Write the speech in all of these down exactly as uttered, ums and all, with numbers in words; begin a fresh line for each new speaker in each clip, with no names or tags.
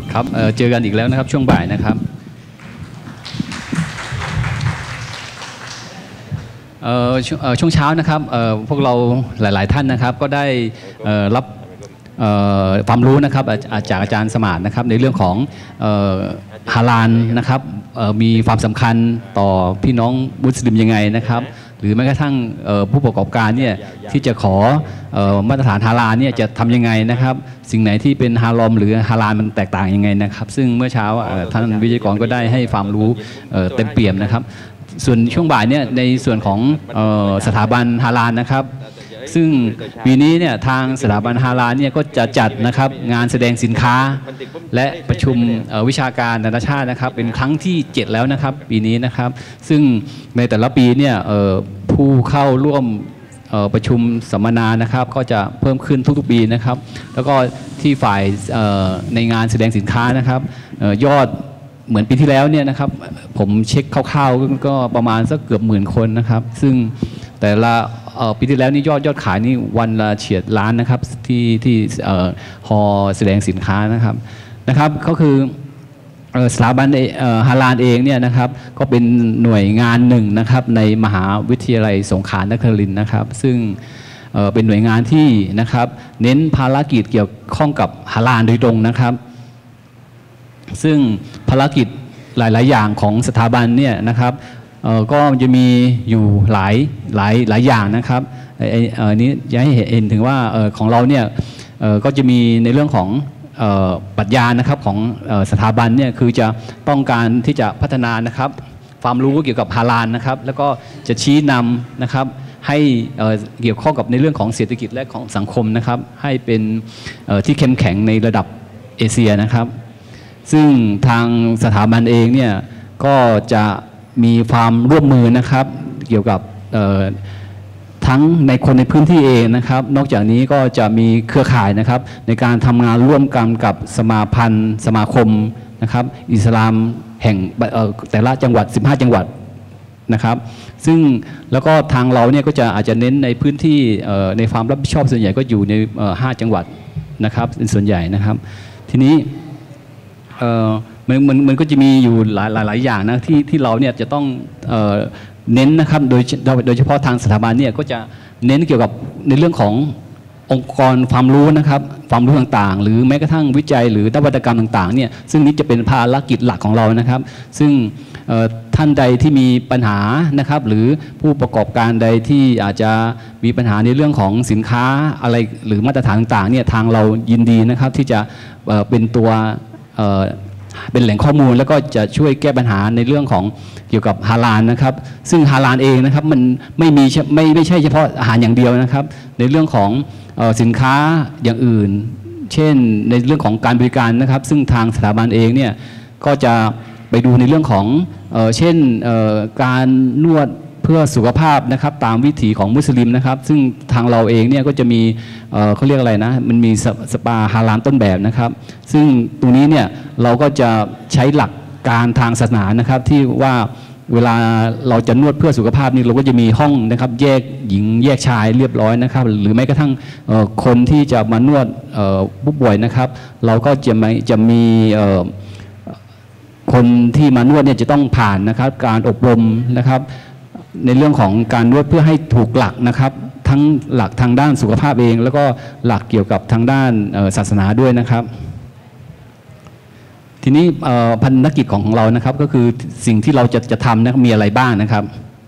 ครับ เ, เจอกันอีกแล้วนะครับช่วงบ่ายนะครับช่วงเช้านะครับพวกเราหลายๆท่านนะครับก็ได้รับความรู้นะครับจากอาจารย์สมานนะครับในเรื่องของฮาลาลนะครับมีความสำคัญต่อพี่น้องมุสลิมยังไงนะครับหรือแม้กระทั่งผู้ประกอบการเนี่ยที่จะขอมาตรฐานฮาลาลเนี่ยจะทำยังไงนะครับสิ่งไหนที่เป็นฮารอมหรือฮาลาลมันแตกต่างยังไงนะครับซึ่งเมื่อเช้าท่านวิทยากรก็ได้ให้ความรู้เต็มเปี่ยมนะครับส่วนช่วงบ่ายเนี่ยในส่วนของสถาบันฮาลาลนะครับซึ่งปีนี้เนี่ยทางสถาบันฮาลาลเนี่ยก็จะจัดนะครับงานแสดงสินค้าและประชุมวิชาการนานาชาตินะครับเป็นครั้งที่เจ็ดแล้วนะครับปีนี้นะครับซึ่งในแต่ละปีเนี่ยผู้เข้าร่วมประชุมสัมมนานะครับก็จะเพิ่มขึ้นทุกๆปีนะครับแล้วก็ที่ฝ่ายในงานแสดงสินค้านะครับยอดเหมือนปีที่แล้วเนี่ยนะครับผมเช็คคร่าวๆก็ประมาณสักเกือบหมื่นคนนะครับซึ่งแต่ละปีที่แล้วนี่ยอดยอดขายนี่วันละเฉียดล้านนะครับที่ที่ฮอแสดงสินค้านะครับนะครับก็คือสถาบันฮาลาลเองเนี่ยนะครับก็เป็นหน่วยงานหนึ่งนะครับในมหาวิทยาลัยสงขลานครินทร์นะครับซึ่งเป็นหน่วยงานที่นะครับเน้นภารกิจเกี่ยวข้องกับฮาลาลโดยตรงนะครับซึ่งภารกิจหลายๆอย่างของสถาบันเนี่ยนะครับก็จะมีอยู่หลายหลายหลายอย่างนะครับอันนี้อยากให้เห็นถึงว่าของเราเนี่ยก็จะมีในเรื่องของปรัชญานะครับของสถาบันเนี่ยคือจะต้องการที่จะพัฒนานะครับความรู้เกี่ยวกับฮาลาลนะครับแล้วก็จะชี้นำนะครับให้เกี่ยวข้องกับในเรื่องของเศรษฐกิจและของสังคมนะครับให้เป็นที่เข้มแข็งในระดับเอเชียนะครับซึ่งทางสถาบันเองเนี่ยก็จะมีความร่วมมือนะครับเกี่ยวกับทั้งในคนในพื้นที่เองนะครับนอกจากนี้ก็จะมีเครือข่ายนะครับในการทำงานร่วมกันกับสมาพันธ์สมาคมนะครับอิสลามแห่งแต่ละจังหวัดสิบห้าจังหวัดนะครับซึ่งแล้วก็ทางเราเนี่ยก็จะอาจจะเน้นในพื้นที่ในความรับผิดชอบส่วนใหญ่ก็อยู่ในห้าจังหวัดนะครับเป็นส่วนใหญ่นะครับทีนี้มันมันมันก็จะมีอยู่หลายหลายหลายอย่างนะที่ที่เราเนี่ยจะต้องเอ่อเน้นนะครับโดยโดยเฉพาะทางสถาบันเนี่ยก็จะเน้นเกี่ยวกับในเรื่องขององค์กรความรู้นะครับความรู้ต่างๆหรือแม้กระทั่งวิจัยหรือนวัตกรรมต่างๆเนี่ยซึ่งนี้จะเป็นภารกิจหลักของเรานะครับซึ่งท่านใดที่มีปัญหานะครับหรือผู้ประกอบการใดที่อาจจะมีปัญหาในเรื่องของสินค้าอะไรหรือมาตรฐานต่างๆเนี่ยทางเรายินดีนะครับที่จะเป็นตัวเป็นแหล่งข้อมูลแล้วก็จะช่วยแก้ปัญหาในเรื่องของเกี่ยวกับฮาลาลนะครับซึ่งฮาลาลเองนะครับมันไม่มีไม่ไม่ใช่เฉพาะอาหารอย่างเดียวนะครับในเรื่องของสินค้าอย่างอื่นเช่นในเรื่องของการบริการนะครับซึ่งทางสถาบันเองเนี่ยก็จะไปดูในเรื่องของเช่นการนวดเพื่อสุขภาพนะครับตามวิถีของมุสลิมนะครับซึ่งทางเราเองเนี่ยก็จะมีเขาเรียกอะไรนะมันมีสปาฮาลาลต้นแบบนะครับซึ่งตรงนี้เนี่ยเราก็จะใช้หลักการทางศาสนานะครับที่ว่าเวลาเราจะนวดเพื่อสุขภาพนี่เราก็จะมีห้องนะครับแยกหญิงแยกชายเรียบร้อยนะครับหรือแม้กระทั่งคนที่จะมานวดผู้ป่วยนะครับเราก็จะไม่จะมีคนที่มานวดเนี่ยจะต้องผ่านนะครับการอบรมนะครับในเรื่องของการนวดเพื่อให้ถูกหลักนะครับทั้งหลักทางด้านสุขภาพเองแล้วก็หลักเกี่ยวกับทางด้านศาสนาด้วยนะครับทีนี้พันธกิจของของเรานะครับก็คือสิ่งที่เราจะจะทำนะมีอะไรบ้างนะครับ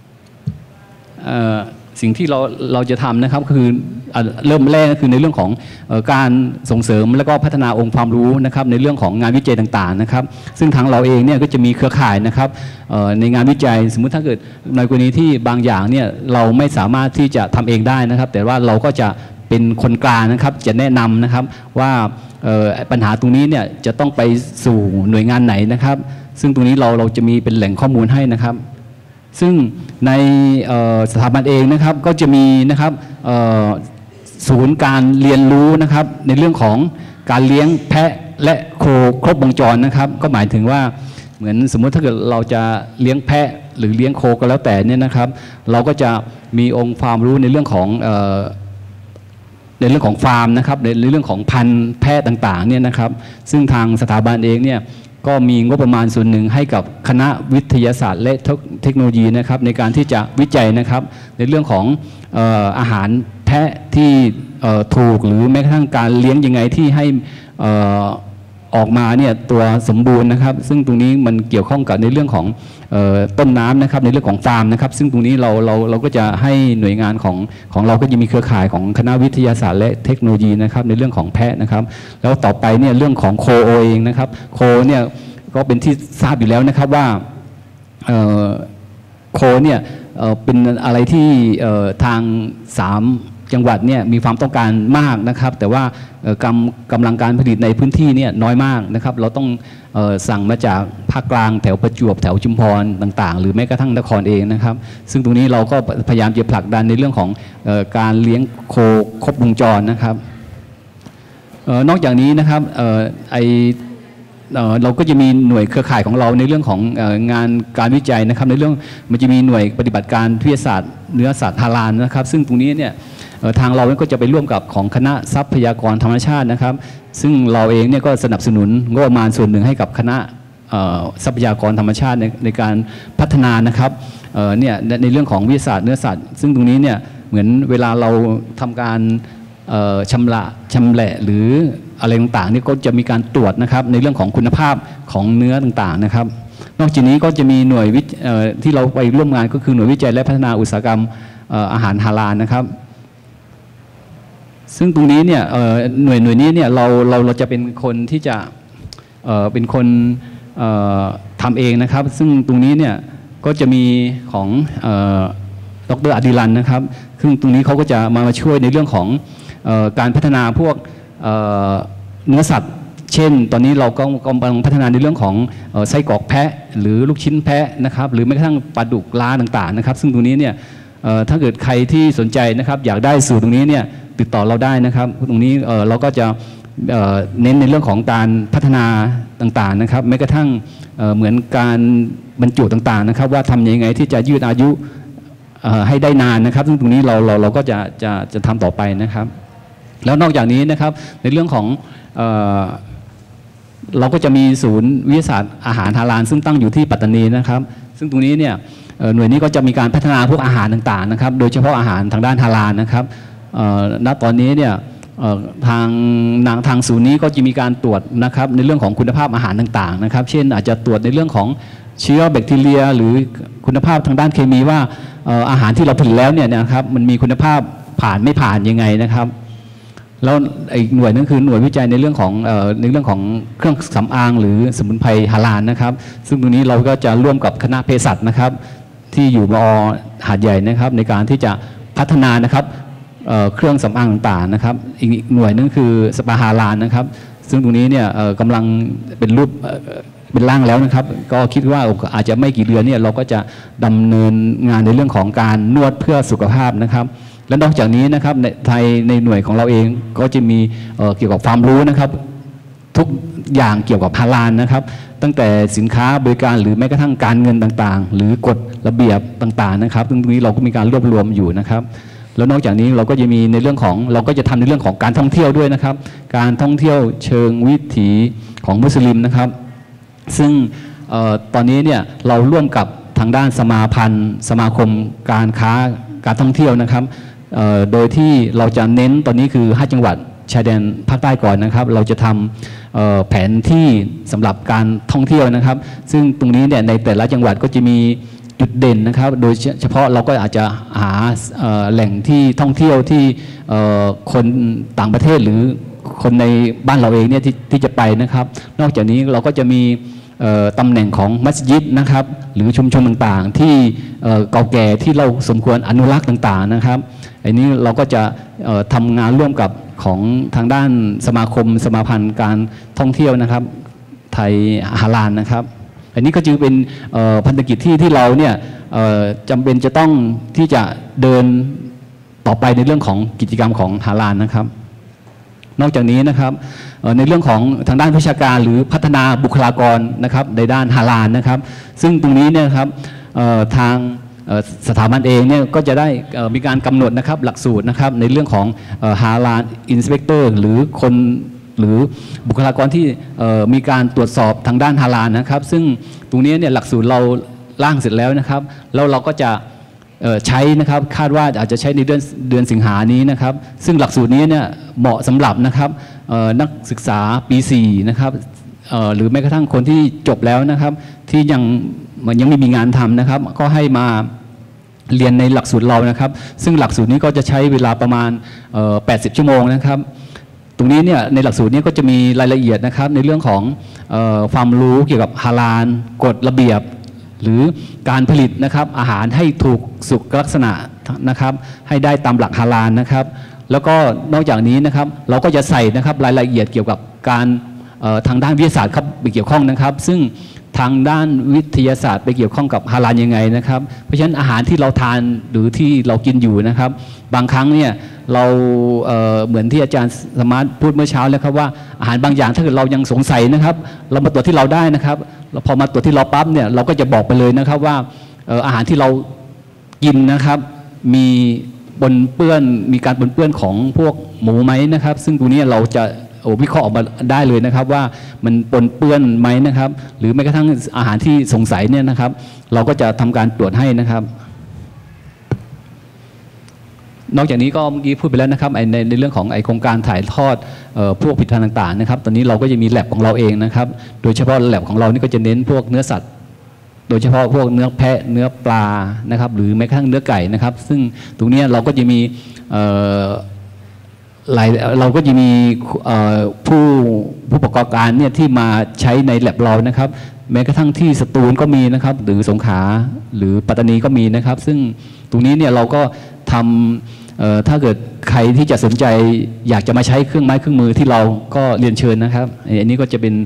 สิ่งที่เราเราจะทำนะครับคือเริ่มแรกก็คือในเรื่องของการส่งเสริมและก็พัฒนาองค์ความรู้นะครับในเรื่องของงานวิจัยต่างๆนะครับซึ่งทางเราเองเนี่ยก็จะมีเครือข่ายนะครับในงานวิจัยสมมุติถ้าเกิดในกรณีที่บางอย่างเนี่ยเราไม่สามารถที่จะทำเองได้นะครับแต่ว่าเราก็จะเป็นคนกลางนะครับจะแนะนำนะครับว่าปัญหาตรงนี้เนี่ยจะต้องไปสู่หน่วยงานไหนนะครับซึ่งตรงนี้เราเราจะมีเป็นแหล่งข้อมูลให้นะครับซึ่งในสถาบันเองนะครับก็จะมีนะครับศูนย์การเรียนรู้นะครับในเรื่องของการเลี้ยงแพะและโคครบวงจรนะครับก็หมายถึงว่าเหมือนสมมติถ้าเกิดเราจะเลี้ยงแพะหรือเลี้ยงโคก็แล้วแต่เนี่ยนะครับเราก็จะมีองค์ความรู้ในเรื่องของในเรื่องของฟาร์มนะครับในเรื่องของพันธุ์แพะต่างๆเนี่ยนะครับซึ่งทางสถาบันเองเนี่ยก็มีงบประมาณส่วนหนึ่งให้กับคณะวิทยาศาสตร์และเทคโนโลยีนะครับในการที่จะวิจัยนะครับในเรื่องของเอ่ออาหารแพะที่เอ่อถูกหรือแม้กระทั่งการเลี้ยงยังไงที่ให้เอ่อออกมาเนี่ยตัวสมบูรณ์นะครับซึ่งตรงนี้มันเกี่ยวข้องกับในเรื่องของต้นน้ำนะครับในเรื่องของฟาร์มนะครับซึ่งตรงนี้เราเราเราก็จะให้หน่วยงานของของเราก็จะมีเครือข่ายของคณะวิทยาศาสตร์และเทคโนโลยีนะครับในเรื่องของแพะนะครับแล้วต่อไปเนี่ยเรื่องของโคเองนะครับโคเนี่ยก็เป็นที่ทราบอยู่แล้วนะครับว่าโคเนี่ยเป็นอะไรที่ทางสามจังหวัดเนี่ยมีความต้องการมากนะครับแต่ว่ากำกำลังการผลิตในพื้นที่เนี่ยน้อยมากนะครับเราต้องสั่งมาจากภาคกลางแถวประจวบแถวชุมพรต่างๆหรือแม้กระทั่งนครเองนะครับซึ่งตรงนี้เราก็พยายามจะผลักดันในเรื่องของการเลี้ยงโคครบวงจรนะครับนอกจากนี้นะครับไอเราก็จะมีหน่วยเครือข่ายของเราในเรื่องของงานการวิจัยนะครับในเรื่องมันจะมีหน่วยปฏิบัติการวิทยาศาสตร์เนื้อสัตว์ฮาลาลนะครับซึ่งตรงนี้เนี่ยทางเราก็จะไปร่วมกับของคณะทรัพยากรธรรมชาตินะครับซึ่งเราเองเนี่ยก็สนับสนุนงบประมาณส่วนหนึ่งให้กับคณะทรัพยากรธรรมชาติในในการพัฒนานะครับเนี่ยในเรื่องของวิทยาศาสตร์เนื้อสัตว์ซึ่งตรงนี้เนี่ยเหมือนเวลาเราทำการชำระชำแหละหรืออะไรต่างๆนี่ก็จะมีการตรวจนะครับในเรื่องของคุณภาพของเนื้อต่างๆนะครับนอกจากนี้ก็จะมีหน่วยวิที่เราไปร่วมงานก็คือหน่วยวิจัยและพัฒนาอุตสาหกรรมอาหารฮาลาลนะครับซึ่งตรงนี้เนี่ยหน่วยหน่วยนี้เนี่ยเราเราเราจะเป็นคนที่จะเป็นคนทำเองนะครับซึ่งตรงนี้เนี่ยก็จะมีของดร.อดิรันนะครับซึ่งตรงนี้เขาก็จะมาช่วยในเรื่องของการพัฒนาพวกเนื้อสัตว์เช่นตอนนี้เราก็กำลังพัฒนาในเรื่องของไส้กรอกแพะหรือลูกชิ้นแพะนะครับหรือแม้กระทั่งปลาดุกล้าต่างๆนะครับซึ่งตรงนี้เนี่ยถ้าเกิดใครที่สนใจนะครับอยากได้สูตรตรงนี้เนี่ยติดต่อเราได้นะครับตรงนี้เราก็จะเน้นในเรื่องของการพัฒนาต่างๆนะครับแม้กระทั่งเหมือนการบรรจุต่างๆนะครับว่าทำยังไงที่จะยืดอายุให้ได้นานนะครับซึ่งตรงนี้เราเราเราก็จะจะจะทำต่อไปนะครับแล้วนอกจากนี้นะครับในเรื่องของเอ่อเราก็จะมีศูนย์วิทยาศาสตร์อาหารฮาลาลซึ่งตั้งอยู่ที่ปัตตานีนะครับซึ่งตรงนี้เนี่ยหน่วยนี้ก็จะมีการพัฒนาพวกอาหารต่างๆนะครับโดยเฉพาะอาหารทางด้านฮาลาลนะครับณตอนนี้เนี่ยทางทางศูนย์นี้ก็จะมีการตรวจนะครับในเรื่องของคุณภาพอาหารต่างๆนะครับเช่นอาจจะตรวจในเรื่องของเชื้อแบคทีเรียหรือคุณภาพทางด้านเคมีว่าอาหารที่เราผลิตแล้วเนี่ยนะครับมันมีคุณภาพผ่านไม่ผ่านยังไงนะครับแล้วอีกหน่วยนึงคือหน่วยวิจัยในเรื่องของในเรื่องของเครื่องสำอางหรือสมุนไพรฮาลาลนะครับซึ่งตรงนี้เราก็จะร่วมกับคณะเภสัชนะครับที่อยู่มอหาดใหญ่นะครับในการที่จะพัฒนานะครับเครื่องสำอางต่างๆนะครับอีกหน่วยนึงคือสปาฮาลาลนะครับซึ่งตรงนี้เนี่ยกำลังเป็นรูปเป็นร่างแล้วนะครับก็คิดว่าอาจจะไม่กี่เดือนเนี่ยเราก็จะดำเนินงานในเรื่องของการนวดเพื่อสุขภาพนะครับและนอกจากนี้นะครับในไทยในหน่วยของเราเองก็จะมีเกี่ยวกับความรู้นะครับทุกอย่างเกี่ยวกับฮาลาลนะครับตั้งแต่สินค้าบริการหรือแม้กระทั่งการเงินต่างๆหรือกฎระเบียบต่างๆนะครับตรงนี้เราก็มีการรวบรวมอยู่นะครับแล้วนอกจากนี้เราก็จะมีในเรื่องของเราก็จะทำในเรื่องของการท่องเที่ยวด้วยนะครับการท่องเที่ยวเชิงวิถีของมุสลิมนะครับซึ่งตอนนี้เนี่ยเราร่วมกับทางด้านสมาพันธ์สมาคมการค้าการท่องเที่ยวนะครับโดยที่เราจะเน้นตอนนี้คือห้าจังหวัดชายแดนภาคใต้ก่อนนะครับเราจะทำแผนที่สำหรับการท่องเที่ยวนะครับซึ่งตรงนี้เนี่ยในแต่ละจังหวัดก็จะมีจุดเด่นนะครับโดยเฉพาะเราก็อาจจะหาแหล่งที่ท่องเที่ยวที่คนต่างประเทศหรือคนในบ้านเราเองเนี่ยที่ที่จะไปนะครับนอกจากนี้เราก็จะมีตำแหน่งของมัสยิดนะครับหรือชุมชนต่างๆที่เก่าแก่ที่เราสมควรอนุรักษ์ต่างๆนะครับอันนี้เราก็จะทำงานร่วมกับของทางด้านสมาคมสมาพันธ์การท่องเที่ยวนะครับไทยฮาลาลนะครับอันนี้ก็จึงเป็นพันธกิจที่ที่เราเนี่ยจำเป็นจะต้องที่จะเดินต่อไปในเรื่องของกิจกรรมของฮาลาลนะครับนอกจากนี้นะครับในเรื่องของทางด้านวิชาการหรือพัฒนาบุคลากรนะครับในด้านฮาลาลนะครับซึ่งตรงนี้เนี่ยครับทางสถาบันเองเนี่ยก็จะได้มีการกำหนดนะครับหลักสูตรนะครับในเรื่องของฮาลาลอินสเปกเตอร์หรือคนหรือบุคลากรที่มีการตรวจสอบทางด้านฮาลาลนะครับซึ่งตรงนี้เนี่ยหลักสูตรเราร่างเสร็จแล้วนะครับแล้วเราก็จะใช้นะครับคาดว่าอาจจะใช้ในเดือนเดือนสิงหานี้นะครับซึ่งหลักสูตรนี้เนี่ยเหมาะสำหรับนะครับนักศึกษาปีสี่นะครับหรือแม้กระทั่งคนที่จบแล้วนะครับที่ยังยังไม่มีงานทำนะครับก็ให้มาเรียนในหลักสูตรเรานะครับซึ่งหลักสูตรนี้ก็จะใช้เวลาประมาณแปดสิบชั่วโมงนะครับตรงนี้เนี่ยในหลักสูตรนี้ก็จะมีรายละเอียดนะครับในเรื่องของความรู้เกี่ยวกับฮาลาลกฎระเบียบหรือการผลิตนะครับอาหารให้ถูกสุขลักษณะนะครับให้ได้ตามหลักฮาลาลนะครับแล้วก็นอกจากนี้นะครับเราก็จะใส่นะครับรายละเอียดเกี่ยวกับการทางด้านวิทยาศาสตร์ครับไปเกี่ยวข้องนะครับซึ่งทางด้านวิทยาศาสตร์ไปเกี่ยวข้องกับฮาลาลยังไงนะครับเพราะฉะนั้นอาหารที่เราทานหรือที่เรากินอยู่นะครับบางครั้งเนี่ยเราเเหมือนที่อาจารย์สมาร์ทพูดเมื่อเช้าแล้วครับว่าอาหารบางอย่างถ้าเกิดเรายังสงสัยนะครับเรามาตรวจที่เราได้นะครับพอมาตรวจที่เราปั๊บเนี่ยเราก็จะบอกไปเลยนะครับว่าอาหารที่เรากินนะครับมีปนเปื้อนมีการปนเปื้อนของพวกหมูไหมนะครับซึ่งตรงนี้เราจะโอ้วิเคราะห์ออกมาได้เลยนะครับว่ามันปนเปื้อนไหมนะครับหรือแม้กระทั่งอาหารที่สงสัยเนี่ยนะครับเราก็จะทำการตรวจให้นะครับนอกจากนี้ก็เมื่อกี้พูดไปแล้วนะครับในในเรื่องของไอโครงการถ่ายทอดพวกผลิตภัณฑ์ต่างๆนะครับตอนนี้เราก็จะมีแลบของเราเองนะครับโดยเฉพาะแลบของเรานี่ก็จะเน้นพวกเนื้อสัตว์โดยเฉพาะพวกเนื้อแพะเนื้อปลานะครับหรือแม้กระทั่งเนื้อไก่นะครับซึ่งตรงนี้เราก็จะมีเราก็จะมีผู้ผู้ประกอบการเนี่ยที่มาใช้ในแลบเรานะครับแม้กระทั่งที่สตูลก็มีนะครับหรือสงขลาหรือปัตตานีก็มีนะครับซึ่งตรงนี้เนี่ยเราก็ทำถ้าเกิดใครที่จะสนใจอยากจะมาใช้เครื่องไม้เครื่องมือที่เราก็เรียนเชิญนะครับอันนี้ก็จะเป็น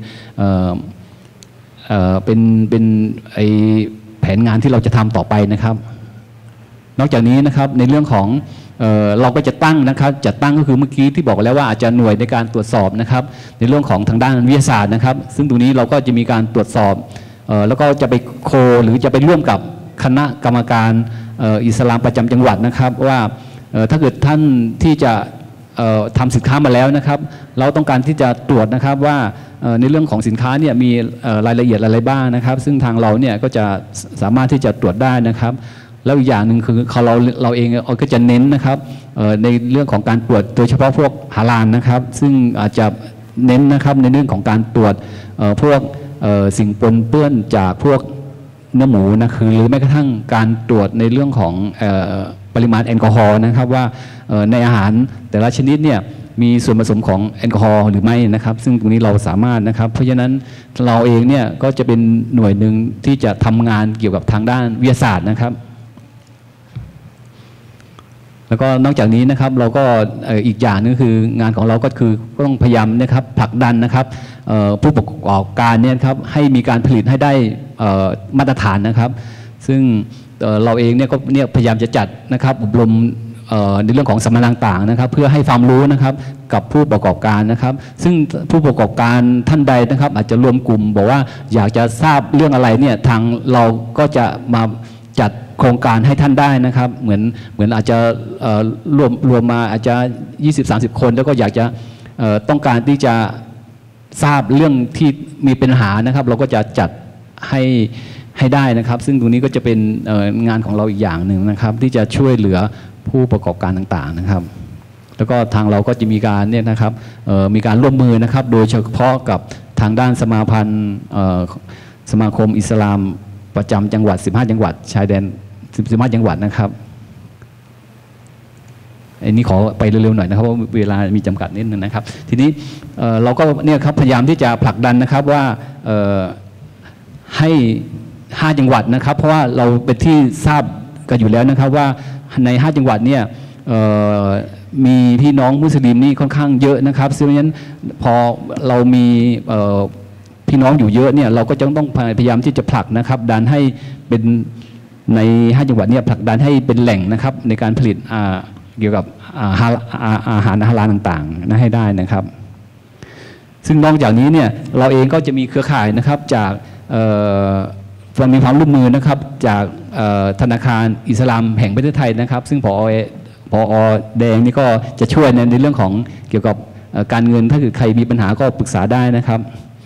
เป็นเป็นไอแผนงานที่เราจะทำต่อไปนะครับนอกจากนี้นะครับในเรื่องของเอ่อเราก็จะตั้งนะครับจะตั้งก็คือเมื่อกี้ที่บอกแล้วว่าอาจจะหน่วยในการตรวจสอบนะครับในเรื่องของทางด้านวิทยาศาสตร์นะครับซึ่งตรงนี้เราก็จะมีการตรวจสอบเอ่อแล้วก็จะไปโคหรือจะไปร่วมกับคณะกรรมการเอ่ออิสลามประจำจังหวัดนะครับว่าเอ่อถ้าเกิดท่านที่จะเอ่อทำสินค้ามาแล้วนะครับเราต้องการที่จะตรวจนะครับว่าในเรื่องของสินค้าเนี่ยมีรายละเอียดอะไรบ้างนะครับซึ่งทางเราเนี่ยก็จะสามารถที่จะตรวจได้นะครับแล้วอีกอย่างหนึ่งคือเราเราเองก็จะเน้นนะครับในเรื่องของการตรวจโดยเฉพาะพวกฮาลาลนะครับซึ่งอาจจะเน้นนะครับในเรื่องของการตรวจพวกสิ่งปนเปื้อนจากพวกเนื้อหมูนะคือหรือแม้กระทั่งการตรวจในเรื่องของปริมาณแอลกอฮอล์นะครับว่าในอาหารแต่ละชนิดเนี่ยมีส่วนผสมของแอลกอฮอล์หรือไม่นะครับซึ่งตรงนี้เราสามารถนะครับเพราะฉะนั้นเราเองเนี่ยก็จะเป็นหน่วยหนึ่งที่จะทำงานเกี่ยวกับทางด้านวิทยาศาสตร์นะครับแล้วก็นอกจากนี้นะครับเราก็อีกอย่างนึงคืองานของเราก็คือก็ต้องพยายามนะครับผลักดันนะครับผู้ประกอบการเนี่ยครับให้มีการผลิตให้ได้มาตรฐานนะครับซึ่งเราเองเนี่ยก็เนี่ยพยายามจะจัดนะครับอบรมในเรื่องของสัมมนาต่างๆนะครับเพื่อให้ความรู้นะครับกับผู้ประกอบการนะครับซึ่งผู้ประกอบการท่านใดนะครับอาจจะรวมกลุ่มบอกว่าอยากจะทราบเรื่องอะไรเนี่ยทางเราก็จะมาจัดโครงการให้ท่านได้นะครับเหมือนเหมือนอาจจะรวมรวมมาอาจจะ ยี่สิบถึงสามสิบ คนแล้วก็อยากจะต้องการที่จะทราบเรื่องที่มีปัญหานะครับเราก็จะจัดให้ให้ได้นะครับซึ่งตรงนี้ก็จะเป็นงานของเราอีกอย่างหนึ่งนะครับที่จะช่วยเหลือผู้ประกอบการต่างๆนะครับแล้วก็ทางเราก็จะมีการเนี่ยนะครับมีการร่วมมือนะครับโดยเฉพาะกับทางด้านสมาพันธ์สมาคมอิสลามประจำจังหวัดสิบห้าจังหวัดชายแดนสิบห้าจังหวัดนะครับอันนี้ขอไปเร็วๆหน่อยนะครับเพราะเวลามีจำกัดนิดนึงนะครับทีนี้เราก็เนี่ยครับพยายามที่จะผลักดันนะครับว่าให้ห้าจังหวัดนะครับเพราะว่าเราเป็นที่ทราบกันอยู่แล้วนะครับว่าในห้าจังหวัดเนี่ยมีพี่น้องมุสลิมนี่ค่อนข้างเยอะนะครับเพราะฉะนั้นพอเรามีพี่น้องอยู่เยอะเนี่ยเราก็จะต้องพยายามที่จะผลักนะครับดันให้เป็นในห้าจังหวัดเนี่ยผลักดันให้เป็นแหล่งนะครับในการผลิตเกี่ยวกับอาหารฮาลาลต่างๆนะให้ได้นะครับซึ่งนอกจากนี้เนี่ยเราเองก็จะมีเครือข่ายนะครับจากมีความร่วมมือนะครับจากธนาคารอิสลามแห่งประเทศไทยนะครับซึ่งผอผอแดงนี่ก็จะช่วยในในเรื่องของเกี่ยวกับการเงินถ้าเกิดใครมีปัญหาก็ปรึกษาได้นะครับ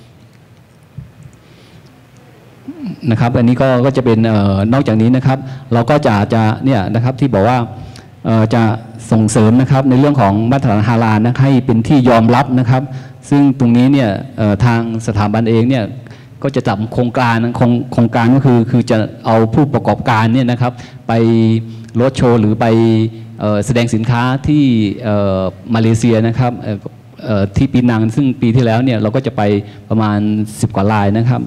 นะครับอันนี้ก็ก็จะเป็นนอกจากนี้นะครับเราก็จะจะเนี่ยนะครับที่บอกว่าจะส่งเสริมนะครับในเรื่องของมาตรฐานฮาลาลนะให้เป็นที่ยอมรับนะครับซึ่งตรงนี้เนี่ยทางสถาบันเองเนี่ยก็จะจัดโครงการโครงการก็คือคือจะเอาผู้ประกอบการเนี่ยนะครับไปรถโชว์หรือไปแสดงสินค้าที่มาเลเซียนะครับที่ปีนังซึ่งปีที่แล้วเนี่ยเราก็จะไปประมาณสิบกว่ารายนะครับ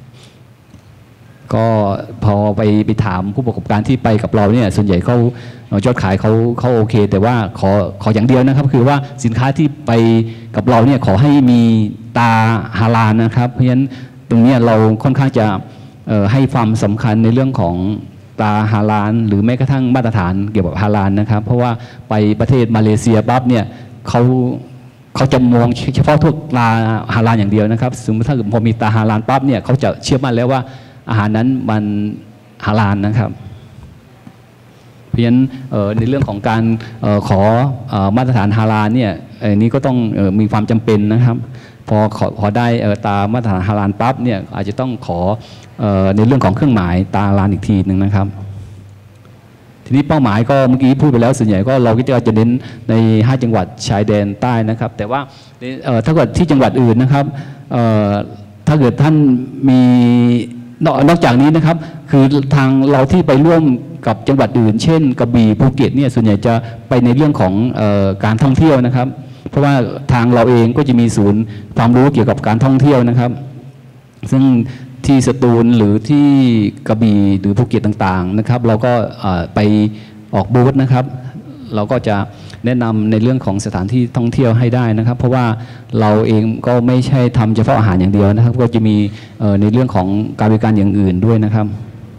ก็พอไปไปถามผู้ประกอบการที่ไปกับเราเนี่ยส่วนใหญ่เขายอดขายเขาเขาโอเคแต่ว่าขอขออย่างเดียวนะครับคือว่าสินค้าที่ไปกับเราเนี่ยขอให้มีตาฮาลาลนะครับเพราะฉะนั้นตรงนี้เราค่อนข้างจะให้ความสำคัญในเรื่องของตาฮาลาลหรือแม้กระทั่งมาตรฐานเกี่ยวกับฮาลาลนะครับเพราะว่าไปประเทศมาเลเซียปั๊บเนี่ยเขาเขาจะมองเฉพาะทุกตาฮาลาลอย่างเดียวนะครับสมมติถ้าเกิดพอมีตาฮาลาลปั๊บเนี่ยเขาจะเชื่อมั่นแล้วว่าอาหารนั้นมันฮาลาลนะครับเพราะฉะนั้นในเรื่องของการขอมาตรฐานฮาลาลเนี่ยอันนี้ก็ต้องมีความจำเป็นนะครับพอขอขอได้ตามาตรฐานฮาลาลปั๊บเนี่ยอาจจะต้องขอในเรื่องของเครื่องหมายตาฮาลาลอีกทีหนึ่งนะครับทีนี้เป้าหมายก็เมื่อกี้พูดไปแล้วส่วนใหญ่ก็เราก็จะเน้นในห้าจังหวัดชายแดนใต้นะครับแต่ว่าถ้าเกิดที่จังหวัดอื่นนะครับถ้าเกิดท่านมีนอกจากนี้นะครับคือทางเราที่ไปร่วมกับจังหวัดอื่นเช่นกระบี่ภูเก็ตเนี่ยส่วนใหญ่จะไปในเรื่องของเอ่อการท่องเที่ยวนะครับเพราะว่าทางเราเองก็จะมีศูนย์ความรู้เกี่ยวกับการท่องเที่ยวนะครับซึ่งที่สตูลหรือที่กระบี่หรือภูเก็ตต่างๆนะครับเราก็ไปออกบูธนะครับเราก็จะแนะนำในเรื่องของสถานที่ท่องเที่ยวให้ได้นะครับเพราะว่าเราเองก็ไม่ใช่ทำเฉพาะอาหารอย่างเดียวนะครับก็จะมีในเรื่องของการบริการอย่างอื่นด้วยนะครับ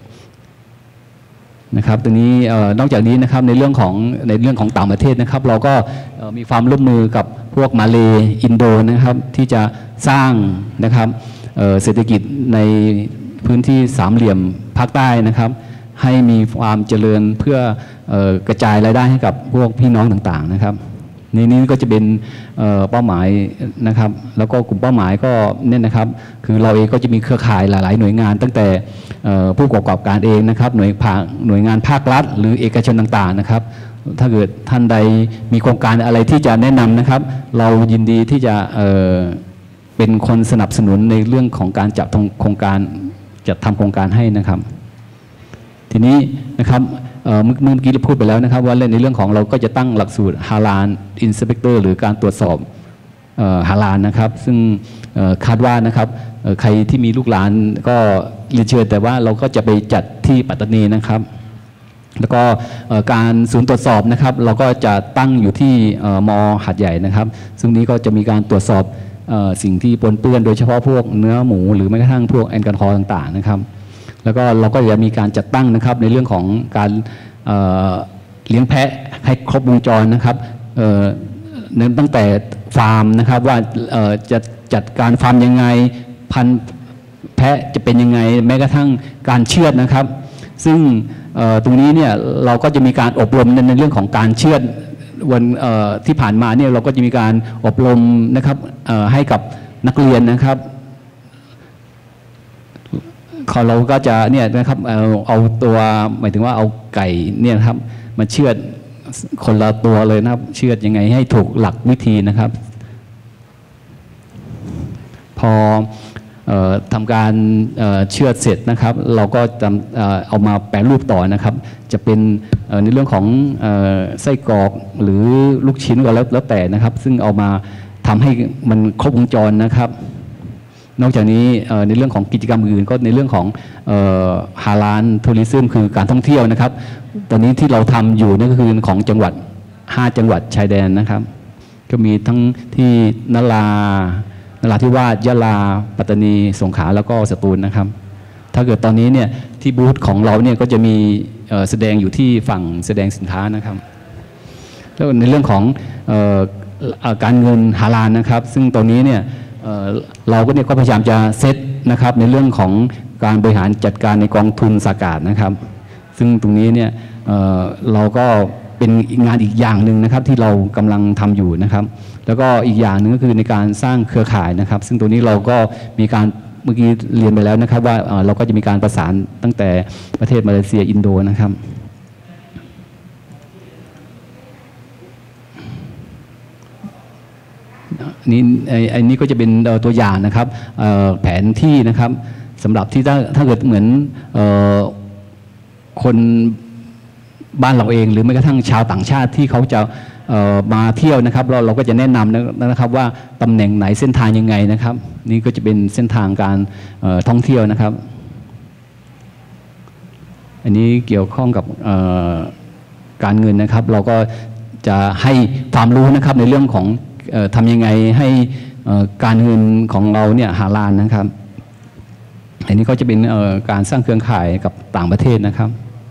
นะครับตรงนี้นอกจากนี้นะครับในเรื่องของในเรื่องของต่างประเทศนะครับเราก็มีความร่วมมือกับพวกมาเลอินโดนะครับที่จะสร้างนะครับเศรษฐกิจในพื้นที่สามเหลี่ยมภาคใต้นะครับให้มีความเจริญเพื่อกระจายรายได้ให้กับพวกพี่น้องต่างๆนะครับในนี้ก็จะเป็นเป้าหมายนะครับแล้วก็กลุ่มเป้าหมายก็เนี่ยนะครับคือเราเองก็จะมีเครือข่ายหลายๆหน่วยงานตั้งแต่ผู้ประกอบการเองนะครับหน่วยภาคหน่วยงานภาครัฐหรือเอกชนต่างๆนะครับถ้าเกิดท่านใดมีโครงการอะไรที่จะแนะนำนะครับเรายินดีที่จะเป็นคนสนับสนุนในเรื่องของการจัดโครงการจัดทำโครงการให้นะครับทีนี้นะครับเมื่อกี้เราพูดไปแล้วนะครับว่าในเรื่องของเราก็จะตั้งหลักสูตรฮาลาลอินสเปกเตอร์หรือการตรวจสอบฮาลาลนะครับซึ่งคาดว่านะครับใครที่มีลูกหลานก็เรียนเชิญแต่ว่าเราก็จะไปจัดที่ปัตตานีนะครับแล้วก็การศูนย์ตรวจสอบนะครับเราก็จะตั้งอยู่ที่มอหาดใหญ่นะครับซึ่งนี้ก็จะมีการตรวจสอบสิ่งที่ปนเปื้อนโดยเฉพาะพวกเนื้อหมูหรือแม้กระทั่งพวกแอลกอฮอล์ต่างๆนะครับแล้วก็เราก็จะมีการจัดตั้งนะครับในเรื่องของการเเลี้ยงแพะให้ครบวงจรนะครับตั้งแต่ฟาร์มนะครับว่าจะจัดการฟาร์มยังไงพันธุ์แพะจะเป็นยังไงแม้กระทั่งการเชือดนะครับซึ่งตรงนี้เนี่ยเราก็จะมีการอบรมในเรื่องของการเชือดวันที่ผ่านมาเนี่ยเราก็จะมีการอบรมนะครับให้กับนักเรียนนะครับเราก็จะเนี่ยนะครับเอาเอาตัวหมายถึงว่าเอาไก่เนี่ยครับมาเชือดคนละตัวเลยนะครับเชือดยังไงให้ถูกหลักวิธีนะครับพอเอ่อทำการเอ่อเชือดเสร็จนะครับเราก็จะเอ่อเอามาแปรรูปต่อนะครับจะเป็นเอ่อในเรื่องของเอ่อไส้กรอกหรือลูกชิ้นก็แล้วแล้วแต่นะครับซึ่งเอามาทำให้มันครบวงจรนะครับนอกจากนี้ในเรื่องของกิจกรรมอื่นก็ในเรื่องของฮาลาลทัวริซึมคือการท่องเที่ยวนะครับตอนนี้ที่เราทำอยู่นั่นก็คือของจังหวัดห้าจังหวัดชายแดนนะครับก็มีทั้งที่นรานราธิวาสยะลาปัตตานีสงขลาแล้วก็สตูลนะครับถ้าเกิดตอนนี้เนี่ยที่บูธของเราเนี่ยก็จะมีแสดงอยู่ที่ฝั่งแสดงสินค้านะครับแล้วในเรื่องของการเงินฮาลาลนะครับซึ่งตอนนี้เนี่ยเราก็เนี่ยก็พยายามจะเซตนะครับในเรื่องของการบริหารจัดการในกองทุนสากาศนะครับซึ่งตรงนี้เนี่ยเอ่อเราก็เป็นงานอีกอย่างหนึ่งนะครับที่เรากำลังทำอยู่นะครับแล้วก็อีกอย่างหนึ่งก็คือในการสร้างเครือข่ายนะครับซึ่งตัวนี้เราก็มีการเมื่อกี้เรียนไปแล้วนะครับว่าเราก็จะมีการประสานตั้งแต่ประเทศมาเลเซียอินโดนะครับนี่ไอ้นี้ก็จะเป็นตัวอย่างนะครับแผนที่นะครับสำหรับที่ถ้าถ้าเกิดเหมือนคนบ้านเราเองหรือแม้กระทั่งชาวต่างชาติที่เขาจะมาเที่ยวนะครับเราเราก็จะแนะนำนะครับว่าตำแหน่งไหนเส้นทางยังไงนะครับนี่ก็จะเป็นเส้นทางการท่องเที่ยวนะครับอันนี้เกี่ยวข้องกับการเงินนะครับเราก็จะให้ความรู้นะครับในเรื่องของทำยังไงให้การเงินของเราเนี่ยหาลานนะครับอันนี้ก็จะเป็นการสร้างเครือข่ายกับต่างประเทศนะครับ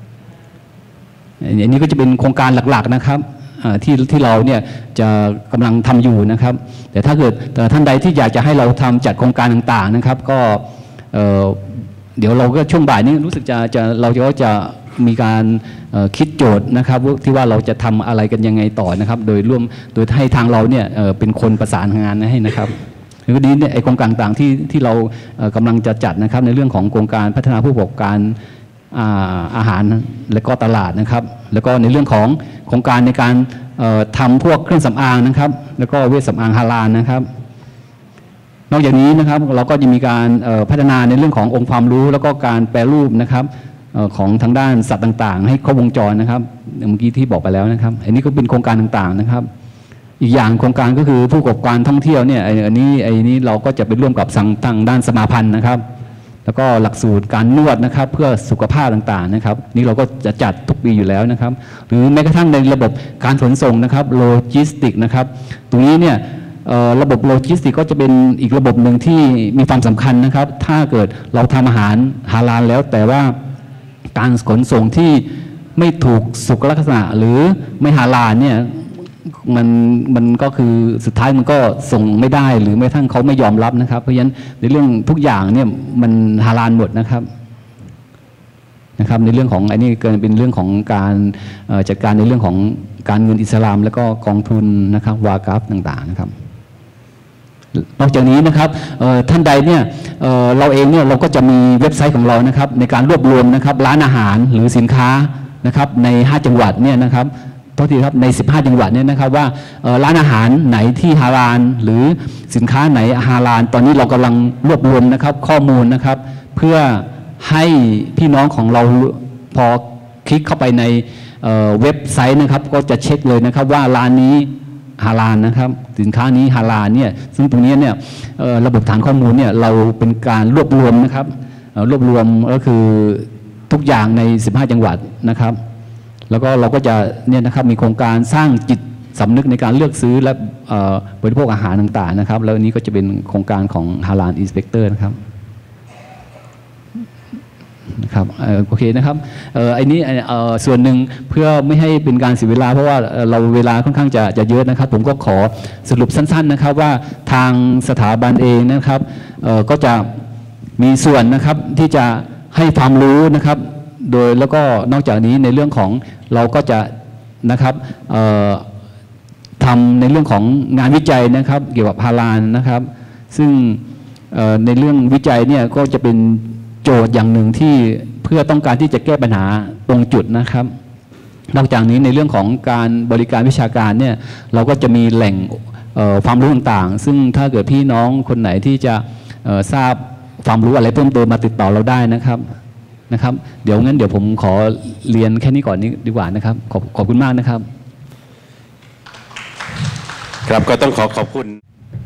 อันนี้ก็จะเป็นโครงการหลักๆนะครับที่ที่เราเนี่ยจะกำลังทำอยู่นะครับแต่ถ้าเกิดท่านใดที่อยากจะให้เราทำจัดโครงการต่างๆนะครับก็เดี๋ยวเราก็ช่วงบ่ายนี้รู้สึกจะจะเราจะจะมีการคิดโจทย์นะครับที่ว่าเราจะทำอะไรกันยังไงต่อนะครับโดยร่วมโดยให้ทางเราเนี่ยเป็นคนประสานงานให้นะครับในวันนี้เนี่ยไอโครงการต่างๆที่ที่เรากำลังจะจัดนะครับในเรื่องของโครงการพัฒนาผู้ประกอบการอาหารและก็ตลาดนะครับแล้วก็ในเรื่องของโครงการในการทำพวกเครื่องสำอางนะครับแล้วก็เวชสำอางฮาลาลนะครับนอกจากนี้นะครับเราก็จะมีการพัฒนาในเรื่องขององค์ความรู้แล้วก็การแปรรูปนะครับของทางด้านสัตว์ต่างๆให้ครบวงจรนะครับเมื่อกี้ที่บอกไปแล้วนะครับอันนี้ก็เป็นโครงการต่างๆนะครับอีกอย่างโครงการก็คือผู้ประกอบการท่องเที่ยวเนี่ยอันนี้ไอ้นี้เราก็จะไปร่วมกับทางด้านสมาพันธ์นะครับแล้วก็หลักสูตรการนวดนะครับเพื่อสุขภาพต่างๆนะครับนี่เราก็จะจัดทุกปีอยู่แล้วนะครับหรือแม้กระทั่งในระบบการขนส่งนะครับโลจิสติกนะครับตรงนี้เนี่ยระบบโลจิสติกก็จะเป็นอีกระบบหนึ่งที่มีความสำคัญนะครับถ้าเกิดเราทำอาหารฮาลาลแล้วแต่ว่าการขนส่งที่ไม่ถูกสุขลักษณะหรือไม่ฮาลาลเนี่ยมันมันก็คือสุดท้ายมันก็ส่งไม่ได้หรือแม้กระทั่งเขาไม่ยอมรับนะครับเพราะฉะนั้นในเรื่องทุกอย่างเนี่ยมันฮาลาลหมดนะครับนะครับในเรื่องของอันนี้เกินเป็นเรื่องของการจัดการในเรื่องของการเงินอิสลามแล้วก็กองทุนนะครับวากาฟต่างๆนะครับนอกจากนี้นะครับท่านใดเนี่ยเราเองเนี่ยเราก็จะมีเว็บไซต์ของเรานะครับในการรวบรวมนะครับร้านอาหารหรือสินค้านะครับในห้าจังหวัดเนี่ยนะครับโทษทีครับในสิบห้าจังหวัดเนี่ยนะครับว่าร้านอาหารไหนที่ฮาลาลหรือสินค้าไหนฮาลาลตอนนี้เรากำลังรวบรวมนะครับข้อมูลนะครับเพื่อให้พี่น้องของเราพอคลิกเข้าไปในเว็บไซต์นะครับก็จะเช็คเลยนะครับว่าร้านนี้ฮาลาลนะครับสินค้านี้ฮาลาลเนี่ยซึ่งตรงนี้เนี่ยระบบฐานข้อมูลเนี่ยเราเป็นการรวบรวมนะครับรวบรวมก็คือทุกอย่างในสิบห้าจังหวัดนะครับแล้วก็เราก็จะเนี่ยนะครับมีโครงการสร้างจิตสำนึกในการเลือกซื้อและบริโภคอาหารต่างๆนะครับแล้วอันนี้ก็จะเป็นโครงการของฮาลาลอินสเปกเตอร์นะครับนะครับโอเคนะครับไอ้นี้ส่วนหนึ่งเพื่อไม่ให้เป็นการเสียเวลาเพราะว่าเราเวลาค่อนข้างจะจะเยอะนะครับผมก็ขอสรุปสั้นๆนะครับว่าทางสถาบันเองนะครับก็จะมีส่วนนะครับที่จะให้ความรู้นะครับโดยแล้วก็นอกจากนี้ในเรื่องของเราก็จะนะครับทำในเรื่องของงานวิจัยนะครับเกี่ยวกับฮาลาลนะครับซึ่งในเรื่องวิจัยเนี่ยก็จะเป็นโจทย์อย่างหนึ่งที่เพื่อต้องการที่จะแก้ปัญหาตรงจุดนะครับนอกจากนี้ในเรื่องของการบริการวิชาการเนี่ยเราก็จะมีแหล่งความรู้ต่างๆซึ่งถ้าเกิดพี่น้องคนไหนที่จะทราบความรู้อะไรเพิ่มเติมมาติดต่อเราได้นะครับนะครับเดี๋ยวงั้นเดี๋ยวผมขอเรียนแค่นี้ก่อนนี้ดีกว่านะครับขอบขอบคุณมากนะครับ
ครับก็ต้องขอขอบคุณ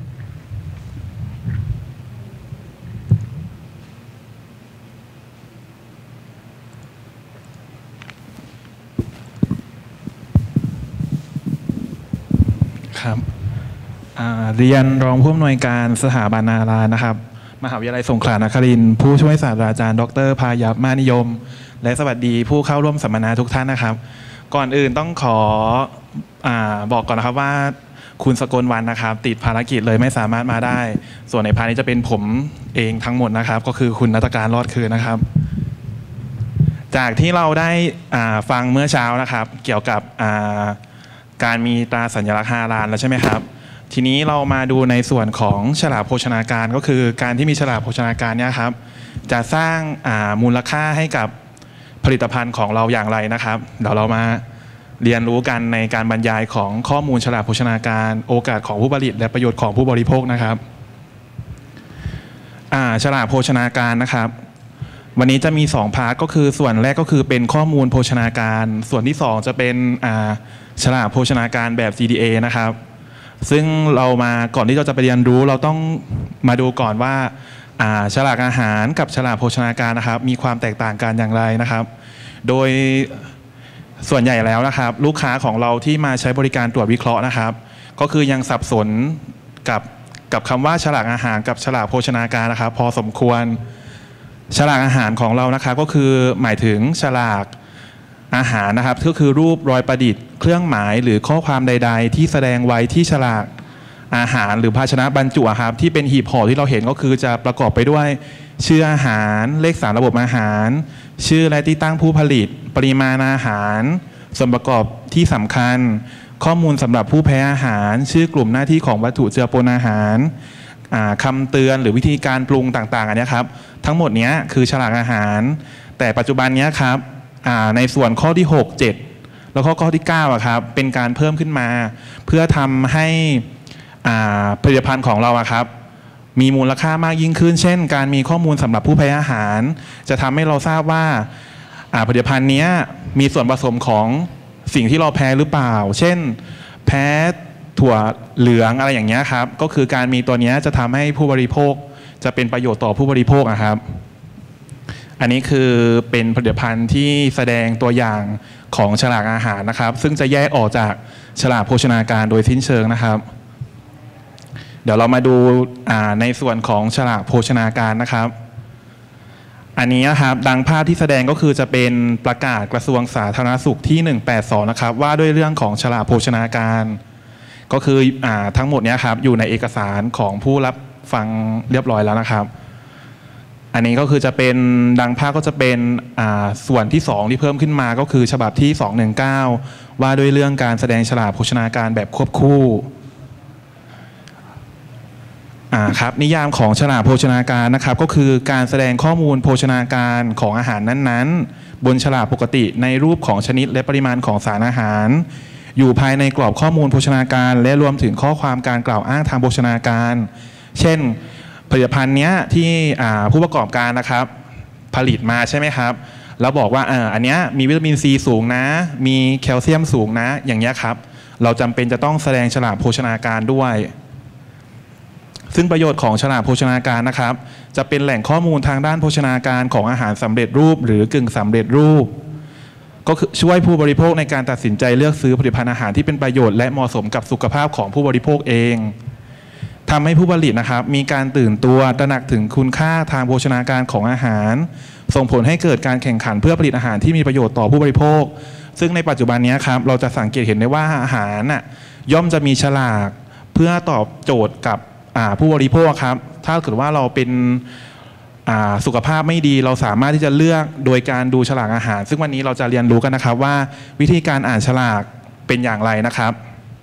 ครับเรียนรองผู้อำนวยการสถาบันฮาลาลนะครับมหาวิทยาลัยสงขลานครินทร์ผู้ช่วยศาสตราจารย์ดร.พายัพมานิยมและสวัสดีผู้เข้าร่วมสัมมนาทุกท่านนะครับก่อนอื่นต้องขออ่าบอกก่อนนะครับว่าคุณสกลวรรณนะครับติดภารกิจเลยไม่สามารถมาได้ ส่วนในพาร์ทนี้จะเป็นผมเองทั้งหมดนะครับ ก็คือคุณณัฐการรอดคืนนะครับ จากที่เราได้อ่าฟังเมื่อเช้านะครับ เกี่ยวกับอ่าการมีตราสัญลักษณ์ฮาลาลแล้วใช่ไหมครับ ทีนี้เรามาดูในส่วนของฉลากโภชนาการก็คือการที่มีฉลากโภชนาการเนี่ยครับจะสร้างอ่ามูลค่าให้กับผลิตภัณฑ์ของเราอย่างไรนะครับเดี๋ยวเรามาเรียนรู้กันในการบรรยายของข้อมูลฉลากโภชนาการโอกาสของผู้ผลิตและประโยชน์ของผู้บริโภคนะครับอ่าฉลากโภชนาการนะครับวันนี้จะมีสองพาร์ทก็คือส่วนแรกก็คือเป็นข้อมูลโภชนาการส่วนที่สองจะเป็นอ่าฉลากโภชนาการแบบ ซี ดี เอ นะครับซึ่งเรามาก่อนที่เราจะไปเรียนรู้เราต้องมาดูก่อนว่าฉลากอาหารกับฉลากโภชนาการนะครับมีความแตกต่างกันอย่างไรนะครับโดยส่วนใหญ่แล้วนะครับลูกค้าของเราที่มาใช้บริการตรวจวิเคราะห์นะครับก็คือยังสับสนกับกับคำว่าฉลากอาหารกับฉลากโภชนาการนะครับพอสมควรฉลากอาหารของเรานะครับก็คือหมายถึงฉลากอาหารนะครับก็คือรูปรอยประดิษฐ์เครื่องหมายหรือข้อความใดๆที่แสดงไว้ที่ฉลากอาหารหรือภาชนะบรรจุครับที่เป็นหีบห่อที่เราเห็นก็คือจะประกอบไปด้วยชื่ออาหารเลขสารระบบอาหารชื่อและที่ตั้งผู้ผลิตปริมาณอาหารส่วนประกอบที่สำคัญข้อมูลสำหรับผู้แพ้อาหารชื่อกลุ่มหน้าที่ของวัตถุเจือปนอาหารคำเตือนหรือวิธีการปรุงต่างๆอันนี้ครับทั้งหมดนี้คือฉลากอาหารแต่ปัจจุบันนี้ครับในส่วนข้อที่หก เจ็ดแล้วข้อข้อที่เก้าอะครับเป็นการเพิ่มขึ้นมาเพื่อทำให้ผลิตภัณฑ์ของเราครับมีมูลค่ามากยิ่งขึ้นเช่นการมีข้อมูลสำหรับผู้แพ้อาหารจะทำให้เราทราบว่าผลิตภัณฑ์นี้มีส่วนผสมของสิ่งที่เราแพ้หรือเปล่าเช่นแพ้ถั่วเหลืองอะไรอย่างเงี้ยครับก็คือการมีตัวนี้จะทำให้ผู้บริโภคจะเป็นประโยชน์ต่อผู้บริโภคนะครับอันนี้คือเป็นผลิตภัณฑ์ที่แสดงตัวอย่างของฉลากอาหารนะครับซึ่งจะแยกออกจากฉลากโภชนาการโดยสิ้นเชิงนะครับเดี๋ยวเรามาดูในส่วนของฉลากโภชนาการนะครับอันนี้นะครับดังภาพที่แสดงก็คือจะเป็นประกาศกระทรวงสาธารณสุขที่หนึ่งแปดสองนะครับว่าด้วยเรื่องของฉลากโภชนาการก็คืออทั้งหมดนี้ครับอยู่ในเอกสารของผู้รับฟังเรียบร้อยแล้วนะครับอันนี้ก็คือจะเป็นดังภาพก็จะเป็นส่วนที่สองที่เพิ่มขึ้นมาก็คือฉบับที่สองหนึ่งเก้าว่าด้วยเรื่องการแสดงฉลากโภชนาการแบบควบคู่อ่าครับนิยามของฉลากโภชนาการนะครับก็คือการแสดงข้อมูลโภชนาการของอาหารนั้นๆบนฉลากปกติในรูปของชนิดและปริมาณของสารอาหารอยู่ภายในกรอบข้อมูลโภชนาการและรวมถึงข้อความการกล่าวอ้างทางโภชนาการเช่นผลิตภัณฑ์นี้ที่ผู้ประกอบการนะครับผลิตมาใช่ไหมครับแล้วบอกว่าอันนี้มีวิตามินซีสูงนะมีแคลเซียมสูงนะอย่างนี้ครับเราจำเป็นจะต้องแสดงฉลากโภชนาการด้วยซึ่งประโยชน์ของฉลากโภชนาการนะครับจะเป็นแหล่งข้อมูลทางด้านโภชนาการของอาหารสำเร็จรูปหรือกึ่งสำเร็จรูปก็คือช่วยผู้บริโภคในการตัดสินใจเลือกซื้อผลิตภัณฑ์อาหารที่เป็นประโยชน์และเหมาะสมกับสุขภาพของผู้บริโภคเองทำให้ผู้ผลิตนะครับมีการตื่นตัวตระหนักถึงคุณค่าทางโภชนาการของอาหารส่งผลให้เกิดการแข่งขันเพื่อผลิตอาหารที่มีประโยชน์ต่อผู้บริโภคซึ่งในปัจจุบันนี้ครับเราจะสังเกตเห็นได้ว่าอาหารน่ะย่อมจะมีฉลากเพื่อตอบโจทย์กับผู้บริโภคครับถ้าเกิดว่าเราเป็นสุขภาพไม่ดีเราสามารถที่จะเลือกโดยการดูฉลากอาหารซึ่งวันนี้เราจะเรียนรู้กันนะครับว่าวิธีการอ่านฉลากเป็นอย่างไรนะครับ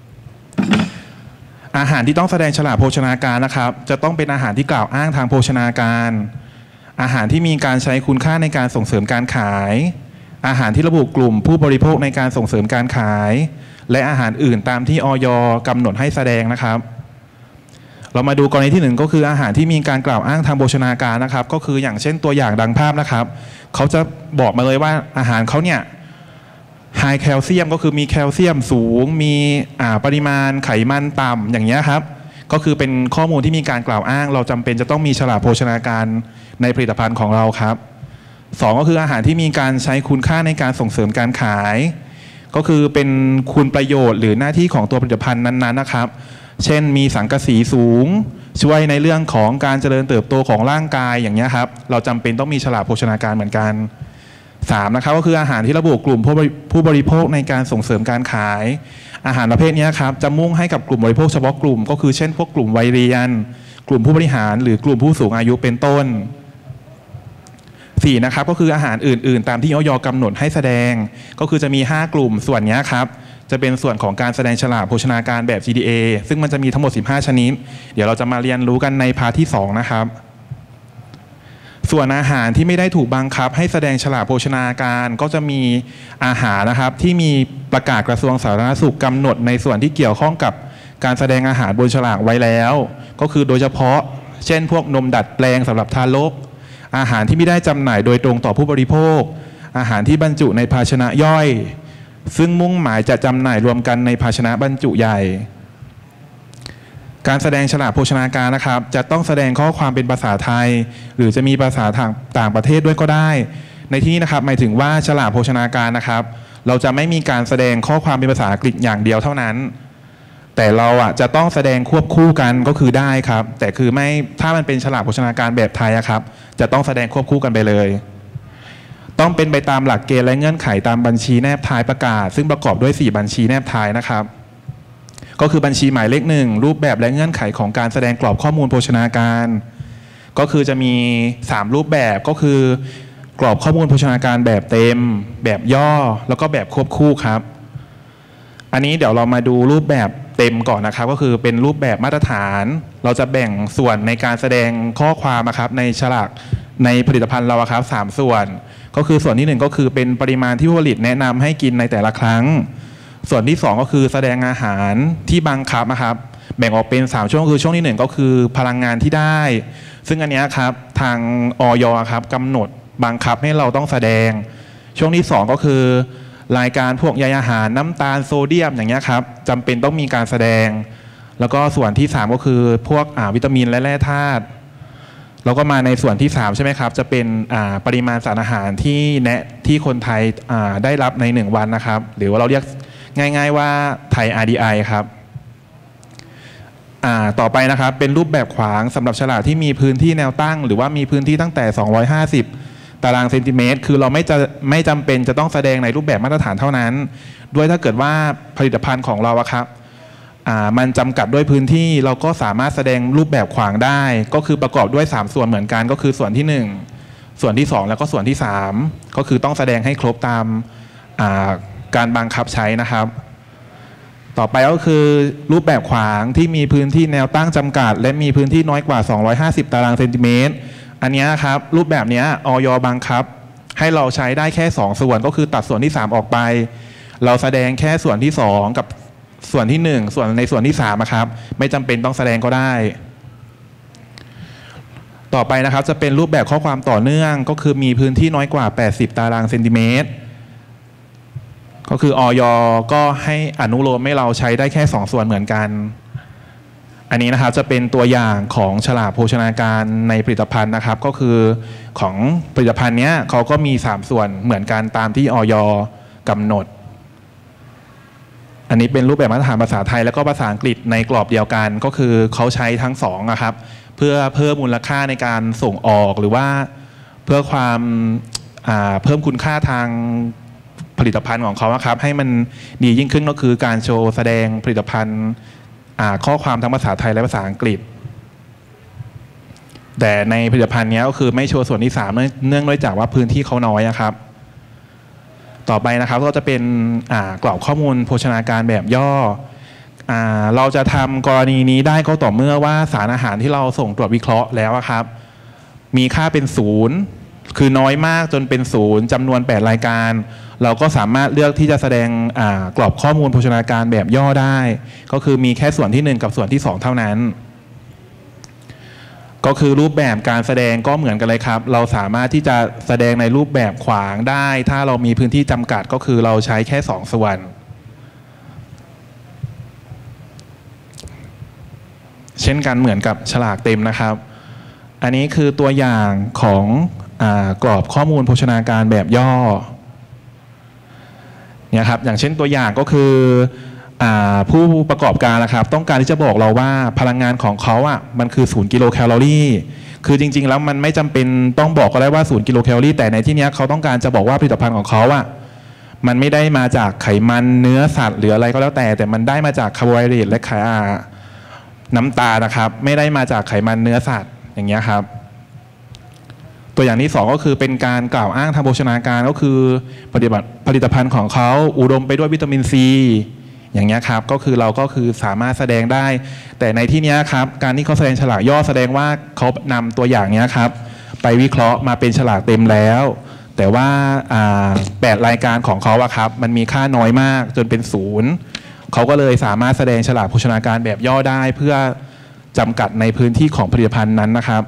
อาหารที่ต้องแสดงฉลากโภชนาการนะครับจะต้องเป็นอาหารที่กล่าวอ้างทางโภชนาการอาหารที่มีการใช้คุณค่าในการส่งเสริมการขายอาหารที่ระบุกลุ่มผู้บริโภคในการส่งเสริมการขายและอาหารอื่นตามที่อย.กำหนดให้แสดงนะครับเรามาดูกรณีที่หนึ่งก็คืออาหารที่มีการกล่าวอ้างทางโภชนาการนะครับก็คืออย่างเช่นตัวอย่างดังภาพนะครับเขาจะบอกมาเลยว่าอาหารเขาเนี่ยไฮแคลเซียมก็คือมีแคลเซียมสูงมีปริมาณไขมันต่ำอย่างเงี้ยครับก็คือเป็นข้อมูลที่มีการกล่าวอ้างเราจำเป็นจะต้องมีฉลากโภชนาการในผลิตภัณฑ์ของเราครับสองก็คืออาหารที่มีการใช้คุณค่าในการส่งเสริมการขายก็คือเป็นคุณประโยชน์หรือหน้าที่ของตัวผลิตภัณฑ์นั้นๆนะครับเช่นมีสังกะสีสูงช่วยในเรื่องของการเจริญเติบโตของร่างกายอย่างนี้ครับเราจำเป็นต้องมีฉลากโภชนาการเหมือนกันสามนะครับก็คืออาหารที่ระบุกลุ่มผู้บริโภคในการส่งเสริมการขายอาหารประเภทนี้ครับจะมุ่งให้กับกลุ่มบริโภคเฉพาะกลุ่มก็คือเช่นพวกกลุ่มวัยเรียนกลุ่มผู้บริหารหรือกลุ่มผู้สูงอายุเป็นต้นสี่นะครับก็คืออาหารอื่นๆตามที่อย.กำหนดให้แสดงก็คือจะมีห้ากลุ่มส่วนนี้ครับจะเป็นส่วนของการแสดงฉลากโภชนาการแบบ ซี ดี เอ ซึ่งมันจะมีทั้งหมดสิบห้าชนิดเดี๋ยวเราจะมาเรียนรู้กันในพาร์ทที่สองนะครับส่วนอาหารที่ไม่ได้ถูกบังคับให้แสดงฉลากโภชนาการก็จะมีอาหารนะครับที่มีประกาศกระทรวงสาธารณสุขกำหนดในส่วนที่เกี่ยวข้องกับการแสดงอาหารบนฉลากไว้แล้วก็คือโดยเฉพาะเช่นพวกนมดัดแปลงสำหรับทารกอาหารที่ไม่ได้จำหน่ายโดยตรงต่อผู้บริโภคอาหารที่บรรจุในภาชนะย่อยซึ่งมุ่งหมายจะจำหน่ายรวมกันในภาชนะบรรจุใหญ่การแสดงฉลากโภชนาการนะครับจะต้องแสดงข้อความเป็นภาษาไทยหรือจะมีภาษาทางต่างประเทศด้วยก็ได้ในที่นี้นะครับหมายถึงว่าฉลากโภชนาการนะครับเราจะไม่มีการแสดงข้อความเป็นภาษาอังกฤษอย่างเดียวเท่านั้นแต่เราอ่ะจะต้องแสดงควบคู่กันก็คือได้ครับแต่คือไม่ถ้ามันเป็นฉลากโภชนาการแบบไทยครับจะต้องแสดงควบคู่กันไปเลยต้องเป็นไปตามหลักเกณฑ์และเงื่อนไขตามบัญชีแนบท้ายประกาศซึ่งประกอบด้วยสี่บัญชีแนบท้ายนะครับก็คือบัญชีหมายเลขหนึ่งรูปแบบและเงื่อนไขของการแสดงกรอบข้อมูลโภชนาการก็คือจะมีสามรูปแบบก็คือกรอบข้อมูลโภชนาการแบบเต็มแบบย่อแล้วก็แบบควบคู่ครับอันนี้เดี๋ยวเรามาดูรูปแบบเต็มก่อนนะครับก็คือเป็นรูปแบบมาตรฐานเราจะแบ่งส่วนในการแสดงข้อความนะครับในฉลากในผลิตภัณฑ์เราครับสามส่วนก็คือส่วนที่หนึ่งก็คือเป็นปริมาณที่ผู้ผลิตแนะนำให้กินในแต่ละครั้งส่วนที่สองก็คือแสดงอาหารที่บังคับนะครับแบ่งออกเป็นสามช่วงคือช่วงที่หนึ่งก็คือพลังงานที่ได้ซึ่งอันนี้ครับทางอย.ครับกำหนดบังคับให้เราต้องแสดงช่วงที่สองก็คือรายการพวกใยอาหารน้ำตาลโซเดียมอย่างเงี้ยครับจำเป็นต้องมีการแสดงแล้วก็ส่วนที่สามก็คือพวกวิตามินและแร่ธาตุแล้วก็มาในส่วนที่สามใช่ไหมครับจะเป็นปริมาณสารอาหารที่แนะที่คนไทยได้รับในหนึ่งวันนะครับหรือว่าเราเรียกง่ายๆว่าไทย อาร์ ดี ไอ ครับต่อไปนะครับเป็นรูปแบบขวางสำหรับฉลากที่มีพื้นที่แนวตั้งหรือว่ามีพื้นที่ตั้งแต่สองร้อยห้าสิบตารางเซนติเมตรคือเราไม่จะไม่จำเป็นจะต้องแสดงในรูปแบบมาตรฐานเท่านั้นด้วยถ้าเกิดว่าผลิตภัณฑ์ของเราครับมันจำกัดด้วยพื้นที่เราก็สามารถแสดงรูปแบบขวางได้ก็คือประกอบด้วยสามส่วนเหมือนกันก็คือส่วนที่หนึ่งส่วนที่สองแล้วก็ส่วนที่สามก็คือต้องแสดงให้ครบตามการบังคับใช้นะครับต่อไปก็คือรูปแบบขวางที่มีพื้นที่แนวตั้งจำกัดและมีพื้นที่น้อยกว่าสองร้อยห้าสิบตารางเซนติเมตรอันนี้ครับรูปแบบนี้อย.บังคับให้เราใช้ได้แค่สองส่วนก็คือตัดส่วนที่สามออกไปเราแสดงแค่ส่วนที่สองกับส่วนที่หนึ่งส่วนในส่วนที่สามครับไม่จำเป็นต้องแสดงก็ได้ต่อไปนะครับจะเป็นรูปแบบข้อความต่อเนื่องก็คือมีพื้นที่น้อยกว่าแปดสิบตารางเซนติเมตรก็คืออย.ก็ให้อนุโลมให้เราใช้ได้แค่สองส่วนเหมือนกันอันนี้นะครับจะเป็นตัวอย่างของฉลากโภชนาการในผลิตภัณฑ์นะครับก็คือของผลิตภัณฑ์นี้เขาก็มีสามส่วนเหมือนกันตามที่อย.กำหนดอันนี้เป็นรูปแบบมาตรฐานภาษาไทยแล้วก็ภาษาอังกฤษในกรอบเดียวกันก็คือเขาใช้ทั้งสองนะครับเพื่อเพิ่มมูลค่าในการส่งออกหรือว่าเพื่อความเพิ่มคุณค่าทางผลิตภัณฑ์ของเขาครับให้มันดียิ่งขึ้นก็คือการโชว์แสดงผลิตภัณฑ์ข้อความทั้งภาษาไทยและภาษาอังกฤษแต่ในผลิตภัณฑ์นี้ก็คือไม่โชว์ส่วนที่สามเนื่องด้วยจากว่าพื้นที่เขาน้อยครับต่อไปนะครับก็จะเป็นกรอบข้อมูลโภชนาการแบบย่อเราจะทำกรณีนี้ได้ก็ต่อเมื่อว่าสารอาหารที่เราส่งตรวจวิเคราะห์แล้วครับมีค่าเป็นศูนย์คือน้อยมากจนเป็นศูนย์จำนวนแปดรายการเราก็สามารถเลือกที่จะแสดงกรอบข้อมูลโภชนาการแบบย่อได้ก็คือมีแค่ส่วนที่หนึ่งกับส่วนที่สองเท่านั้นก็คือรูปแบบการแสดงก็เหมือนกันเลยครับเราสามารถที่จะแสดงในรูปแบบขวางได้ถ้าเรามีพื้นที่จำกัดก็คือเราใช้แค่สองส่วนเช่นกันเหมือนกับฉลากเต็มนะครับอันนี้คือตัวอย่างของกรอบข้อมูลโภชนาการแบบย่อเนี่ยครับอย่างเช่นตัวอย่างก็คือผู้ประกอบการนะครับต้องการที่จะบอกเราว่าพลังงานของเขาอ่ะมันคือศูนย์กิโลแคลอรี่คือจริงๆแล้วมันไม่จำเป็นต้องบอกก็ได้ว่าศูนย์กิโลแคลอรี่แต่ในที่นี้เขาต้องการจะบอกว่าผลิตภัณฑ์ของเขาอ่ะมันไม่ได้มาจากไขมันเนื้อสัตว์หรืออะไรก็แล้วแต่แต่มันได้มาจากคาร์โบไฮเดรตและไขน้ำตาลนะครับไม่ได้มาจากไขมันเนื้อสัตว์อย่างเงี้ยครับตัวอย่างที่สองก็คือเป็นการกล่าวอ้างทางโภชนาการก็คือปฏิบัติผลิตภัณฑ์ของเขาอุดมไปด้วยวิตามินซีอย่างเงี้ยครับก็คือเราก็คือสามารถแสดงได้แต่ในที่นี้ครับการที่เขาแสดงฉลากย่อแสดงว่าเขานำตัวอย่างเนี้ยครับไปวิเคราะห์มาเป็นฉลากเต็มแล้วแต่ว่าแปดรายการของเขาอะครับมันมีค่าน้อยมากจนเป็นศูนย์เขาก็เลยสามารถแสดงฉลากโภชนาการแบบย่อได้เพื่อจำกัดในพื้นที่ของผลิตภัณฑ์นั้นนะครับ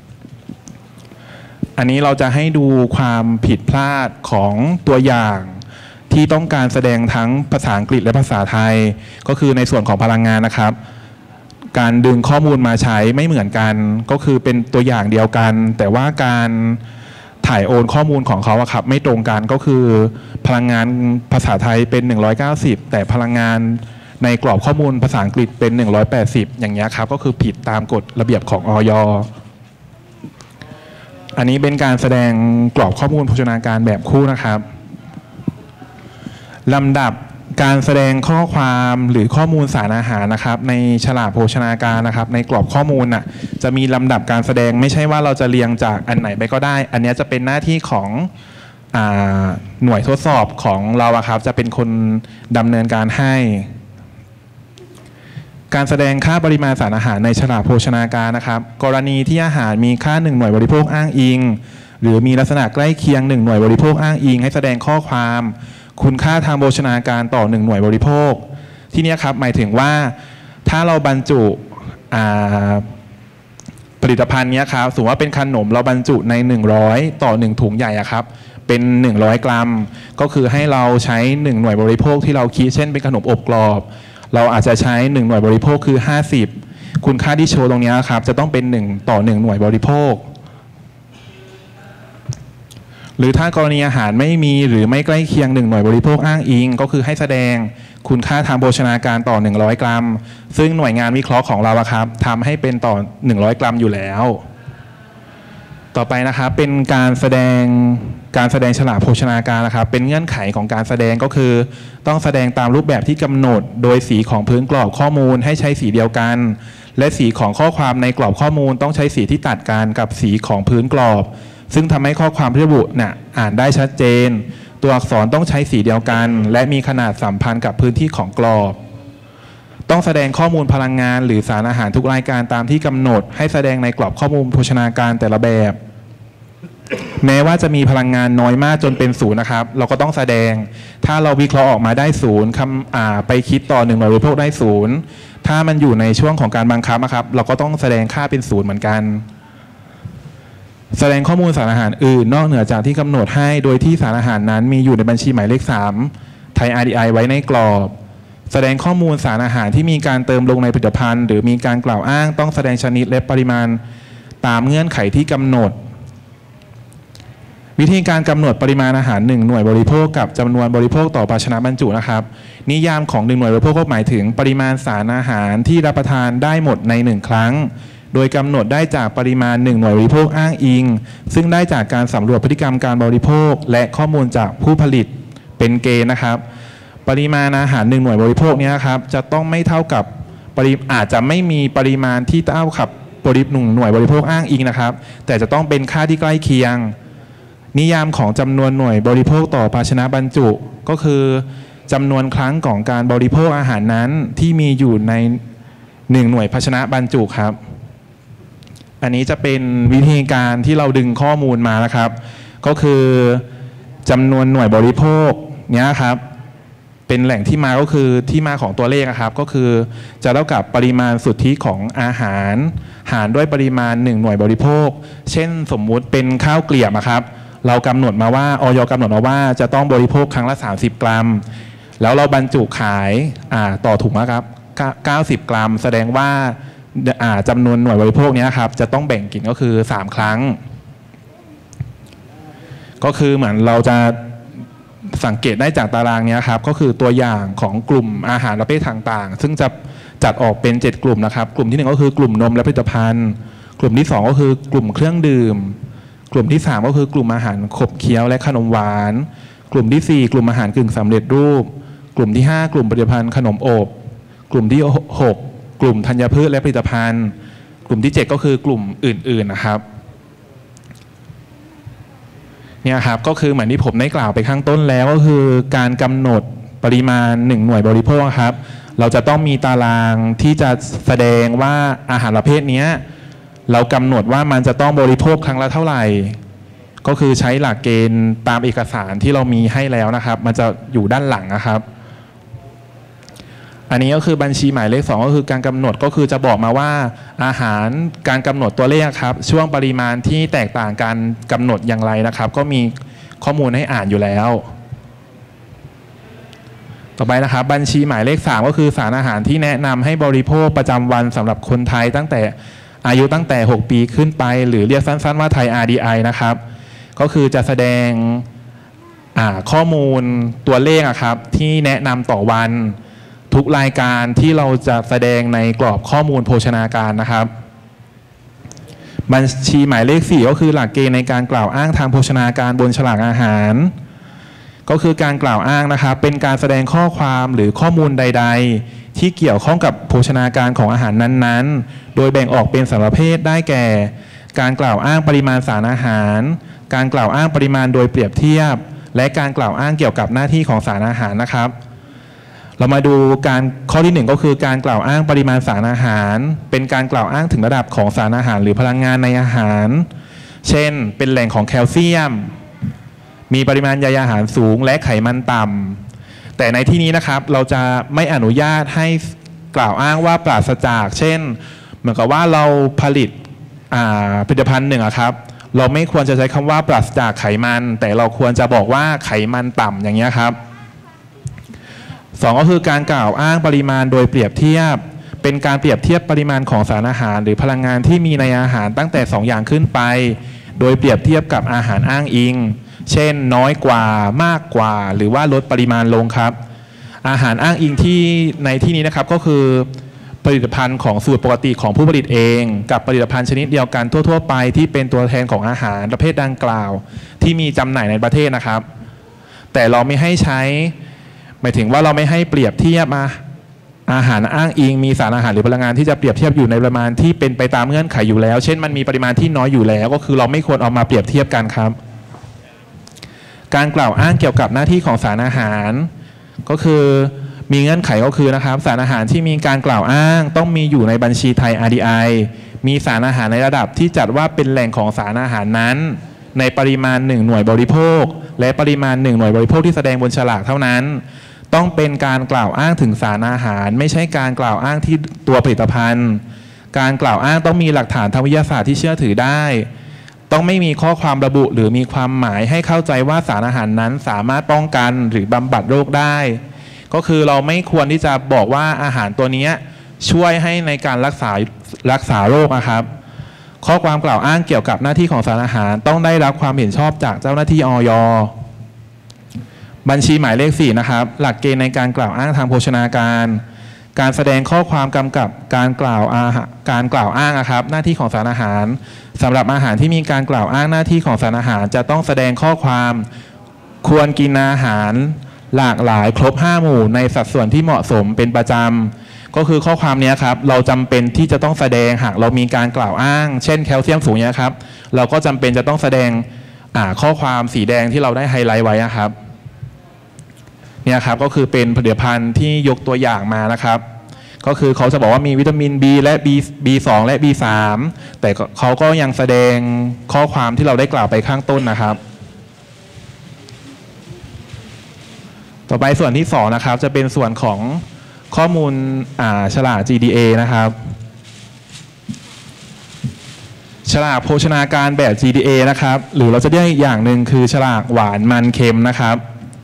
อันนี้เราจะให้ดูความผิดพลาดของตัวอย่างที่ต้องการแสดงทั้งภาษาอังกฤษและภาษาไทยก็คือในส่วนของพลังงานนะครับการดึงข้อมูลมาใช้ไม่เหมือนกันก็คือเป็นตัวอย่างเดียวกันแต่ว่าการถ่ายโอนข้อมูลของเขาอะครับไม่ตรงกันก็คือพลังงานภาษาไทยเป็นหนึ่งร้อยเก้าสิบแต่พลังงานในกรอบข้อมูลภาษาอังกฤษเป็นหนึ่งร้อยแปดสิบอย่างเงี้ยครับก็คือผิดตามกฎระเบียบของอย.อันนี้เป็นการแสดงกรอบข้อมูลโภชนาการแบบคู่นะครับลำดับการแสดงข้อความหรือข้อมูลสารอาหารนะครับในฉลากโภชนาการนะครับในกรอบข้อมูลน่ะจะมีลำดับการแสดงไม่ใช่ว่าเราจะเรียงจากอันไหนไปก็ได้อันนี้จะเป็นหน้าที่ของอ่าหน่วยทดสอบของเราครับจะเป็นคนดำเนินการให้การแสดงค่าปริมาณสารอาหารในฉลากโภชนาการนะครับกรณีที่อาหารมีค่าหนึ่งหน่วยบริโภคอ้างอิงหรือมีลักษณะใกล้เคียงหนึ่งหน่วยบริโภคอ้างอิงให้แสดงข้อความคุณค่าทางโภชนาการต่อหนึ่งหน่วยบริโภคที่นี้ครับหมายถึงว่าถ้าเราบรรจุผลิตภัณฑ์นี้ครับสมมติว่าเป็นขนมเราบรรจุในหนึ่งร้อยต่อหนึ่งถุงใหญ่ครับเป็นหนึ่งร้อยกรัมก็คือให้เราใช้หนึ่งหน่วยบริโภคที่เราคิดเช่นเป็นขนมอบกรอบเราอาจจะใช้หนึ่งหน่วยบริโภคคือห้าสิบคุณค่าที่โชว์ตรงนี้ครับจะต้องเป็นหนึ่งต่อหนึ่งหน่วยบริโภคหรือถ้ากรณีอาหารไม่มีหรือไม่ใกล้เคียงหนึ่งหน่วยบริโภคอ้างอิงก็คือให้แสดงคุณค่าทางโภชนาการต่อหนึ่งร้อยกรัมซึ่งหน่วยงานวิเคราะห์ของเราครับทำให้เป็นต่อหนึ่งร้อยกรัมอยู่แล้วต่อไปนะครับเป็นการแสดงการแสดงฉลากโภชนาการนะครับเป็นเงื่อนไขของการแสดงก็คือต้องแสดงตามรูปแบบที่กำหนดโดยสีของพื้นกรอบข้อมูลให้ใช้สีเดียวกันและสีของข้อความในกรอบข้อมูลต้องใช้สีที่ตัดกันกับสีของพื้นกรอบซึ่งทำให้ข้อความที่ระบุน่ะอ่านได้ชัดเจนตัวอักษรต้องใช้สีเดียวกันและมีขนาดสัมพันธ์กับพื้นที่ของกรอบต้องแสดงข้อมูลพลังงานหรือสารอาหารทุกรายการตามที่กำหนดให้แสดงในกรอบข้อมูลโภชนาการแต่ละแบบแม้ว่าจะมีพลังงานน้อยมากจนเป็นศูนย์นะครับเราก็ต้องแสดงถ้าเราวิเคราะห์ออกมาได้ศูนย์คำอ่าไปคิดต่อหนึ่งหน่วยบริโภคได้ศูนย์ถ้ามันอยู่ในช่วงของการบังคับนะครับเราก็ต้องแสดงค่าเป็นศูนย์เหมือนกันแสดงข้อมูลสารอาหารอื่นนอกเหนือจากที่กำหนดให้โดยที่สารอาหารนั้นมีอยู่ในบัญชีหมายเลขสามไทย อาร์ ดี ไอ ไว้ในกรอบแสดงข้อมูลสารอาหารที่มีการเติมลงในผลิตภัณฑ์หรือมีการกล่าวอ้างต้องแสดงชนิดและปริมาณตามเงื่อนไขที่กำหนดวิธีการกำหนดปริมาณอาหารหนึ่งหน่วยบริโภคกับจำนวนบริโภคต่อภาชนะบรรจุนะครับนิยามของหนึ่งหน่วยบริโภคก็หมายถึงปริมาณสารอาหารที่รับประทานได้หมดในหนึ่งครั้งโดยกำหนดได้จากปริมาณหนึ่งหน่วยบริโภคอ้างอิงซึ่งได้จากการสำรวจพฤติกรรมการบริโภคและข้อมูลจากผู้ผลิตเป็นเกณฑ์นะครับปริมาณอาหารหนึ่งหน่วยบริโภคนี้ครับจะต้องไม่เท่ากับปริอาจจะไม่มีปริมาณที่เท่ากับปริมาณหน่วยบริโภคอ้างอิงนะครับแต่จะต้องเป็นค่าที่ใกล้เคียงนิยามของจำนวนหน่วยบริโภคต่อภาชนะบรรจุก็คือจำนวนครั้งของการบริโภคอาหารนั้นที่มีอยู่ในหนึ่งหน่วยภาชนะบรรจุครับอันนี้จะเป็นวิธีการที่เราดึงข้อมูลมานะครับก็คือจำนวนหน่วยบริโภคเนี้ยครับเป็นแหล่งที่มาก็คือที่มาของตัวเลขครับก็คือจะเท่ากับปริมาณสุทธิของอาหารหารด้วยปริมาณหนึ่งหน่วยบริโภคเช่นสมมุติเป็นข้าวเกลียบครับเรากำหนดมาว่าอย.กำหนดมาว่าจะต้องบริโภคครั้งละสามสิบกรัมแล้วเราบรรจุขายต่อถุงนะครับเก้าสิบกรัมแสดงว่าจำนวนหน่วยบริโภคนี้ครับจะต้องแบ่งกินก็คือสามครั้งก็คือเหมือนเราจะสังเกตได้จากตารางนี้ครับก็คือตัวอย่างของกลุ่มอาหารประเภทต่างๆซึ่งจะจัดออกเป็นเจ็ดกลุ่มนะครับกลุ่มที่หนึ่งก็คือกลุ่มนมและผลิตภัณฑ์กลุ่มที่สองก็คือกลุ่มเครื่องดื่มกลุ่มที่สามก็คือกลุ่มอาหารขบเคี้ยวและขนมหวานกลุ่มที่สี่กลุ่มอาหารกึ่งสำเร็จรูปกลุ่มที่ห้ากลุ่มผลิตภัณฑ์ขนมอบกลุ่มที่หกกลุ่มธัญพืชและผลิตภัณฑ์กลุ่มที่เจ็ดก็คือกลุ่มอื่นๆนะครับเนี่ยครับก็คือเหมือนที่ผมได้กล่าวไปข้างต้นแล้วก็คือการกำหนดปริมาณหนึ่งหน่วยบริโภคครับเราจะต้องมีตารางที่จะแสดงว่าอาหารประเภทนี้เรากำหนดว่ามันจะต้องบริโภคครั้งละเท่าไหร่ก็คือใช้หลักเกณฑ์ตามเอกสารที่เรามีให้แล้วนะครับมันจะอยู่ด้านหลังนะครับอันนี้ก็คือบัญชีหมายเลขสองก็คือการกำหนดก็คือจะบอกมาว่าอาหารการกำหนดตัวเลขครับช่วงปริมาณที่แตกต่างกันกำหนดอย่างไรนะครับก็มีข้อมูลให้อ่านอยู่แล้วต่อไปนะครับบัญชีหมายเลขสามก็คือสารอาหารที่แนะนำให้บริโภคประจำวันสำหรับคนไทยตั้งแต่อายุตั้งแต่หกปีขึ้นไปหรือเรียกสั้นๆว่าไทย อาร์ ดี ไอ นะครับก็คือจะแสดงข้อมูลตัวเลขครับที่แนะนำต่อวันทุกรายการที่เราจะแสดงในกรอบข้อมูลโภชนาการนะครับบัญชีหมายเลขสี่ก็คือหลักเกณฑ์ในการกล่าวอ้างทางโภชนาการบนฉลากอาหารก็คือการกล่าวอ้างนะครับเป็นการแสดงข้อความหรือข้อมูลใดๆที่เกี่ยวข้องกับโภชนาการของอาหารนั้นๆโดยแบ่งออกเป็นสามประเภทได้แก่การกล่าวอ้างปริมาณสารอาหารการกล่าวอ้างปริมาณโดยเปรียบเทียบและการกล่าวอ้างเกี่ยวกับหน้าที่ของสารอาหารนะครับเรามาดูการข้อที่หนึ่งก็คือการกล่าวอ้างปริมาณสารอาหารเป็นการกล่าวอ้างถึงระดับของสารอาหารหรือพลังงานในอาหารเช่นเป็นแหล่งของแคลเซียมมีปริมาณใยอาหารสูงและไขมันต่ำแต่ในที่นี้นะครับเราจะไม่อนุญาตให้กล่าวอ้างว่าปราศจากเช่นเหมือนกับว่าเราผลิตผลิตภัณฑ์หนึ่งครับเราไม่ควรจะใช้คำว่าปราศจากไขมันแต่เราควรจะบอกว่าไขมันต่ำอย่างนี้ครับสองก็คือการกล่าวอ้างปริมาณโดยเปรียบเทียบเป็นการเปรียบเทียบปริมาณของสารอาหารหรือพลังงานที่มีในอาหารตั้งแต่สองอย่างขึ้นไปโดยเปรียบเทียบกับอาหารอ้างอิงเช่นน้อยกว่ามากกว่าหรือว่าลดปริมาณลงครับอาหารอ้างอิงที่ในที่นี้นะครับก็คือผลิตภัณฑ์ของสูตรปกติของผู้ผลิตเองกับผลิตภัณฑ์ชนิดเดียวกันทั่วๆไปที่เป็นตัวแทนของอาหารประเภทดังกล่าวที่มีจำหน่ายในประเทศนะครับแต่เราไม่ให้ใช้หมายถึงว่าเราไม่ให้เปรียบเทียบมาอาหารอ้างอิงมีสารอาหารหรือพลังงานที่จะเปรียบเทียบอยู่ในปริมาณที่เป็นไปตามเงื่อนไขอยู่แล้วเช่นมันมีปริมาณที่น้อยอยู่แล้วก็คือเราไม่ควรเอามาเปรียบเทียบกันครับการกล่าวอ้างเกี่ยวกับหน้าที่ของสารอาหารก็คือมีเงื่อนไขก็คือนะครับสารอาหารที่มีการกล่าวอ้างต้องมีอยู่ในบัญชีไทย อาร์ ดี ไอ มีสารอาหารในระดับที่จัดว่าเป็นแหล่งของสารอาหารนั้นในปริมาณหนึ่งหน่วยบริโภคและปริมาณหนึ่งหน่วยบริโภคที่แสดงบนฉลากเท่านั้นต้องเป็นการกล่าวอ้างถึงสารอาหารไม่ใช่การกล่าวอ้างที่ตัวผลิตภัณฑ์การกล่าวอ้างต้องมีหลักฐานทางวิทยาศาสตร์ที่เชื่อถือได้ต้องไม่มีข้อความระบุหรือมีความหมายให้เข้าใจว่าสารอาหารนั้นสามารถป้องกันหรือบำบัดโรคได้ก็คือเราไม่ควรที่จะบอกว่าอาหารตัวนี้ช่วยให้ในการรักษารักษาโรคนะครับข้อความกล่าวอ้างเกี่ยวกับหน้าที่ของสารอาหารต้องได้รับความเห็นชอบจากเจ้าหน้าที่อย.บัญชีหมายเลขสี่นะครับหลักเกณฑ์ในการกล่าวอ้างทางโภชนาการการแสดงข้อความกำกับการกล่าวอาการกล่าวอ้างนะครับหน้าที่ของสารอาหารสำหรับอาหารที่มีการกล่าวอ้างหน้าที่ของสารอาหารจะต้องแสดงข้อความควรกินอาหารหลากหลายครบห้าหมู่ในสัดส่วนที่เหมาะสมเป็นประจำก็คือข้อความนี้ครับเราจำเป็นที่จะต้องแสดงหากเรามีการกล่าวอ้างเช่นแคลเซียมสูงเนี่ยครับเราก็จำเป็นจะต้องแสดงข้อความสีแดงที่เราได้ไฮไลท์ไว้นะครับเนี่ยครับก็คือเป็นผลิตภัณฑ์ที่ยกตัวอย่างมานะครับก็คือเขาจะบอกว่ามีวิตามิน B และ B บี สอง และ บี สาม แต่เขาก็ยังแสดงข้อความที่เราได้กล่าวไปข้างต้นนะครับต่อไปส่วนที่สองนะครับจะเป็นส่วนของข้อมูลฉลาก จี ดี เอ นะครับฉลากโภชนาการแบบ จี ดี เอ นะครับหรือเราจะเรียกอีกอย่างหนึ่งคือฉลากหวานมันเค็มนะครับ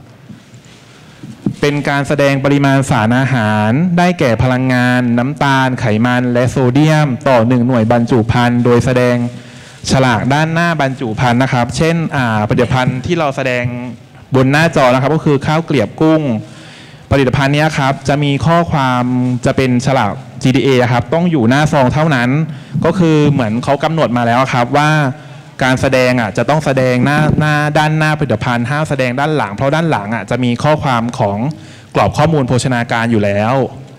เป็นการแสดงปริมาณสารอาหารได้แก่พลังงานน้ำตาลไขมันและโซเดียมต่อหนึ่งหน่วยบรรจุภัณฑ์โดยแสดงฉลากด้านหน้าบรรจุภัณฑ์นะครับเช่นผลิตภัณฑ์ที่เราแสดงบนหน้าจอนะครับก็คือข้าวเกลียบกุ้งผลิตภัณฑ์นี้ครับจะมีข้อความจะเป็นฉลาก จี ดี เอ ครับต้องอยู่หน้าซองเท่านั้นก็คือเหมือนเขากำหนดมาแล้วครับว่าการแสดงอ่ะจะต้องแสดงหน้าหน้าด้านหน้าผลิตภัณฑ์ห้ามแสดงด้านหลังเพราะด้านหลังอ่ะจะมีข้อความของกรอบข้อมูลโภชนาการอยู่แล้ว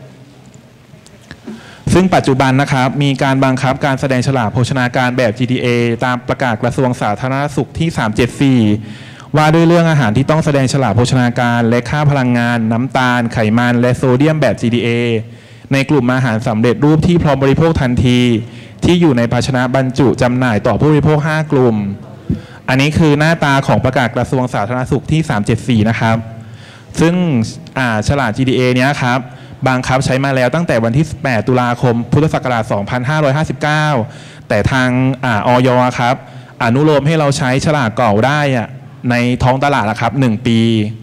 ซึ่งปัจจุบันนะครับมีการบังคับการแสดงฉลากโภชนาการแบบ จี ที เอ ตามประกาศกระทรวงสาธารณสุขที่สามเจ็ดสี่ว่าด้วยเรื่องอาหารที่ต้องแสดงฉลากโภชนาการและค่าพลังงานน้ำตาลไขมันและโซเดียมแบบ จี ที เอ ในกลุ่มอาหารสำเร็จรูปที่พร้อมบริโภคทันทีที่อยู่ในภาชนะบรรจุจำหน่ายต่อผู้บริโภคห้ากลุ่มอันนี้คือหน้าตาของประกาศกระทรวงสาธารณสุขที่สามเจ็ดสี่นะครับซึ่งฉลาก จี ที เอ เนี้ยครับบังคับใช้มาแล้วตั้งแต่วันที่แปดตุลาคมพุทธศักราชสองพันห้าร้อยห้าสิบเก้าแต่ทางอย.ครับอนุโลมให้เราใช้ฉลากเก่าได้ในท้องตลาดนะครับหนึ่งปี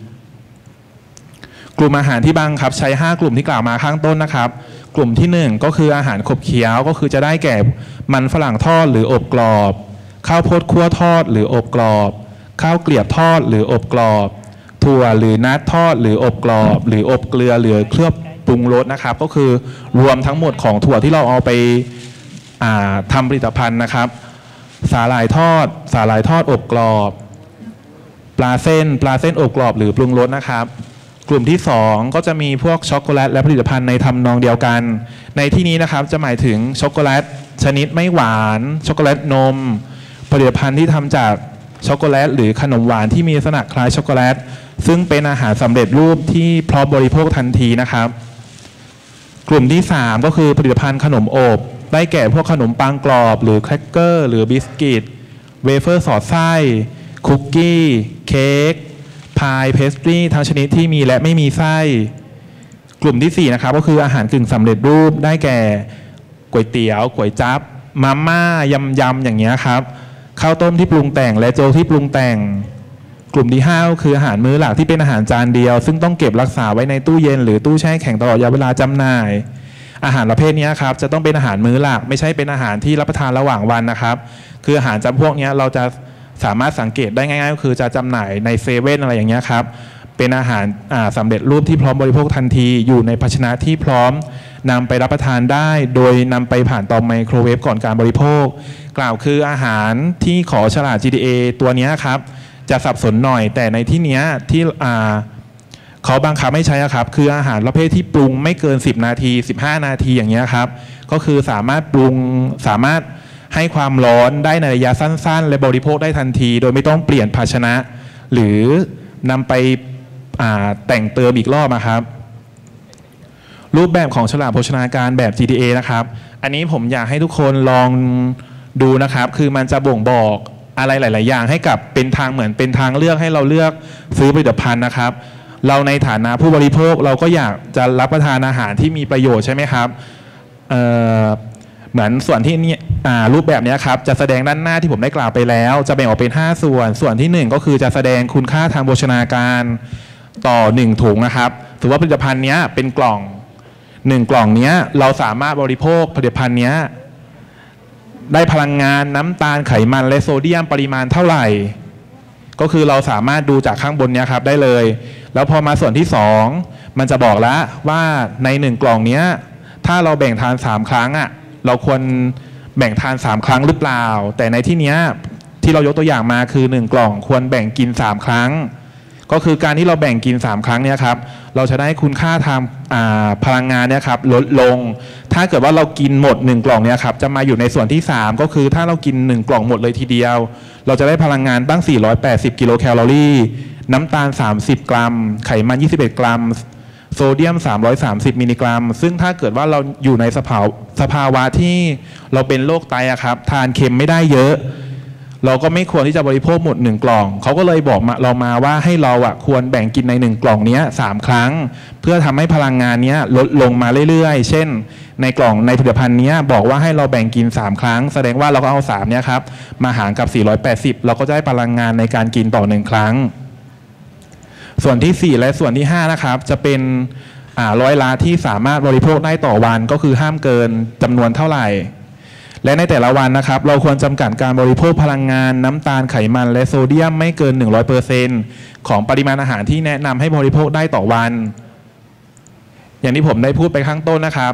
กลุ่มอาหารที่บังคับใช้ห้ากลุ่มที่กล่าวมาข้างต้นนะครับกลุ่มที่หนึ่งก็คืออาหารขบเคี้ยวก็คือจะได้แก่มันฝรั่งทอดหรืออบกรอบข้าวโพดคั่วทอดหรืออบกรอบข้าวเกลียบทอดหรืออบกรอบถั่วหรือนัททอดหรืออบกรอบหรืออบเกลือหรือเคลือบปรุงรสนะครับก็คือรวมทั้งหมดของถั่วที่เราเอาไปทำผลิตภัณฑ์นะครับสาหร่ายทอดสาหร่ายทอดอบกรอบปลาเส้นปลาเส้นอบกรอบหรือปรุงรสนะครับกลุ่มที่สองก็จะมีพวกช็อกโกแลตและผลิตภัณฑ์ในทำนองเดียวกันในที่นี้นะครับจะหมายถึงช็อกโกแลตชนิดไม่หวานช็อกโกแลตนมผลิตภัณฑ์ที่ทำจากช็อกโกแลตหรือขนมหวานที่มีลักษณะคล้ายช็อกโกแลตซึ่งเป็นอาหารสำเร็จรูปที่พร้อมบริโภคทันทีนะครับกลุ่มที่สามก็คือผลิตภัณฑ์ขนมอบได้แก่พวกขนมปังกรอบหรือแครกเกอร์หรือบิสกิตเวเฟอร์สอดไส้คุกกี้เค้กพายเพสตรีทั้งชนิดที่มีและไม่มีไส้กลุ่มที่สี่นะครับก็คืออาหารกึ่งสำเร็จรูปได้แก่ก๋วยเตี๋ยวก๋วยจั๊บมาม่ายำยำอย่างเงี้ยครับข้าวต้มที่ปรุงแต่งและโจ๊กที่ปรุงแต่งกลุ่มที่ห้าก็คืออาหารมื้อหลักที่เป็นอาหารจานเดียวซึ่งต้องเก็บรักษาไว้ในตู้เย็นหรือตู้แช่แข็งตลอดระยะเวลาจำหน่ายอาหารประเภทนี้ครับจะต้องเป็นอาหารมื้อหลักไม่ใช่เป็นอาหารที่รับประทานระหว่างวันนะครับคืออาหารจำพวกนี้เราจะสามารถสังเกตได้ง่ายๆก็คือจะจำหน่ายในเซเว่นอะไรอย่างเงี้ยครับเป็นอาหารสำเร็จรูปที่พร้อมบริโภคทันทีอยู่ในภาชนะที่พร้อมนำไปรับประทานได้โดยนำไปผ่านเตาไมโครเวฟก่อนการบริโภคกล่าวคืออาหารที่ขอฉลาก จี ที เอ ตัวนี้ครับจะสับสนหน่อยแต่ในที่นี้ที่เขาบังคับไม่ใช้ครับคืออาหารประเภทที่ปรุงไม่เกินสิบนาทีสิบห้านาทีอย่างเงี้ยครับก็คือสามารถปรุงสามารถให้ความร้อนได้ในระยะสั้นๆและบริโภคได้ทันทีโดยไม่ต้องเปลี่ยนภาชนะหรือนำไปแต่งเติมอีกรอบนะครับรูปแบบของฉลากโภชนาการแบบ จี ที เอ นะครับอันนี้ผมอยากให้ทุกคนลองดูนะครับคือมันจะบ่งบอกอะไรหลายๆอย่างให้กับเป็นทางเหมือนเป็นทางเลือกให้เราเลือกซื้อผลิตภัณฑ์นะครับเราในฐานะผู้บริโภคเราก็อยากจะรับประทานอาหารที่มีประโยชน์ใช่ไหมครับเอ่อเหมือนส่วนที่นี่รูปแบบนี้ครับจะแสดงด้านหน้าที่ผมได้กล่าวไปแล้วจะแบ่งออกเป็นห้าส่วนส่วนที่หนึ่งก็คือจะแสดงคุณค่าทางโภชนาการต่อหนึ่งถุงนะครับถือว่าผลิตภัณฑ์นี้เป็นกล่องหนึ่งกล่องนี้เราสามารถบริโภคผลิตภัณฑ์นี้ได้พลังงานน้ำตาลไขมันและโซเดียมปริมาณเท่าไหร่ก็คือเราสามารถดูจากข้างบนนี้ครับได้เลยแล้วพอมาส่วนที่สองมันจะบอกแล้วว่าในหนึ่งกล่องนี้ถ้าเราแบ่งทานสามครั้งอ่ะเราควรแบ่งทานสามครั้งหรือเปล่าแต่ในที่นี้ที่เรายกตัวอย่างมาคือหนึ่งกล่องควรแบ่งกินสามครั้งก็คือการที่เราแบ่งกินสามครั้งเนี่ยครับเราจะได้คุณค่าทางพลังงานเนี่ยครับลดลงถ้าเกิดว่าเรากินหมดหนึ่งกล่องเนี่ยครับจะมาอยู่ในส่วนที่สามก็คือถ้าเรากินหนึ่งกล่องหมดเลยทีเดียวเราจะได้พลังงานตั้งสี่ร้อยแปดสิบกิโลแคลอรี่น้ำตาลสามสิบกรัมไขมันยี่สิบเอ็ดกรัมโซเดียมสามร้อยสามสิบมิลลิกรัมซึ่งถ้าเกิดว่าเราอยู่ในสภาวะสภาวะที่เราเป็นโรคไตอะครับทานเค็มไม่ได้เยอะเราก็ไม่ควรที่จะบริโภคหมดหนึ่งกล่องเขาก็เลยบอกมาเรามาว่าให้เราอะควรแบ่งกินในหนึ่งกล่องนี้สามครั้งเพื่อทำให้พลังงานนี้ลดลงมาเรื่อยๆเช่นในกล่องในผลิตภัณฑ์นี้บอกว่าให้เราแบ่งกินสามครั้งแสดงว่าเราก็เอาสามเนี่ยครับมาหารกับสี่ร้อยแปดสิบเราก็จะได้พลังงานในการกินต่อหนึ่งครั้งส่วนที่สี่และส่วนที่ห้านะครับจะเป็นร้อยละที่สามารถบริโภคได้ต่อวันก็คือห้ามเกินจำนวนเท่าไหร่และในแต่ละวันนะครับเราควรจำกัดการบริโภคพลังงานน้ำตาลไขมันและโซเดียมไม่เกิน หนึ่งร้อยเปอร์เซ็นต์ ของปริมาณอาหารที่แนะนำให้บริโภคได้ต่อวันอย่างที่ผมได้พูดไปข้างต้นนะครับ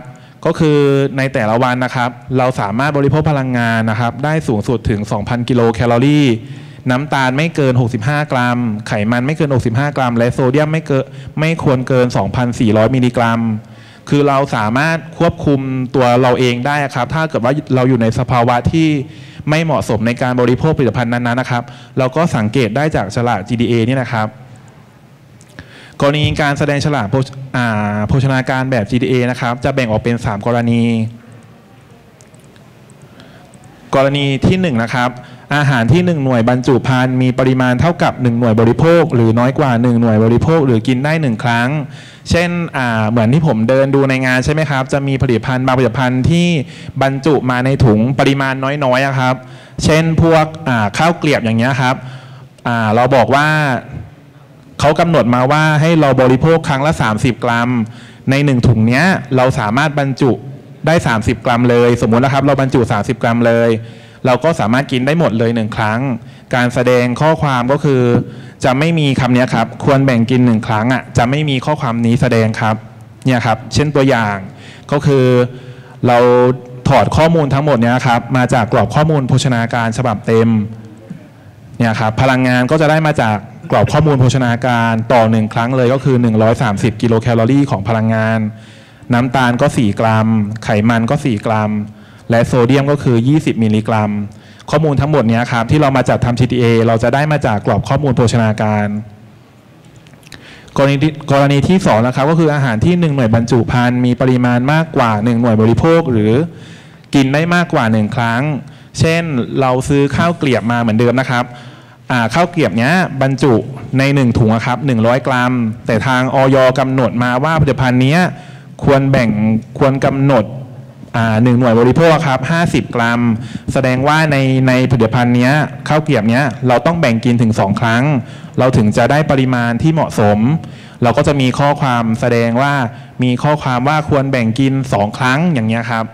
ก็คือในแต่ละวันนะครับเราสามารถบริโภคพลังงานนะครับได้สูงสุดถึง สองพัน กิโลแคลอรี่น้ำตาลไม่เกินหกสิบห้ากรัมไขมันไม่เกินหกสิบห้ากรัมและโซเดียมไม่เกินไม่ควรเกิน สองพันสี่ร้อย มิลลิกรัมคือเราสามารถควบคุมตัวเราเองได้ครับถ้าเกิดว่าเราอยู่ในสภาวะที่ไม่เหมาะสมในการบริโภคผลิตภัณฑ์นั้นๆนะครับเราก็สังเกตได้จากฉลาก จี ดี เอ นี่นะครับกรณีการแสดงฉลากโภชนาการแบบ จี ดี เอ นะครับจะแบ่งออกเป็นสามกรณีกรณีที่หนึ่งนะครับอาหารที่หนึ่งหน่วยบรรจุภัณฑ์มีปริมาณเท่ากับหนึ่งหน่วยบริโภคหรือน้อยกว่าหนึ่งหน่วยบริโภคหรือกินได้หนึ่งครั้งเช่นเหมือนที่ผมเดินดูในงานใช่ไหมครับจะมีผลิตภัณฑ์บางผลิตภัณฑ์ที่บรรจุมาในถุงปริมาณน้อยๆครับเช่นพวกข้าวเกลียบอย่างเงี้ยครับเราบอกว่าเขากำหนดมาว่าให้เราบริโภคครั้งละสามสิบกรัมในหนึ่งถุงเนี้ยเราสามารถบรรจุได้สามสิบกรัมเลยสมมุตินะครับเราบรรจุสามสิบกรัมเลยเราก็สามารถกินได้หมดเลยหนึ่งครั้งการแสดงข้อความก็คือจะไม่มีคำนี้ครับควรแบ่งกินหนึ่งครั้งอ่ะจะไม่มีข้อความนี้แสดงครับเนี่ยครับเช่นตัวอย่างก็คือเราถอดข้อมูลทั้งหมดเนี่ยครับมาจากกรอบข้อมูลโภชนาการฉบับเต็มเนี่ยครับพลังงานก็จะได้มาจากกรอบข้อมูลโภชนาการต่อหนึ่งครั้งเลยก็คือหนึ่งร้อยสามสิบกิโลแคลอรี่ของพลังงานน้ำตาลก็สี่กรัมไขมันก็สี่กรัมและโซเดียมก็คือยี่สิบมิลลิกรัมข้อมูลทั้งหมดนี้ครับที่เรามาจัดทำ จี ดี เอ เราจะได้มาจากกรอบข้อมูลโภชนาการกรณีกรณีที่สองนะครับก็คืออาหารที่หนึ่งหน่วยบรรจุภัณฑ์มีปริมาณมากกว่าหนึ่งหน่วยบริโภคหรือกินได้มากกว่าหนึ่งครั้งเช่นเราซื้อข้าวเกลียบมาเหมือนเดิมนะครับข้าวเกลียบเนี้ยบรรจุในหนึ่งถุงครับหนึ่งร้อยกรัมแต่ทางอย.กำหนดมาว่าผลิตภัณฑ์นี้ควรแบ่งควรกำหนดหนึ่งหน่วยบริโภคครับห้าสิบกรัมแสดงว่าในในผลิตภัณฑ์นี้ข้าวเกรียบนี้เราต้องแบ่งกินถึงสองครั้งเราถึงจะได้ปริมาณที่เหมาะสมเราก็จะมีข้อความแสดงว่ามีข้อความว่าควรแบ่งกินสองครั้งอย่างนี้ครับ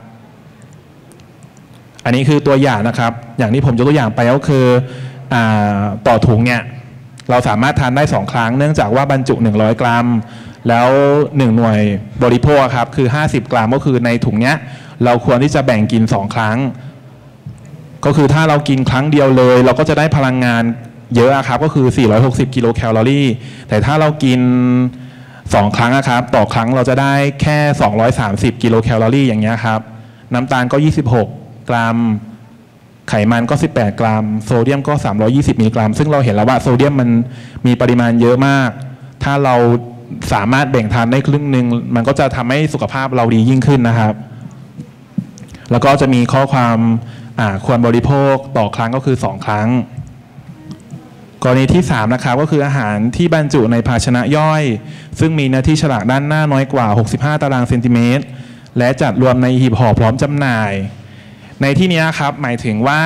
อันนี้คือตัวอย่างนะครับอย่างที่ผมยกตัวอย่างไปก็คือต่อถุงเนี่ยเราสามารถทานได้สองครั้งเนื่องจากว่าบรรจุหนึ่งร้อยกรัมแล้วหนึ่งหน่วยบริโภคครับคือห้าสิบกรัมก็คือในถุงเนี้ยเราควรที่จะแบ่งกินสองครั้งก็คือถ้าเรากินครั้งเดียวเลยเราก็จะได้พลังงานเยอะครับก็คือสี่ร้อยหกสิบกิโลแคลอรี่แต่ถ้าเรากินสองครั้งครับต่อครั้งเราจะได้แค่สองร้อยสามสิบกิโลแคลอรี่อย่างเงี้ยครับน้ำตาลก็ยี่สิบหกกรัมไขมันก็สิบแปดกรัมโซเดียมก็สามร้อยยี่สิบมิลลิกรัมซึ่งเราเห็นแล้วว่าโซเดียมมันมีปริมาณเยอะมากถ้าเราสามารถแบ่งทานได้ครึ่งหนึ่งมันก็จะทำให้สุขภาพเราดียิ่งขึ้นนะครับแล้วก็จะมีข้อความควรบริโภคต่อครั้งก็คือสองครั้งกรณีที่สามนะครับก็คืออาหารที่บรรจุในภาชนะย่อยซึ่งมีเนื้อที่ฉลากด้านหน้าน้อยกว่าหกสิบห้าตารางเซนติเมตรและจัดรวมในหีบห่อพร้อมจำหน่ายในที่นี้ครับหมายถึงว่า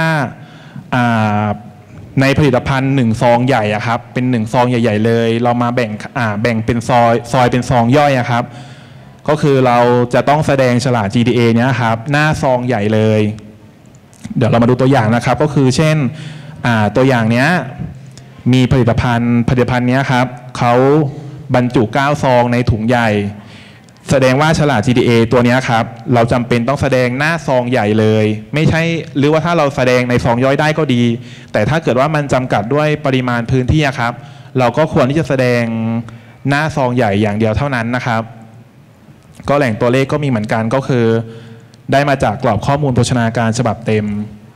ในผลิตภัณฑ์หนึ่งซองใหญ่อะครับเป็นหนึ่งซองใหญ่ๆเลยเรามาแบ่งแบ่งเป็นซอยซอยเป็นซองย่อยอะครับก็คือเราจะต้องแสดงฉลาก จี ดี เอ เนี้ยครับหน้าซองใหญ่เลยเดี๋ยวเรามาดูตัวอย่างนะครับก็คือเช่นตัวอย่างเนี้ยมีผลิตภัณฑ์ผลิตภัณฑ์เนี้ยครับเขาบรรจุเก้าซองในถุงใหญ่แสดงว่าฉลาก จี ดี เอ ตัวนี้ครับเราจำเป็นต้องแสดงหน้าซองใหญ่เลยไม่ใช่หรือว่าถ้าเราแสดงในซองย่อยได้ก็ดีแต่ถ้าเกิดว่ามันจำกัดด้วยปริมาณพื้นที่ครับเราก็ควรที่จะแสดงหน้าซองใหญ่อย่างเดียวเท่านั้นนะครับก็แหล่งตัวเลขก็มีเหมือนกันก็คือได้มาจากกรอบข้อมูลโภชนาการฉบับเต็ม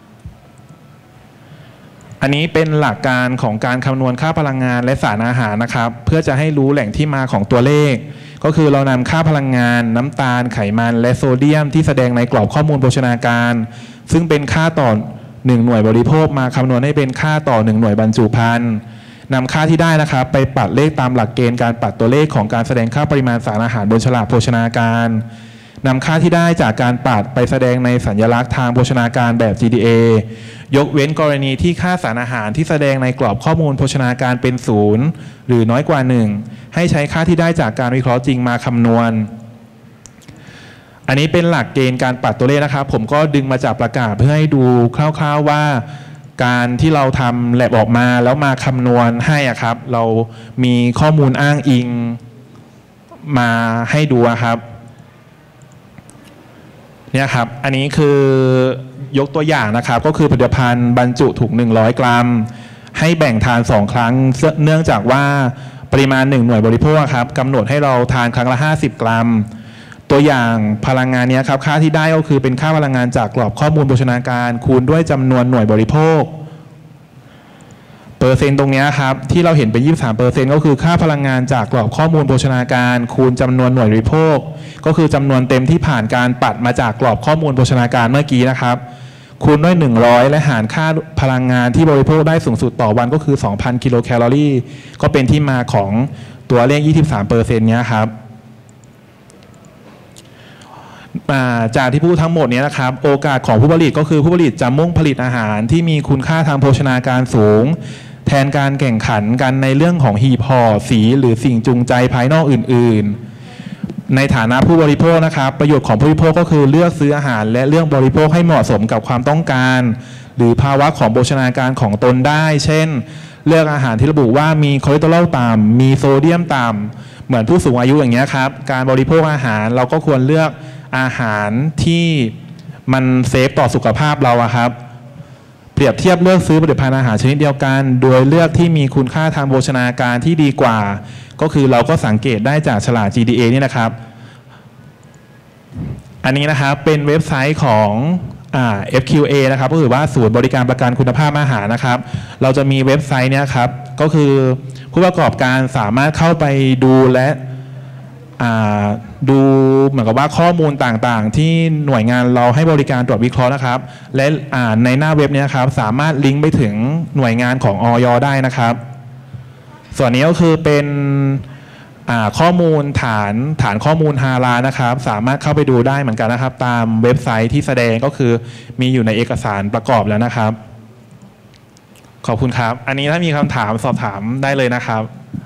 อันนี้เป็นหลักการของการคำนวณค่าพลังงานและสารอาหารนะครับเพื่อจะให้รู้แหล่งที่มาของตัวเลขก็คือเรานำค่าพลังงานน้ำตาลไขมันและโซเดียมที่แสดงในกรอบข้อมูลโภชนาการซึ่งเป็นค่าต่อหนึ่งหน่วยบริโภคมาคำนวณให้เป็นค่าต่อหนึ่งหน่วยบรรจุภัณฑ์นำค่าที่ได้นะครับไปปัดเลขตามหลักเกณฑ์การปัดตัวเลขของการแสดงค่าปริมาณสารอาหารบนฉลากโภชนาการนำค่าที่ได้จากการปัดไปแสดงในสัญลักษณ์ทางโภชนาการแบบ จี ดี เอ ยกเว้นกรณีที่ค่าสารอาหารที่แสดงในกรอบข้อมูลโภชนาการเป็นศูนย์หรือน้อยกว่าหนึ่งให้ใช้ค่าที่ได้จากการวิเคราะห์จริงมาคำนวณอันนี้เป็นหลักเกณฑ์การปัดตัวเลขนะครับผมก็ดึงมาจากประกาศเพื่อให้ดูคร่าวๆว่าการที่เราทำแลบออกมาแล้วมาคำนวณให้อะครับเรามีข้อมูลอ้างอิงมาให้ดูครับเนี่ยครับอันนี้คือยกตัวอย่างนะครับก็คือผลิตภัณฑ์บรรจุถุงหนึ่งร้อยกรัมให้แบ่งทานสองครั้งเนื่องจากว่าปริมาณหนึ่งหน่วยบริโภคครับกำหนดให้เราทานครั้งละห้าสิบกรัมตัวอย่างพลังงานนี้ครับค่าที่ได้ก็คือเป็นค่าพลังงานจากกรอบข้อมูลโภชนาการคูณด้วยจำนวนหน่วยบริโภคเปอร์เซ็นต์ตรงนี้ครับที่เราเห็นเป็น ยี่สิบสามเปอร์เซ็นต์ ก็คือค่าพลังงานจากกรอบข้อมูลโภชนาการคูณจำนวนหน่วยบริโภคก็คือจำนวนเต็มที่ผ่านการปัดมาจากกรอบข้อมูลโภชนาการเมื่อกี้นะครับคูณด้วยหนึ่งร้อยและหารค่าพลังงานที่บริโภคได้สูงสุดต่อวันก็คือ สองพัน กิโลแคลอรี่ก็เป็นที่มาของตัวเลข ยี่สิบสามเปอร์เซ็นต์ เนี้ยครับจากที่พูดทั้งหมดนี้นะครับโอกาสของผู้ผลิตก็คือผู้ผลิตจะมุ่งผลิตอาหารที่มีคุณค่าทางโภชนาการสูงแทนการแข่งขันกันในเรื่องของหีบห่อสีหรือสิ่งจูงใจภายนอกอื่นๆในฐานะผู้บริโภคนะครับประโยชน์ของผู้บริโภคก็คือเลือกซื้ออาหารและเลือกบริโภคให้เหมาะสมกับความต้องการหรือภาวะของโภชนาการของตนได้เช่นเลือกอาหารที่ระบุว่ามีคอเลสเตอรอลต่ำมีโซเดียมต่ำเหมือนผู้สูงอายุอย่างเงี้ยครับการบริโภคอาหารเราก็ควรเลือกอาหารที่มันเซฟต่อสุขภาพเราอะครับเปรียบเทียบเลือกซื้อผลิตภัณฑ์อาหารชนิดเดียวกันโดยเลือกที่มีคุณค่าทางโภชนาการที่ดีกว่าก็คือเราก็สังเกตได้จากฉลาก จี ดี เอ นี่นะครับอันนี้นะครับเป็นเว็บไซต์ของอ่า เอฟ คิว เอ นะครับก็คือว่าศูนย์บริการประกันคุณภาพอาหารนะครับเราจะมีเว็บไซต์เนี้ยครับก็คือผู้ประกอบการสามารถเข้าไปดูและดูเหมือนกับว่าข้อมูลต่างๆที่หน่วยงานเราให้บริการตรวจวิเคราะห์นะครับและในหน้าเว็บนี้ครับสามารถลิงก์ไปถึงหน่วยงานของอย.ได้นะครับส่วนนี้ก็คือเป็นข้อมูลฐานฐานข้อมูลฮาลาลนะครับสามารถเข้าไปดูได้เหมือนกันนะครับตามเว็บไซต์ที่แสดงก็คือมีอยู่ในเอกสารประกอบแล้วนะครับขอบคุณครับอันนี้ถ้ามีคำถามสอบถามได้เลยนะครับ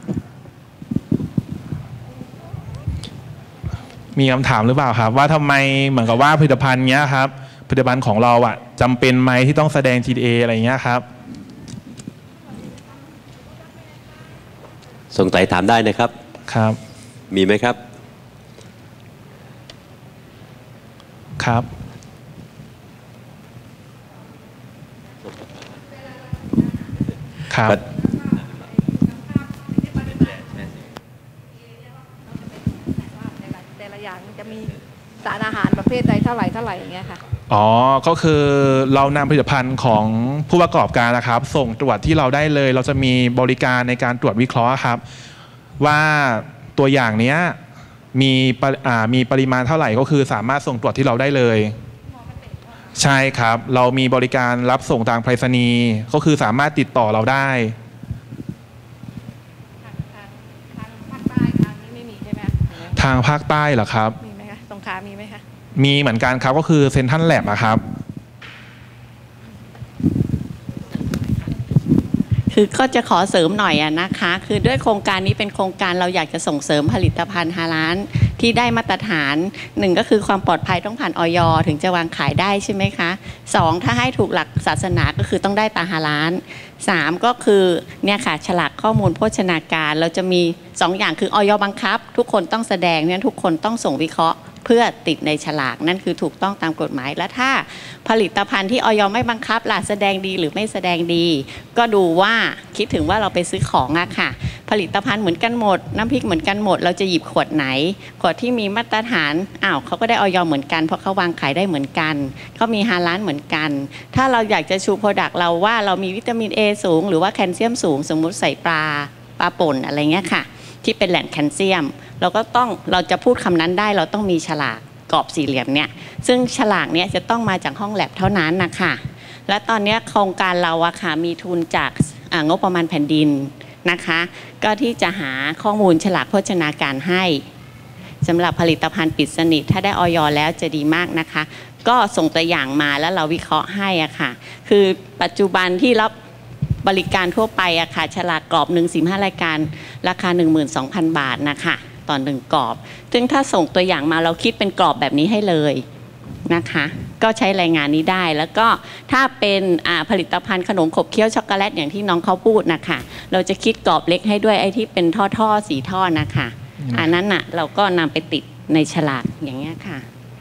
มีคำถามหรือเปล่าครับว่าทำไมเหมือนกับว่าผลิตภัณฑ์เนี้ยครับผลิตภัณฑ์ของเราอ่ะจำเป็นไหมที่ต้องแสดง จี ดี เอ อะไรเงี้ยครับ
สงสัยถามได้นะครับ
ครับ
มีไหมครับ
ครับครับ
จะมีสารอาหารประเภทใดเท่าไหร่เท่าไหร่อย่างเงี้ยค่ะ
อ๋อก็คือเรานำผลิตภัณฑ์ของผู้ประกอบการนะครับส่งตรวจที่เราได้เลยเราจะมีบริการในการตรวจวิเคราะห์ครับว่าตัวอย่างเนี้ยมีมีปริมาณเท่าไหร่ก็คือสามารถส่งตรวจที่เราได้เลยใช่ครับเรามีบริการรับส่งทางไปรษณีย์ก็คือสามารถติดต่อเราได้ทางภาคใต้เหรอครับ
มีไหมคะสงขลามีไหมคะ
มีเหมือนกันครับก็คือเซ็นทรัลแลบอะครับ
คือก็จะขอเสริมหน่อยอะนะคะคือด้วยโครงการนี้เป็นโครงการเราอยากจะส่งเสริมผลิตภัณฑ์ฮาลาลที่ได้มาตรฐานหนึ่งก็คือความปลอดภัยต้องผ่านอย.ถึงจะวางขายได้ใช่ไหมคะสองถ้าให้ถูกหลักศาสนาก็คือต้องได้ตาฮาลาลสามก็คือเนี่ยค่ะฉลากข้อมูลโภชนาการเราจะมีสองอย่างคืออย.บังคับทุกคนต้องแสดงเนี่ยทุกคนต้องส่งวิเคราะห์เพื่อติดในฉลากนั่นคือถูกต้องตามกฎหมายและถ้าผลิตภัณฑ์ที่อย.ไม่บังคับล่ะแสดงดีหรือไม่แสดงดีก็ดูว่าคิดถึงว่าเราไปซื้อของอะค่ะผลิตภัณฑ์เหมือนกันหมดน้ำพริกเหมือนกันหมดเราจะหยิบขวดไหนขวดที่มีมาตรฐานอ้าวเขาก็ได้อย.เหมือนกันเพราะเขาวางขายได้เหมือนกันเขามีฮาลาลเหมือนกันถ้าเราอยากจะชูโปรดักต์เราว่าเรามีวิตามิน A สูงหรือว่าแคลเซียมสูงสมมุติใส่ปลาปลาป่นอะไรเงี้ยค่ะที่เป็นแหล่งแคลเซียมเราก็ต้องเราจะพูดคำนั้นได้เราต้องมีฉลากกรอบสี่เหลี่ยมเนี่ยซึ่งฉลากเนี่ยจะต้องมาจากห้องแลบเท่านั้นนะคะและตอนนี้โครงการเราอะค่ะมีทุนจากงบประมาณแผ่นดินนะคะก็ที่จะหาข้อมูลฉลากโภชนาการให้สำหรับผลิตภัณฑ์ปิดสนิทถ้าได้อย.แล้วจะดีมากนะคะก็ส่งตัวอย่างมาแล้วเราวิเคราะห์ให้อะค่ะคือปัจจุบันที่รับบริการทั่วไปอะค่ะฉลากกรอบหนึ่งสิบห้ารายการราคา หนึ่งหมื่นสองพัน บาทนะคะต่อหนึ่งกรอบซึ่งถ้าส่งตัวอย่างมาเราคิดเป็นกรอบแบบนี้ให้เลยนะคะก็ใช้รายงานนี้ได้แล้วก็ถ้าเป็นผลิตภัณฑ์ขนมขบเคี้ยวช็อกโกแลตอย่างที่น้องเขาพูดนะคะเราจะคิดกรอบเล็กให้ด้วยไอ้ที่เป็นท่อท่อสีท่อนะคะอันนั้นน่ะเราก็นำไปติดในฉลากอย่างเงี้ยค่ะ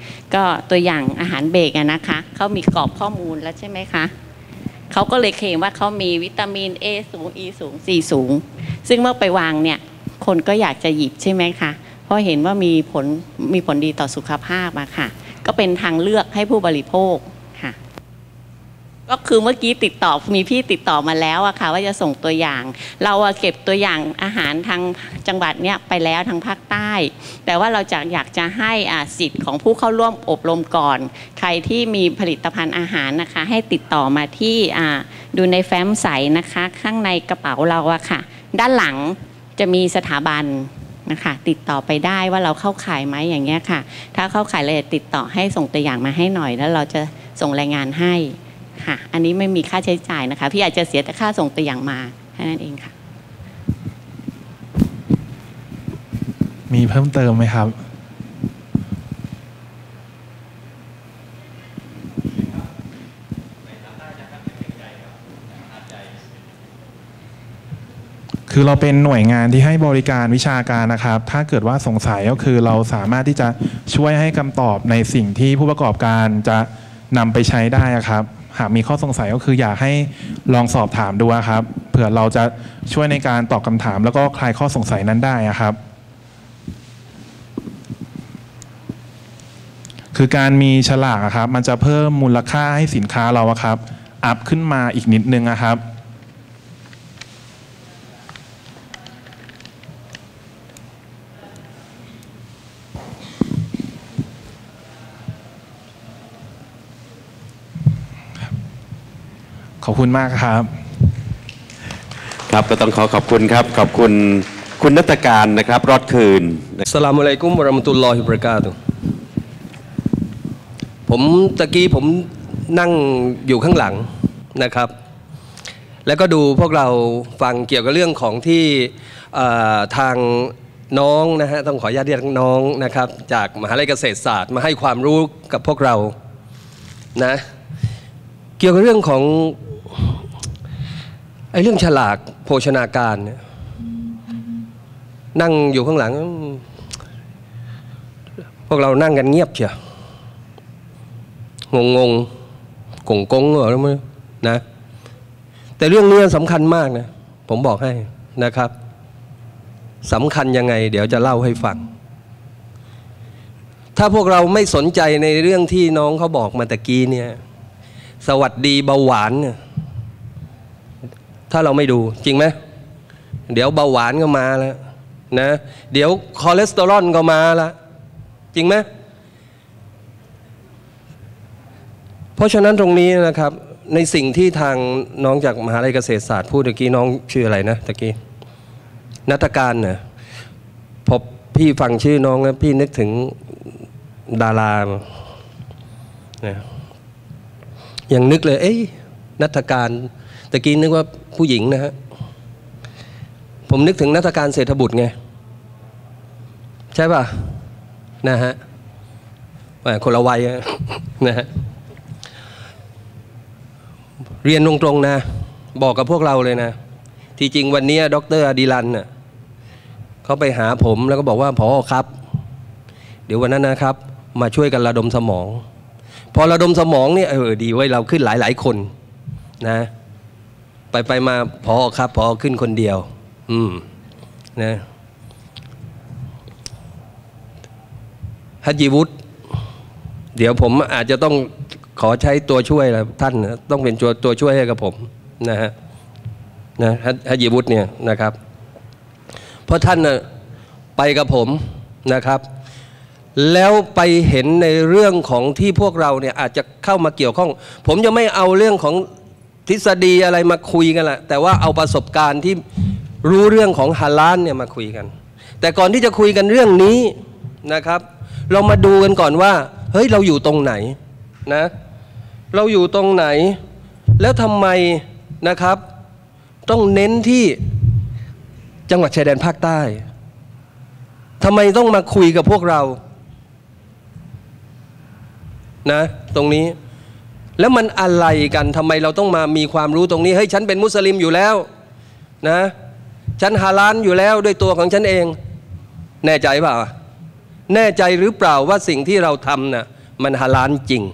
ก็ตัวอย่างอาหารเบรกนะคะเขามีกรอบข้อมูลแล้วใช่ไหมคะเขาก็เลยเคลมว่าเขามีวิตามิน A สูง E สูง C สูงซึ่งเมื่อไปวางเนี่ยคนก็อยากจะหยิบใช่ไหมคะเพราะเห็นว่ามีผลมีผลดีต่อสุขภาพอะค่ะก็เป็นทางเลือกให้ผู้บริโภคค่ะก็คือเมื่อกี้ติดต่อมีพี่ติดต่อมาแล้วอะค่ะว่าจะส่งตัวอย่างเราเก็บตัวอย่างอาหารทางจังหวัดเนี้ยไปแล้วทางภาคใต้แต่ว่าเราจะอยากจะให้สิทธิ์ของผู้เข้าร่วมอบรมก่อนใครที่มีผลิตภัณฑ์อาหารนะคะให้ติดต่อมาที่ดูในแฟ้มใสนะคะข้างในกระเป๋าเราอะค่ะด้านหลังจะมีสถาบันนะคะติดต่อไปได้ว่าเราเข้าข่ายไหมอย่างเงี้ยค่ะถ้าเข้าข่ายเลยติดต่อให้ส่งตัวอย่างมาให้หน่อยแล้วเราจะส่งรายงานให้ค่ะอันนี้ไม่มีค่าใช้จ่ายนะคะพี่อาจจะเสียแต่ค่าส่งตัวอย่างมาแค่นั้นเองค่ะ
มีเพิ่มเติมไหมครับคือเราเป็นหน่วยงานที่ให้บริการวิชาการนะครับถ้าเกิดว่าสงสัยก็คือเราสามารถที่จะช่วยให้คำตอบในสิ่งที่ผู้ประกอบการจะนำไปใช้ได้ครับหากมีข้อสงสัยก็คืออยากให้ลองสอบถามดูครับเผื่อเราจะช่วยในการตอบคำถามแล้วก็คลายข้อสงสัยนั้นได้ครับคือการมีฉลากครับมันจะเพิ่มมูลค่าให้สินค้าเราครับอัพขึ้นมาอีกนิดนึงนะครับขอบคุณมากครับ
ครับก็ต้องขอขอบคุณครับขอบคุณคุณณัฐการนะครับรอดคืน
อัสสลามุอะลัยกุมวะเราะมะตุลลอฮิวะบะเราะกาตุฮ์ผมตะกี้ผมนั่งอยู่ข้างหลังนะครับแล้วก็ดูพวกเราฟังเกี่ยวกับเรื่องของที่ทางน้องนะฮะต้องขออนุญาตเรียกน้องนะครับจากมหาวิทยาลัยเกษตรศาสตร์มาให้ความรู้กับพวกเรานะเกี่ยวกับเรื่องของไอ้เรื่องฉลากโภชนาการเนี่ยนั่งอยู่ข้างหลังพวกเรานั่งกันเงียบเชียวงงงกงกงเหรอไม่นะแต่เรื่องนี้สำคัญมากนะผมบอกให้นะครับสำคัญยังไงเดี๋ยวจะเล่าให้ฟังถ้าพวกเราไม่สนใจในเรื่องที่น้องเขาบอกมาตะกี้เนี่ยสวัสดีเบาหวานเนี่ยถ้าเราไม่ดูจริงไหมเดี๋ยวเบาหวานก็มาแล้วนะเดี๋ยวคอเลสเตอรอลก็มาแล้วจริงไหมเพราะฉะนั้นตรงนี้นะครับในสิ่งที่ทางน้องจากมหาวิทยาลัยเกษตรศาสตร์พูดตะกี้น้องชื่ออะไรนะตะกี้ณัฐการเนี่ยพอพี่ฟังชื่อน้องแล้วพี่นึกถึงดาราเนี่ยยังนึกเลยเอ๊ะณัฐการตะกี้นึกว่าผู้หญิงนะฮะผมนึกถึงณัฐการเศรษฐบุตรไงใช่ป่ะนะฮะคนละวัยนะฮะเรียนตรงๆนะบอกกับพวกเราเลยนะที่จริงวันนี้ดร.อดิลันน่ะเขาไปหาผมแล้วก็บอกว่าผอ.ครับเดี๋ยววันนั้นนะครับมาช่วยกันระดมสมองพอระดมสมองเนี่ยเออดีไว้เราขึ้นหลายๆคนนะไปไปมาผอ.ครับผอ.ขึ้นคนเดียวอืมนะฮัจญิวุฒิเดี๋ยวผมอาจจะต้องขอใช้ตัวช่วยแล้วท่านต้องเป็นตัวตัวช่วยให้กับผมนะฮะนะฮัจญิวุฒิเนี่ยนะครับเพราะท่านไปกับผมนะครับแล้วไปเห็นในเรื่องของที่พวกเราเนี่ยอาจจะเข้ามาเกี่ยวข้องผมจะไม่เอาเรื่องของทฤษฎีอะไรมาคุยกันแหละแต่ว่าเอาประสบการณ์ที่รู้เรื่องของฮาลาลเนี่ยมาคุยกันแต่ก่อนที่จะคุยกันเรื่องนี้นะครับเรามาดูกันก่อนว่าเฮ้ยเราอยู่ตรงไหนนะเราอยู่ตรงไหนแล้วทำไมนะครับต้องเน้นที่จังหวัดชายแดนภาคใต้ทำไมต้องมาคุยกับพวกเรานะตรงนี้แล้วมันอะไรกันทำไมเราต้องมามีความรู้ตรงนี้เฮ้ยฉันเป็นมุสลิมอยู่แล้วนะฉันฮาลาลอยู่แล้วด้วยตัวของฉันเองแน่ใจเปล่าแน่ใจหรือเปล่าว่าสิ่งที่เราทำน่ะมันฮาลาลจริง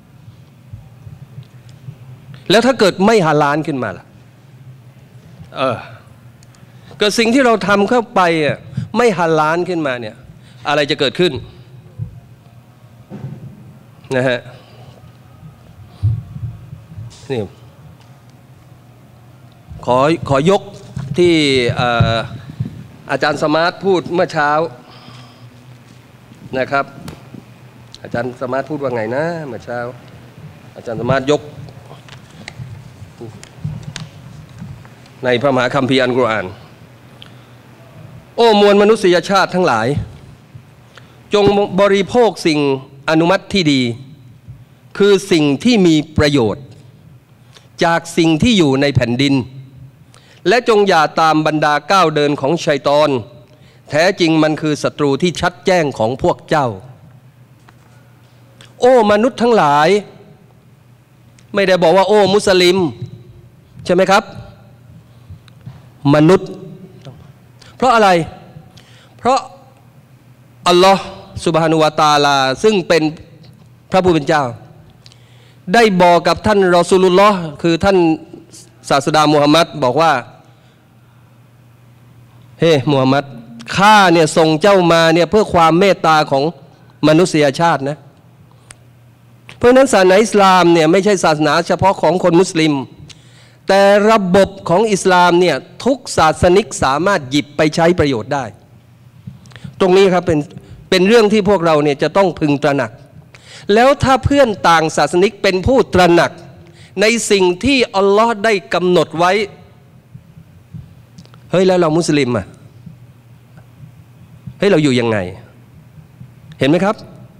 แล้วถ้าเกิดไม่ฮาลาลขึ้นมาล่ะเออเกิดสิ่งที่เราทำเข้าไปอ่ะไม่ฮาลาลขึ้นมาเนี่ยอะไรจะเกิดขึ้นนะฮะนี่ขอขอยกที่อาจารย์สมาร์ทพูดเมื่อเช้านะครับอาจารย์สมาร์ทพูดว่าไงนะเมื่อเช้าอาจารย์สมาร์ทยกในพระมหาคัมภีร์อัลกุรอานโอ้มวลมนุษยชาติทั้งหลายจงบริโภคสิ่งอนุมัติที่ดีคือสิ่งที่มีประโยชน์จากสิ่งที่อยู่ในแผ่นดินและจงอย่าตามบรรดาก้าวเดินของชัยฏอนแท้จริงมันคือศัตรูที่ชัดแจ้งของพวกเจ้าโอ้มนุษย์ทั้งหลายไม่ได้บอกว่าโอ้มุสลิมใช่ไหมครับมนุษย์เพราะอะไรเพราะอัลลอฮ์ซุบฮานุวะตะอาลาซึ่งเป็นพระผู้เป็นเจ้าได้บอกกับท่านรอซูลุลลอฮ์คือท่านศาสดามุฮัมมัดบอกว่าเฮ้ hey, มุฮัมมัดข้าเนี่ยส่งเจ้ามาเนี่ยเพื่อความเมตตาของมนุษยชาตินะเพราะนั้นศาสนาอิสลามเนี่ยไม่ใช่ศาสนาเฉพาะของคนมุสลิมแต่ระบบของอิสลามเนี่ยทุกศาสนิกสามารถหยิบไปใช้ประโยชน์ได้ตรงนี้ครับเป็นเป็นเรื่องที่พวกเราเนี่ยจะต้องพึงตระหนักแล้วถ้าเพื่อนต่างศาสนิกเป็นผู้ตระหนักในสิ่งที่อัลลอฮ์ได้กำหนดไว้เฮ้ยแล้วเรามุสลิมอ่ะเฮ้ยเราอยู่ยังไงเห็นไหมครับ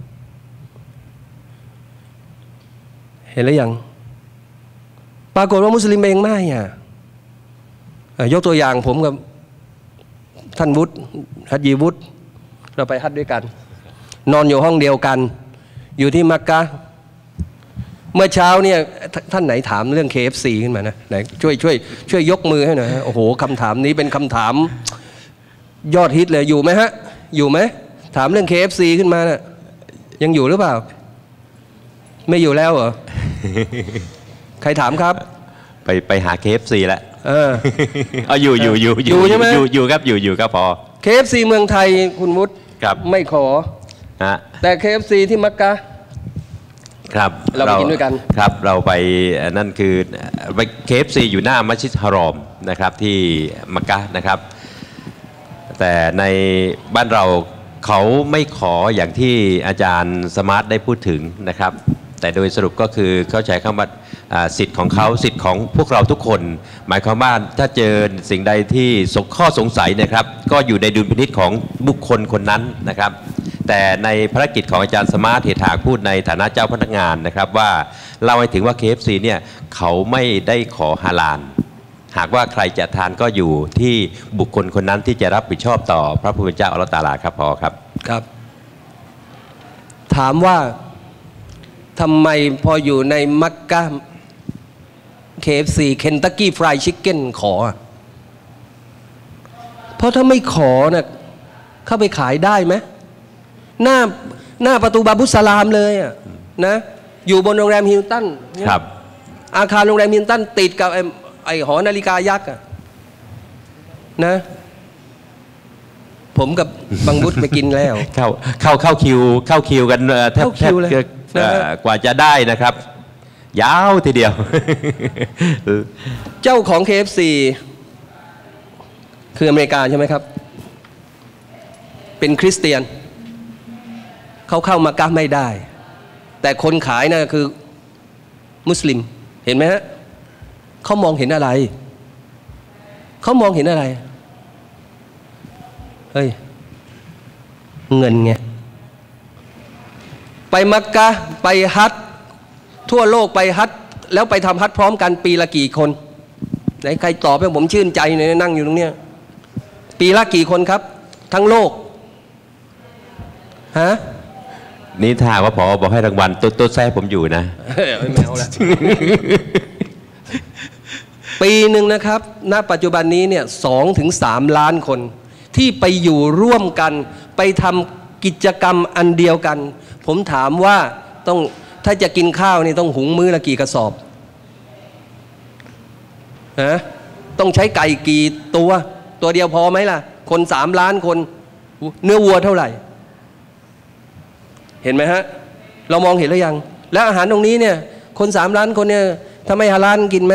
เห็นแล้วยังปรากฏว่ามุสลิมเองไม่อ่ะยกตัวอย่างผมกับท่านวุฒิฮัจญีวุฒิเราไปฮัจญ์ด้วยกันนอนอยู่ห้องเดียวกันอยู่ที่มักกะห์เมื่อเช้าเนี่ยท่านไหนถามเรื่อง เค เอฟ ซี ขึ้นมานะไหนช่วยช่วยช่วยยกมือให้หน่อยฮะโอ้โหคำถามนี้เป็นคำถามยอดฮิตเลยอยู่ไหมฮะอยู่ไหมถามเรื่อง เค เอฟ ซี ขึ้นมานะ่ะยังอยู่หรือเปล่าไม่อยู่แล้วเหรอ ใครถามครับ
ไปไปหา เค เอฟ ซี แล้ว
เออ
เอาอยู่อยู่อยู่
อยู่ใช่ไหม
อยู่อยู่ครับอยู่อยู่ครับพอ
เค เอฟ ซี เมืองไทยคุณวุฒิไม่ขอแต่ เค เอฟ ซี ที่มักกะห์
ครับ
เราไปกินด้วยกัน
ครับเราไปนั่นคือไป เค เอฟ ซี อยู่หน้ามัสยิดฮารอมนะครับที่มักกะห์นะครับแต่ในบ้านเราเขาไม่ขออย่างที่อาจารย์สมาร์ทได้พูดถึงนะครับแต่โดยสรุปก็คือเขาใช้คำว่าสิทธิ์ของเขาสิทธิ์ของพวกเราทุกคนหมายความว่าถ้าเจอสิ่งใดที่ข้อสงสัยนะครับก็อยู่ในดุลพินิจของบุคคลคนนั้นนะครับแต่ในภารกิจของอาจารย์สมาร์ทเหตุหากพูดในฐานะเจ้าพนักงานนะครับว่าเล่าให้ถึงว่า เค เอฟ ซี เนี่ยเขาไม่ได้ขอฮาลาลหากว่าใครจะทานก็อยู่ที่บุคคลคนนั้นที่จะรับผิดชอบต่อพระผู้เป็นเจ้าอัลเลาะห์ตะอาลาครับพอครับ
ครับถามว่าทำไมพออยู่ในมักกะห์ เค เอฟ ซี Kentucky Fried Chicken ขอเพราะถ้าไม่ขอนะ่ะเข้าไปขายได้ไหมหน้าหน้าประตูบาบุสลามเลยอ่ะนะอยู่บนโรงแรมฮิลตัน
ครับ
อาคารโรงแรมฮิลตันติดกับไอ้ไอ้หอนาฬิกายักษ์อ่ะนะผมกับบังบุตรไปกินแล้ว
เข้าเข้าเข้าคิวเข้าคิวกันแทบแทบกว่าจะได้นะครับยาวทีเดียว
เจ้าของ เค เอฟ ซี คืออเมริกาใช่ไหมครับเป็นคริสเตียนเขาเข้ามักกะห์ไม่ได้แต่คนขายนะ่ะคือมุสลิมเห็นไหมฮะเขามองเห็นอะไรเขามองเห็นอะไรเฮ้ยเงินไงไปมักกะห์ไปฮัจญ์ทั่วโลกไปฮัจญ์แล้วไปทำฮัจญ์พร้อมกันปีละกี่คนไหนใครตอบให้ผมชื่นใจหน่อยนั่งอยู่ตรงเนี้ยปีละกี่คนครับทั้งโลกฮะ
นี่ถ้าว่าพอบอกให้รางวัลตุ๊ดตุ๊ดแซ่ผมอยู่นะ
ไม่เอาละปีหนึ่งนะครับณปัจจุบันนี้เนี่ยสองถึงสามล้านคนที่ไปอยู่ร่วมกันไปทำกิจกรรมอันเดียวกันผมถามว่าต้องถ้าจะกินข้าวนี่ต้องหุงมื้อละกี่กระสอบนะต้องใช้ไก่กี่ตัวตัวเดียวพอไหมล่ะคนสามล้านคนเนื้อวัวเท่าไหร่เห็นไหมฮะเรามองเห็นหรือยังแล้วอาหารตรงนี้เนี่ยคนสามล้านคนเนี่ยถ้าไม่ฮาลาลกินไหม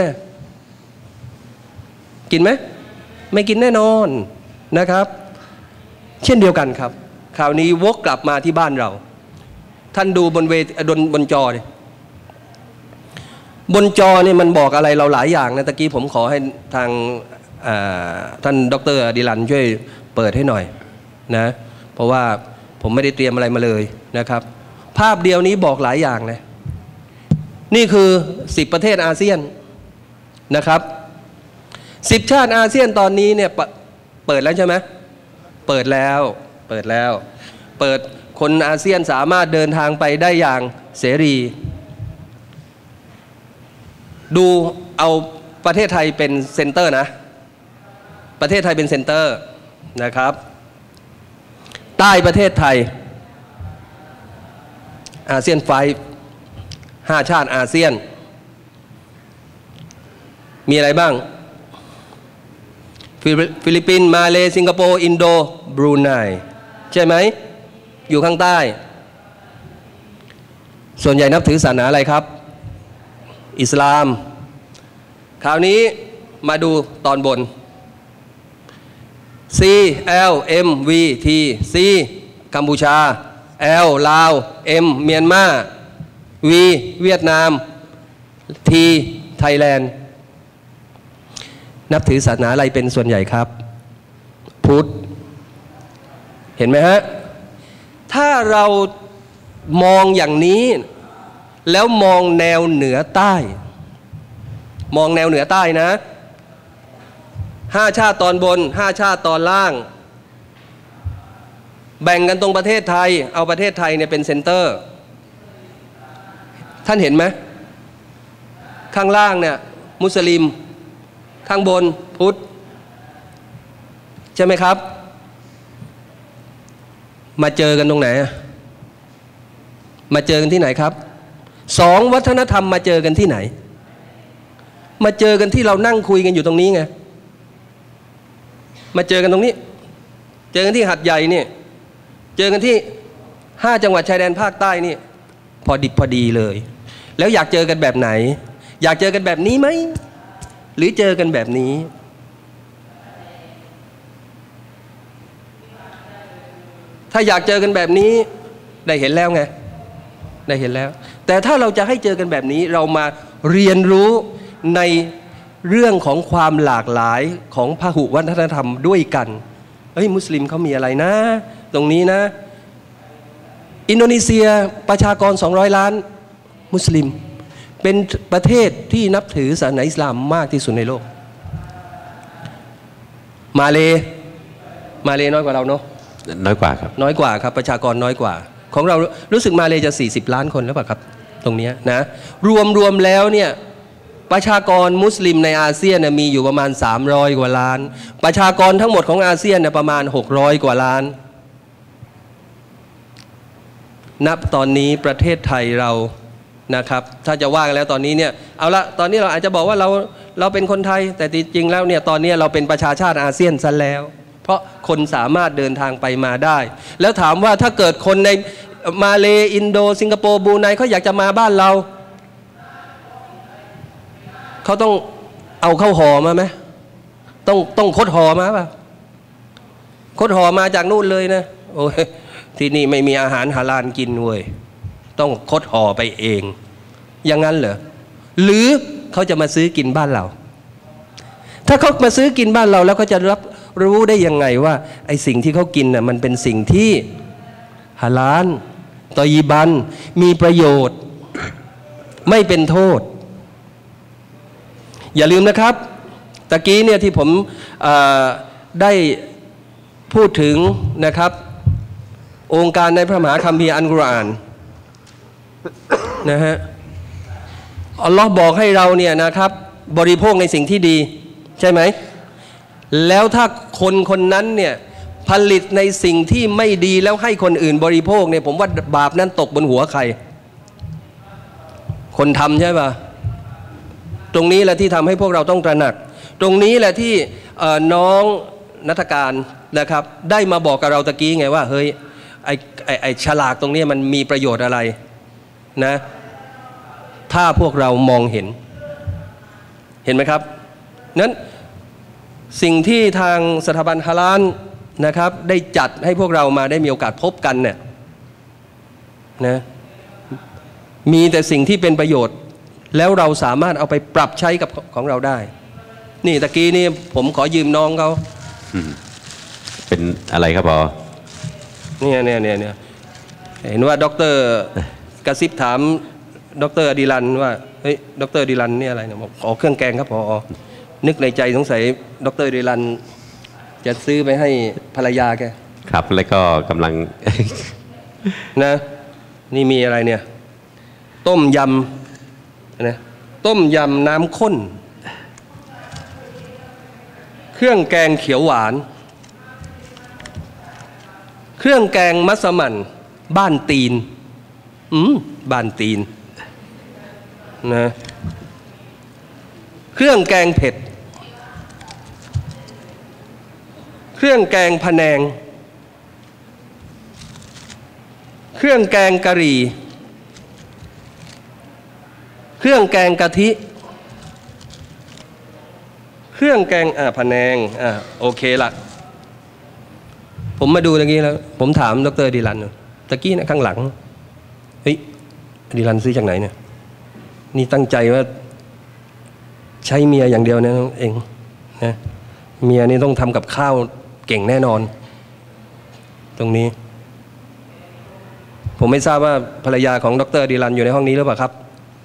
กินไหมไม่กินแน่นอนนะครับเช่นเดียวกันครับคราวนี้วกกลับมาที่บ้านเราท่านดูบนเวทีบนบนจอเนี่ยบนจอเนี่ยมันบอกอะไรเราหลายอย่างนะตะกี้ผมขอให้ทางท่านดร.อดิลันช่วยเปิดให้หน่อยนะเพราะว่าผมไม่ได้เตรียมอะไรมาเลยนะครับภาพเดียวนี้บอกหลายอย่างเลยนี่คือสิบประเทศอาเซียนนะครับสิบชาติอาเซียนตอนนี้เนี่ยเปิดแล้วใช่ไหมเปิดแล้วเปิดแล้วเปิดคนอาเซียนสามารถเดินทางไปได้อย่างเสรีดูเอาประเทศไทยเป็นเซ็นเตอร์นะประเทศไทยเป็นเซ็นเตอร์นะครับใต้ประเทศไทยอาเซียนไฟว์ห้าชาติอาเซียนมีอะไรบ้างฟิลิปปินส์มาเลย์สิงคโปร์อินโดบรูไนใช่ไหมอยู่ข้างใต้ส่วนใหญ่นับถือศาสนาอะไรครับอิสลามคราวนี้มาดูตอนบน C L M V T C กัมพูชา L ลาว M เมียนมา V เวียดนาม T ไทยแลนด์นับถือศาสนาอะไรเป็นส่วนใหญ่ครับพุทธเห็นไหมฮะถ้าเรามองอย่างนี้แล้วมองแนวเหนือใต้มองแนวเหนือใต้นะห้าชาติตอนบนห้าชาติตอนล่างแบ่งกันตรงประเทศไทยเอาประเทศไทยเนี่ยเป็นเซ็นเตอร์ท่านเห็นไหมข้างล่างเนี่ยมุสลิมข้างบนพุทธใช่ไหมครับมาเจอกันตรงไหนมาเจอกันที่ไหนครับสองวัฒนธรรมมาเจอกันที่ไหนมาเจอกันที่เรานั่งคุยกันอยู่ตรงนี้ไงมาเจอกันตรงนี้เจอกันที่หัดใหญ่นี่เจอกันที่ห้าจังหวัดชายแดนภาคใต้นี่พอดิบพอดีเลยแล้วอยากเจอกันแบบไหนอยากเจอกันแบบนี้ไหมหรือเจอกันแบบนี้ถ้าอยากเจอกันแบบนี้ได้เห็นแล้วไงได้เห็นแล้วแต่ถ้าเราจะให้เจอกันแบบนี้เรามาเรียนรู้ในเรื่องของความหลากหลายของพหุวัฒนธรรมด้วยกันเฮ้ยมุสลิมเขามีอะไรนะตรงนี้นะอินโดนีเซียประชากรสองร้อยล้านมุสลิมเป็นประเทศที่นับถือศาสนาอิสลามมากที่สุดในโลกมาเลมาเลน้อยกว่าเราเนาะ
น้อยกว่าครับ
น้อยกว่าครับประชากรน้อยกว่าของเรารู้สึกมาเลจะสี่สิบล้านคนหรือเปล่าครับตรงนี้นะรวมรวมแล้วเนี่ยประชากรมุสลิมในอาเซียนเนี่ยมีอยู่ประมาณสามร้อยกว่าล้านประชากรทั้งหมดของอาเซียนเนี่ยประมาณหกร้อยกว่าล้านนับตอนนี้ประเทศไทยเรานะครับถ้าจะว่ากันแล้วตอนนี้เนี่ยเอาละตอนนี้เราอาจจะบอกว่าเราเราเป็นคนไทยแต่จริงๆแล้วเนี่ยตอนนี้เราเป็นประชาชาติอาเซียนซะแล้วเพราะคนสามารถเดินทางไปมาได้แล้วถามว่าถ้าเกิดคนในมาเลอินโดสิงคโปร์บรูไนเขาอยากจะมาบ้านเราเขาต้องเอาเข้าห่อมาไหมต้องต้องคดห่อมาป่ะคดห่อมาจากนู่นเลยนะโอ้ยที่นี่ไม่มีอาหารฮาลาลกินเว้ยต้องคดห่อไปเองอย่างนั้นเหรอหรือเขาจะมาซื้อกินบ้านเราถ้าเขามาซื้อกินบ้านเราแล้วเขาจะรับรู้ได้ยังไงว่าไอ้สิ่งที่เขากินน่ะมันเป็นสิ่งที่ฮาลาลตอยีบันมีประโยชน์ไม่เป็นโทษอย่าลืมนะครับตะกี้เนี่ยที่ผมได้พูดถึงนะครับองค์การในพระมหาคัมภีร์อัลกุรอานนะฮะอัลลอฮ์บอกให้เราเนี่ยนะครับบริโภคในสิ่งที่ดีใช่ไหมแล้วถ้าคนคนนั้นเนี่ยผลิตในสิ่งที่ไม่ดีแล้วให้คนอื่นบริโภคเนี่ยผมว่าบาปนั้นตกบนหัวใครคนทำใช่ป่ะตรงนี้แหละที่ทำให้พวกเราต้องตระหนักตรงนี้แหละที่น้องณัฐการนะครับได้มาบอกกับเราตะกี้ไงว่าเฮ้ยไอ้ไอ้ไอ้ฉลากตรงนี้มันมีประโยชน์อะไรนะถ้าพวกเรามองเห็นเห็นไหมครับนั้นสิ่งที่ทางสถาบันฮาลาลนะครับได้จัดให้พวกเรามาได้มีโอกาสพบกันเนี่ยนะมีแต่สิ่งที่เป็นประโยชน์แล้วเราสามารถเอาไปปรับใช้กับของเราได้นี่ตะกี้นี่ผมขอยืมน้องเขา
เป็นอะไรครับพอ
เนี่ยเนี่ยเนี่ยเนี่ยเห็นว่าด็อกเตอร์กระซิบถามด็อกเตอร์อดิรันว่าเฮ้ยด็อกเตอร์อดิรันนี่อะไรเนี่ยบอกขอเครื่องแกงครับพอนึกในใจสงสัยด็อกเตอร์อดิรันจะซื้อไปให้ภรรยาแก
ครับแล้วก็กำลัง
นะนี่มีอะไรเนี่ยต้มยำนะต้มยำน้ำข้นเครื่องแกงเขียวหวานเครื่องแกงมัสมั่นบ้านตีนอืมบ้านตีนนะเครื่องแกงเผ็ดเครื่องแกงพะแนงเครื่องแกงกะหรี่เครื่องแกงกะทิเครื่องแกงอ่าพะแนงอ่าโอเคละผมมาดูตะกี้แล้วผมถามดร.ดิลันตะกี้นะข้างหลังเฮ้ยดิลันซื้อจากไหนเนี่ยนี่ตั้งใจว่าใช้เมียอย่างเดียวนะเองนะเมียนี่ต้องทำกับข้าวเก่งแน่นอนตรงนี้ผมไม่ทราบว่าภรรยาของดร.ดิลันอยู่ในห้องนี้หรือเปล่าครับ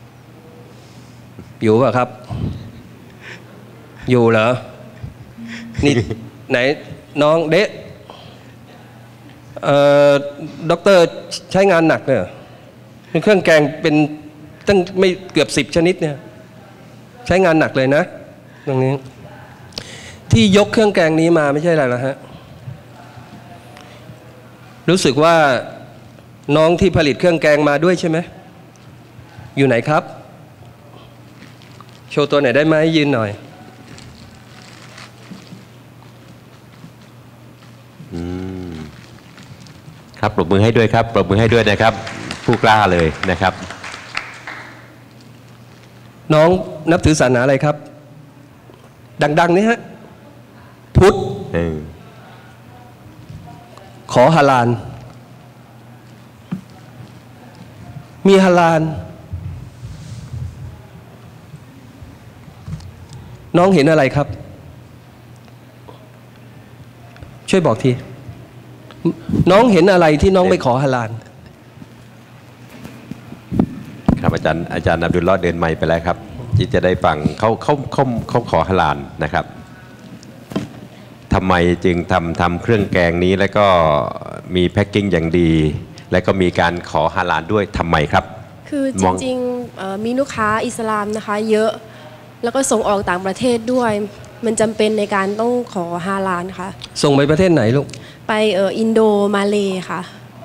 อยู่เปล่าครับอยู่เหรอนี่ไหนน้องเดะเอ่อด็อกเตอร์ใช้งานหนักเนี่ยเครื่องแกงเป็นตั้งไม่เกือบสิบชนิดเนี่ยใช้งานหนักเลยนะตรงนี้ที่ยกเครื่องแกงนี้มาไม่ใช่อะไรหรอกฮะรู้สึกว่าน้องที่ผลิตเครื่องแกงมาด้วยใช่ไหมอยู่ไหนครับโชว์ตัวไหนได้ไหมยืนหน่อย
ครับปรบมือให้ด้วยครับปรบมือให้ด้วยนะครับผู้กล้าเลยนะครับ
น้องนับถือศาสนาอะไรครับดังๆนี่ฮะพุทธขอฮาลาลมีฮาลาลน้องเห็นอะไรครับช่วยบอกทีน้องเห็นอะไรที่น้องไปขอฮาลาล
ครับอาจารย์อาจารย์อับดุลลอฮ์เดินไมค์ไปแล้วครับที่จะได้ฟังเขาเขาเขาเขาขอฮาลาลนะครับทำไมจึงทำทำเครื่องแกงนี้แล้วก็มีแพ็คกิ้งอย่างดีแล้วก็มีการขอฮาลาลด้วยทำไมครับ
คือจริงๆมีลูกค้าอิสลามนะคะเยอะแล้วก็ส่งออกต่างประเทศด้วยมันจำเป็นในการต้องขอฮาลาลค่ะ
ส่งไปประเทศไหนลูก
ไปเอออินโดมาเลค่ะ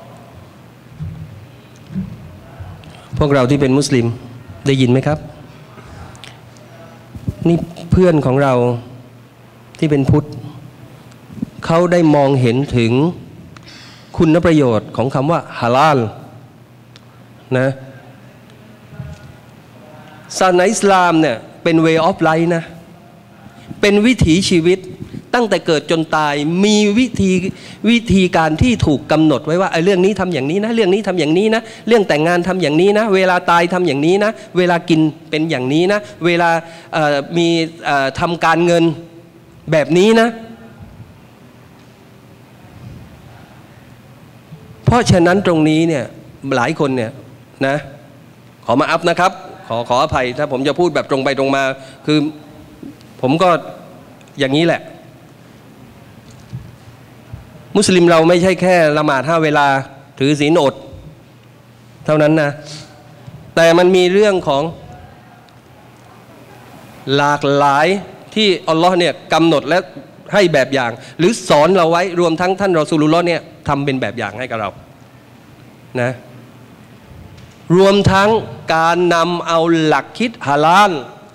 พวกเราที่เป็นมุสลิมได้ยินไหมครับนี่เพื่อนของเราที่เป็นพุทธเขาได้มองเห็นถึงคุณประโยชน์ของคำว่าฮาลาลนะศาสนาอิสลามเนี่ยเป็น way of life นะเป็นวิถีชีวิตตั้งแต่เกิดจนตายมีวิธีวิธีการที่ถูกกำหนดไว้ว่าไอ้เรื่องนี้ทำอย่างนี้นะเรื่องนี้ทำอย่างนี้นะเรื่องแต่งงานทำอย่างนี้นะเวลาตายทำอย่างนี้นะเวลากินเป็นอย่างนี้นะเวลามีทำการเงินแบบนี้นะเพราะฉะนั้นตรงนี้เนี่ยหลายคนเนี่ยนะขอมาอัพนะครับขอขออภัยถ้าผมจะพูดแบบตรงไปตรงมาคือผมก็อย่างนี้แหละมุสลิมเราไม่ใช่แค่ละหมาดห้าเวลาถือศีลอดเท่านั้นนะแต่มันมีเรื่องของหลากหลายที่อัลลอฮ์เนี่ยกำหนดและให้แบบอย่างหรือสอนเราไว้รวมทั้งท่านรอซูลุลลอฮ์เนี่ยทำเป็นแบบอย่างให้กับเรานะรวมทั้งการนำเอาหลักคิดฮาลาล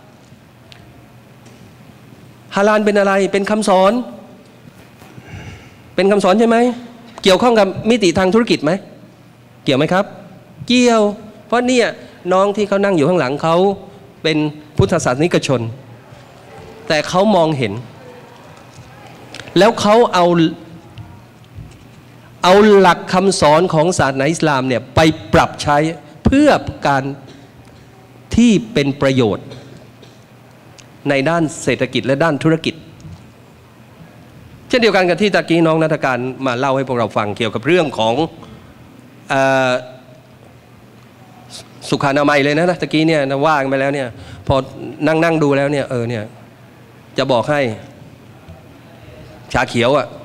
ฮาลาลเป็นอะไรเป็นคำสอนเป็นคำสอนใช่ไหมเกี่ยวข้องกับมิติทางธุรกิจไหมเกี่ยวไหมครับเกี่ยวเพราะเนี่ยน้องที่เขานั่งอยู่ข้างหลังเขาเป็นพุทธศาสนิกชนแต่เขามองเห็นแล้วเขาเอาเอาหลักคำสอนของศาสนาอิสลามเนี่ยไปปรับใช้เพื่อการที่เป็นประโยชน์ในด้านเศรษฐกิจและด้านธุรกิจเช่นเดียวกันกับที่ตะกี้น้องนัฐการมาเล่าให้พวกเราฟังเกี่ยวกับเรื่องของเอ่อสุขอนามัยเลยนะตะกี้เนี่ยว่ากันไปแล้วเนี่ยพอนั่งนั่งดูแล้วเนี่ยเออเนี่ยจะบอกให้ชาเขียวอ่ะ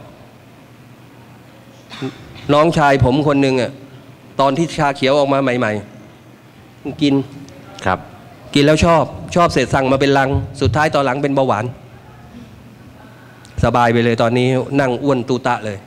น้องชายผมคนหนึ่งอ่ะตอนที่ชาเขียวออกมาใหม่ๆกิน
ครับ
กินแล้วชอบชอบเสร็จสั่งมาเป็นลังสุดท้ายตอนหลังเป็นเบาหวานสบายไปเลยตอนนี้นั่งอ้วนตูตะเลย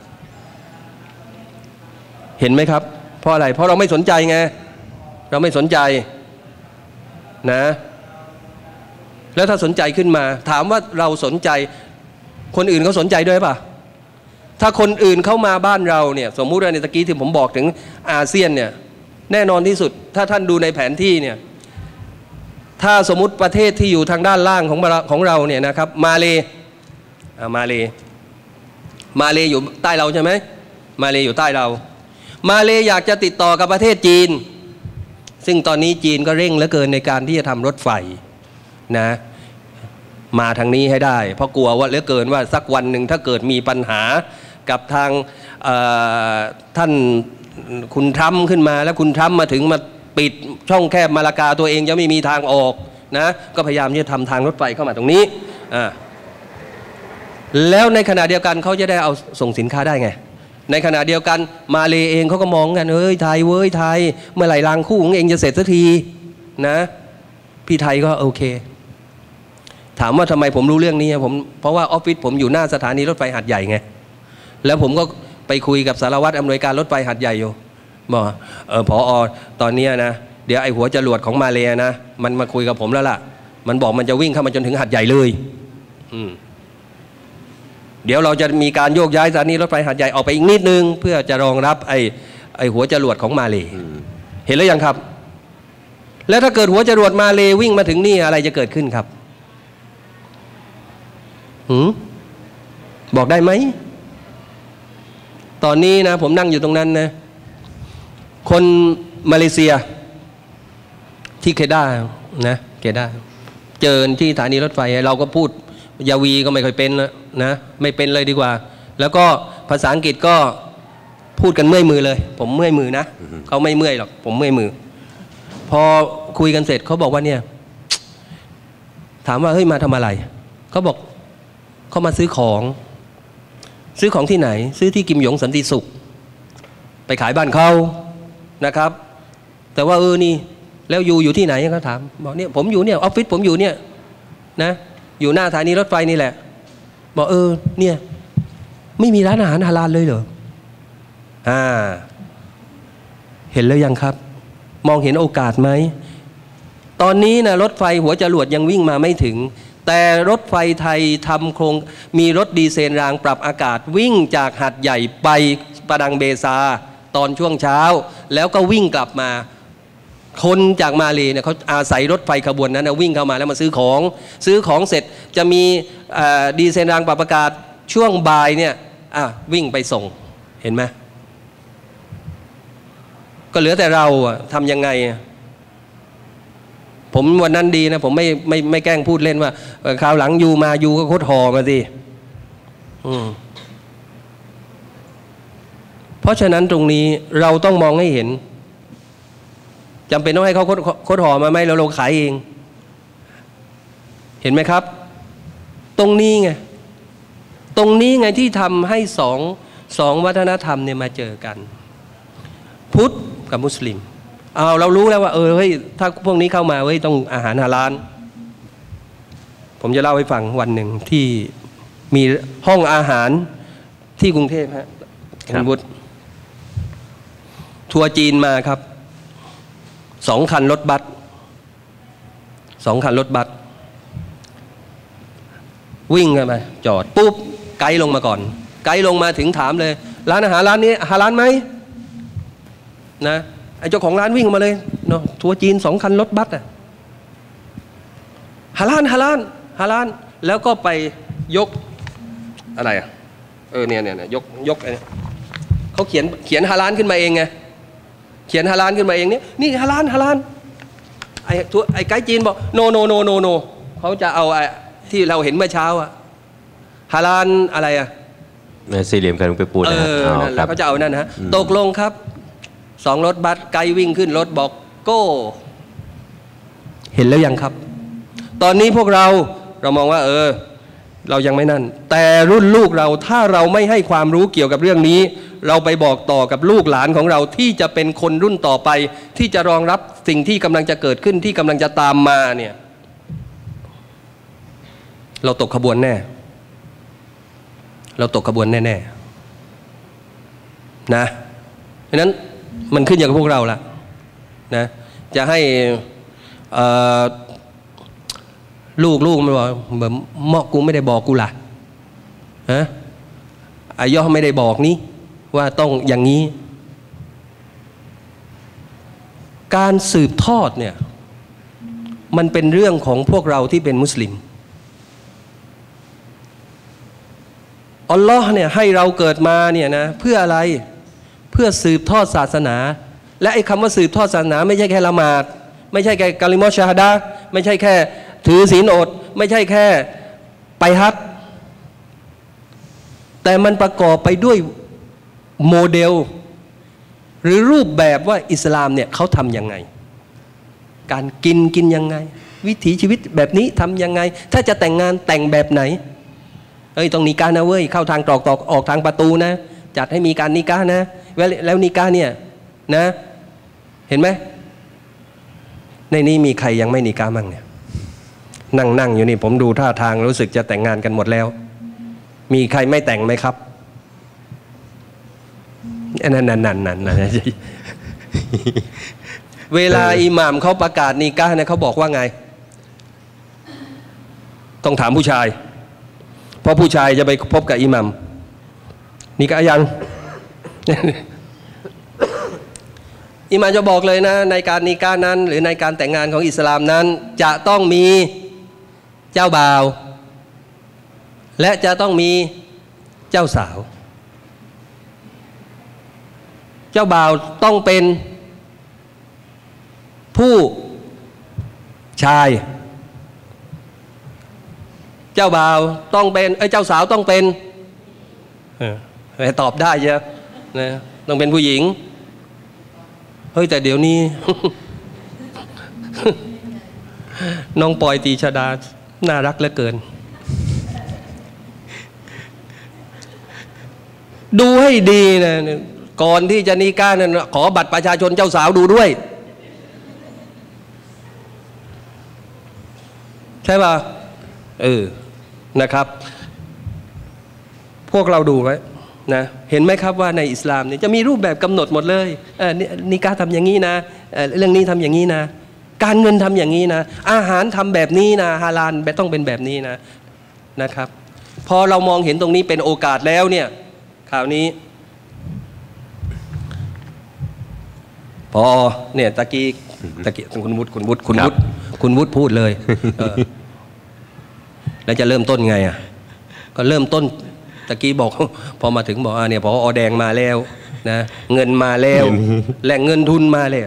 เห็นไหมครับเพราะอะไรเพราะเราไม่สนใจไงเราไม่สนใจนะแล้วถ้าสนใจขึ้นมาถามว่าเราสนใจคนอื่นเขาสนใจด้วยป่ะถ้าคนอื่นเข้ามาบ้านเราเนี่ยสมมุติว่าในตะกี้ที่ผมบอกถึงอาเซียนเนี่ยแน่นอนที่สุดถ้าท่านดูในแผนที่เนี่ยถ้าสมมุติประเทศที่อยู่ทางด้านล่างของของเราเนี่ยนะครับมาเลมาเลมาเลอยู่ใต้เราใช่ไหมมาเลอยู่ใต้เรามาเลอยากจะติดต่อกับประเทศจีนซึ่งตอนนี้จีนก็เร่งเหลือเกินในการที่จะทำรถไฟนะมาทางนี้ให้ได้เพราะกลัวว่าเหลือเกินว่าสักวันหนึ่งถ้าเกิดมีปัญหากับทางท่านคุณทรัมป์ขึ้นมาแล้วคุณทรัมป์มาถึงมาปิดช่องแคบมาลากาตัวเองจะไม่มีทางออกนะก็พยายามที่จะทำทางรถไฟเข้ามาตรงนี้อ่าแล้วในขณะเดียวกันเขาจะได้เอาส่งสินค้าได้ไงในขณะเดียวกันมาเลเองเขาก็มองกันเอ้ยไทยเว้ยไทยเมื่อไหร่รางคู่ของเองจะเสร็จสักทีนะพี่ไทยก็โอเคถามว่าทำไมผมรู้เรื่องนี้ผมเพราะว่าออฟฟิศผมอยู่หน้าสถานีรถไฟหาดใหญ่ไงแล้วผมก็ไปคุยกับสารวัตรอำนวยการรถไฟหาดใหญ่อยู่บอกเออผอ.ตอนนี้นะเดี๋ยวไอ้หัวจรวดของมาเลนะมันมาคุยกับผมแล้วล่ะมันบอกมันจะวิ่งเข้ามาจนถึงหาดใหญ่เลยอืมเดี๋ยวเราจะมีการโยกย้ายสถานีรถไฟหาดใหญ่ออกไปอีกนิดนึงเพื่อจะรองรับไอ้ไอ้หัวจรวดของมาเลเห็นแล้วยังครับแล้วถ้าเกิดหัวจรวดมาเลวิ่งมาถึงนี่อะไรจะเกิดขึ้นครับหืมบอกได้ไหมตอนนี้นะผมนั่งอยู่ตรงนั้นนะคนมาเลเซียที่เคด้านะเคด้าเจอที่สถานีรถไฟเราก็พูดยาวีก็ไม่ค่อยเป็นนะไม่เป็นเลยดีกว่าแล้วก็ภาษาอังกฤษก็พูดกันเมื่อยมือเลยผมเมื่อยมือนะเขาไม่เมื่อยหรอกผมเมื่อยมือพอคุยกันเสร็จเขาบอกว่าเนี่ยถามว่าเฮ้ยมาทำอะไรเขาบอกเขามาซื้อของซื้อของที่ไหนซื้อที่กิมหยงสันติสุขไปขายบ้านเขานะครับแต่ว่าเออนี่แล้วอยู่อยู่ที่ไหนเขาถามบอกเนี่ยผมอยู่เนี่ยออฟฟิศผมอยู่เนี่ยนะอยู่หน้าสถานีรถไฟนี่แหละบอกเออเนี่ยไม่มีร้านอาหารฮาลาลเลยเหรออ่าเห็นแล้วยังครับมองเห็นโอกาสไหมตอนนี้นะรถไฟหัวจรวดยังวิ่งมาไม่ถึงแต่รถไฟไทยทำโครงมีรถดีเซลรางปรับอากาศวิ่งจากหาดใหญ่ไปประดังเบซาตอนช่วงเช้าแล้วก็วิ่งกลับมาคนจากมาเลเนี่ยเขาอาศัยรถไฟขบวนนั้นนะวิ่งเข้ามาแล้วมาซื้อของซื้อของเสร็จจะมีดีเซลรางปรับอากาศช่วงบ่ายเนี่ยวิ่งไปส่งเห็นไหมก็เหลือแต่เราอะทำยังไงผมวันนั้นดีนะผมไม่ไม่ไม่แกล้งพูดเล่นว่าคราวหลังยูมายูก็โคตรหอมาสิเพราะฉะนั้นตรงนี้เราต้องมองให้เห็นจำเป็นต้องให้เขาโคตรหอมาไหมเราลงขายเองเห็นไหมครับตรงนี้ไงตรงนี้ไงที่ทำให้สองสองวัฒนธรรมเนี่ยมาเจอกันพุทธกับมุสลิมเอาเรารู้แล้วว่าเออเฮ้ยถ้าพวกนี้เข้ามาเฮ้ยต้องอาหารฮาลาลผมจะเล่าให้ฟังวันหนึ่งที่มีห้องอาหารที่กรุงเทพฮะคุณวุฒิทัวร์จีนมาครับสองคันรถบัสสองคันรถบัสวิ่งกันไปจอดปุ๊บไกด์ลงมาก่อนไกด์ลงมาถึงถามเลยร้านอาหารร้านนี้ฮาลาลไหมนะไอ้เจ้าของร้านวิ่งมาเลยเนาะทัวร์จีนสองคันรถบัสอะฮาลาลฮาลาลฮาลาลแล้วก็ไปยกอะไรอะเออเนี่ยเนี่ยยกยกไอ้เขาเขียนเขียนฮาลาลขึ้นมาเองไงเขียนฮาลาลขึ้นมาเองเนี่ยนี่ฮาลาลฮาลาลไอ้ทัวไอ้ไกด์จีนบอกโนโนโนโนโนเขาจะเอาไอ้ที่เราเห็นเมื่อเช้าอะฮาลาลอะไรอะ
สี่เหลี่ยมกันไปปูน
เออแล้วเขาจะเอานั่นนะฮะตกลงครับสองรถบัสไกด์วิ่งขึ้นรถบอกโก้เห็นแล้วยังครับตอนนี้พวกเราเรามองว่าเออเรายังไม่นั่นแต่รุ่นลูกเราถ้าเราไม่ให้ความรู้เกี่ยวกับเรื่องนี้เราไปบอกต่อกับลูกหลานของเราที่จะเป็นคนรุ่นต่อไปที่จะรองรับสิ่งที่กำลังจะเกิดขึ้นที่กำลังจะตามมาเนี่ยเราตกขบวนแน่เราตกขบวนแน่ๆนะเพราะนั้นมันขึ้นอยู่กับพวกเราละนะจะให้ลูกลูกมันบอกแบบเหมาะกูไม่ได้บอกกูล่ะฮะอายอไม่ได้บอกนี่ว่าต้องอย่างนี้การสืบทอดเนี่ยมันเป็นเรื่องของพวกเราที่เป็นมุสลิมอัลลอฮ์เนี่ยให้เราเกิดมาเนี่ยนะเพื่ออะไรเพื่อสืบทอดศาสนาและไอ้คำว่าสืบทอดศาสนาไม่ใช่แค่ละหมาดไม่ใช่แค่กะลิมอชะฮาดะห์ไม่ใช่แค่ถือศีลอดไม่ใช่แค่ไปฮัจญ์แต่มันประกอบไปด้วยโมเดลหรือรูปแบบว่าอิสลามเนี่ยเขาทำยังไงการกินกินยังไงวิถีชีวิตแบบนี้ทำยังไงถ้าจะแต่งงานแต่งแบบไหนเอ้ยต้องนิกาห์นะเว้ยเข้าทางตรอกตอกออกทางประตูนะจัดให้มีการนิกาห์นะแล้วนิกาห์เนี่ยนะเห็นไหมในนี้มีใครยังไม่นิกาห์มั่งเนี่ยนั่งนั่งอยู่นี่ผมดูท่าทางรู้สึกจะแต่งงานกันหมดแล้วมีใครไม่แต่งไหมครับนั่นนั่นนั่นนั่นนั่นเวลาอิหม่ามเขาประกาศนิกาห์เนี่ยเขาบอกว่าไงต้องถามผู้ชายเพราะผู้ชายจะไปพบกับอิหมัมนิกาห์ยัง อิหมัมจะบอกเลยนะในการนิกาห์นั้นหรือในการแต่งงานของอิสลามนั้นจะต้องมีเจ้าบ่าวและจะต้องมีเจ้าสาวเจ้าบ่าวต้องเป็นผู้ชายเจ้าบ่าวต้องเป็นเอ้ยเจ้าสาวต้องเป็นเออตอบได้เยอะนะต้องเป็นผู้หญิงเฮ้ยแต่เดี๋ยวนี้ น้องปอยตีชดาน่ารักเหลือเกินดูให้ดีนะก่อนที่จะนิกาห์นั้นขอบัตรประชาชนเจ้าสาวดูด้วยใช่ป่ะเออนะครับพวกเราดูไว้นะเห็นไหมครับว่าในอิสลามเนี่ยจะมีรูปแบบกำหนดหมดเลยเออนิกาห์ทำอย่างนี้นะ เ, เรื่องนี้ทำอย่างนี้นะการเงินทำอย่างนี้นะอาหารทำแบบนี้นะฮาลาลต้องเป็นแบบนี้นะนะครับพอเรามองเห็นตรงนี้เป็นโอกาสแล้วเนี่ยคราวนี้พอเนี่ยตะกี้ตะกี้คุณวุฒิคุณวุฒิคุณวุฒิคุณวุฒิพูดเลยเออแล้วจะเริ่มต้นไงอ่ะก็เริ่มต้นตะกี้บอกพอมาถึงบอกอ่าเนี่ยพออแดงมาแล้วนะเงินมาแล้วแหล่งเงินทุนมาแล้ว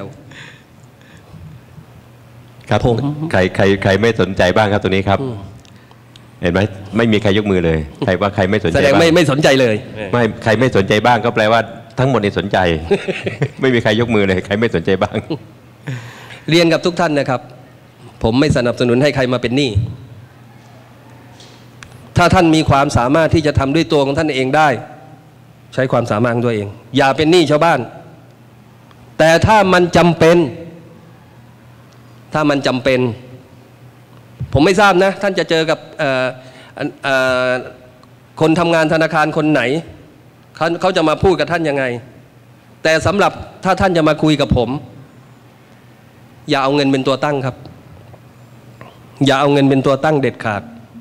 ครับผมใครใครใครไม่สนใจบ้างครับตัวนี้ครับเห็นไหมไม่มีใครยกมือเลยใครว่าใครไม่สนใจแส
ดงไม่ไม่สนใจเลย
ไม่ใครไม่สนใจบ้างก็แปลว่าทั้งหมดนี่สนใจ ไม่มีใครยกมือเลยใครไม่สนใจบ้าง
เรียนกับทุกท่านนะครับผมไม่สนับสนุนให้ใครมาเป็นหนี้ถ้าท่านมีความสามารถที่จะทำด้วยตัวของท่านเองได้ใช้ความสามารถของตัวเองอย่าเป็นหนี้ชาวบ้านแต่ถ้ามันจำเป็นถ้ามันจำเป็นผมไม่ทราบนะท่านจะเจอกับคนทำงานธนาคารคนไหนเขาเขาจะมาพูดกับท่านยังไงแต่สำหรับถ้าท่านจะมาคุยกับผมอย่าเอาเงินเป็นตัวตั้งครับอย่าเอาเงินเป็นตัวตั้งเด็ดขาด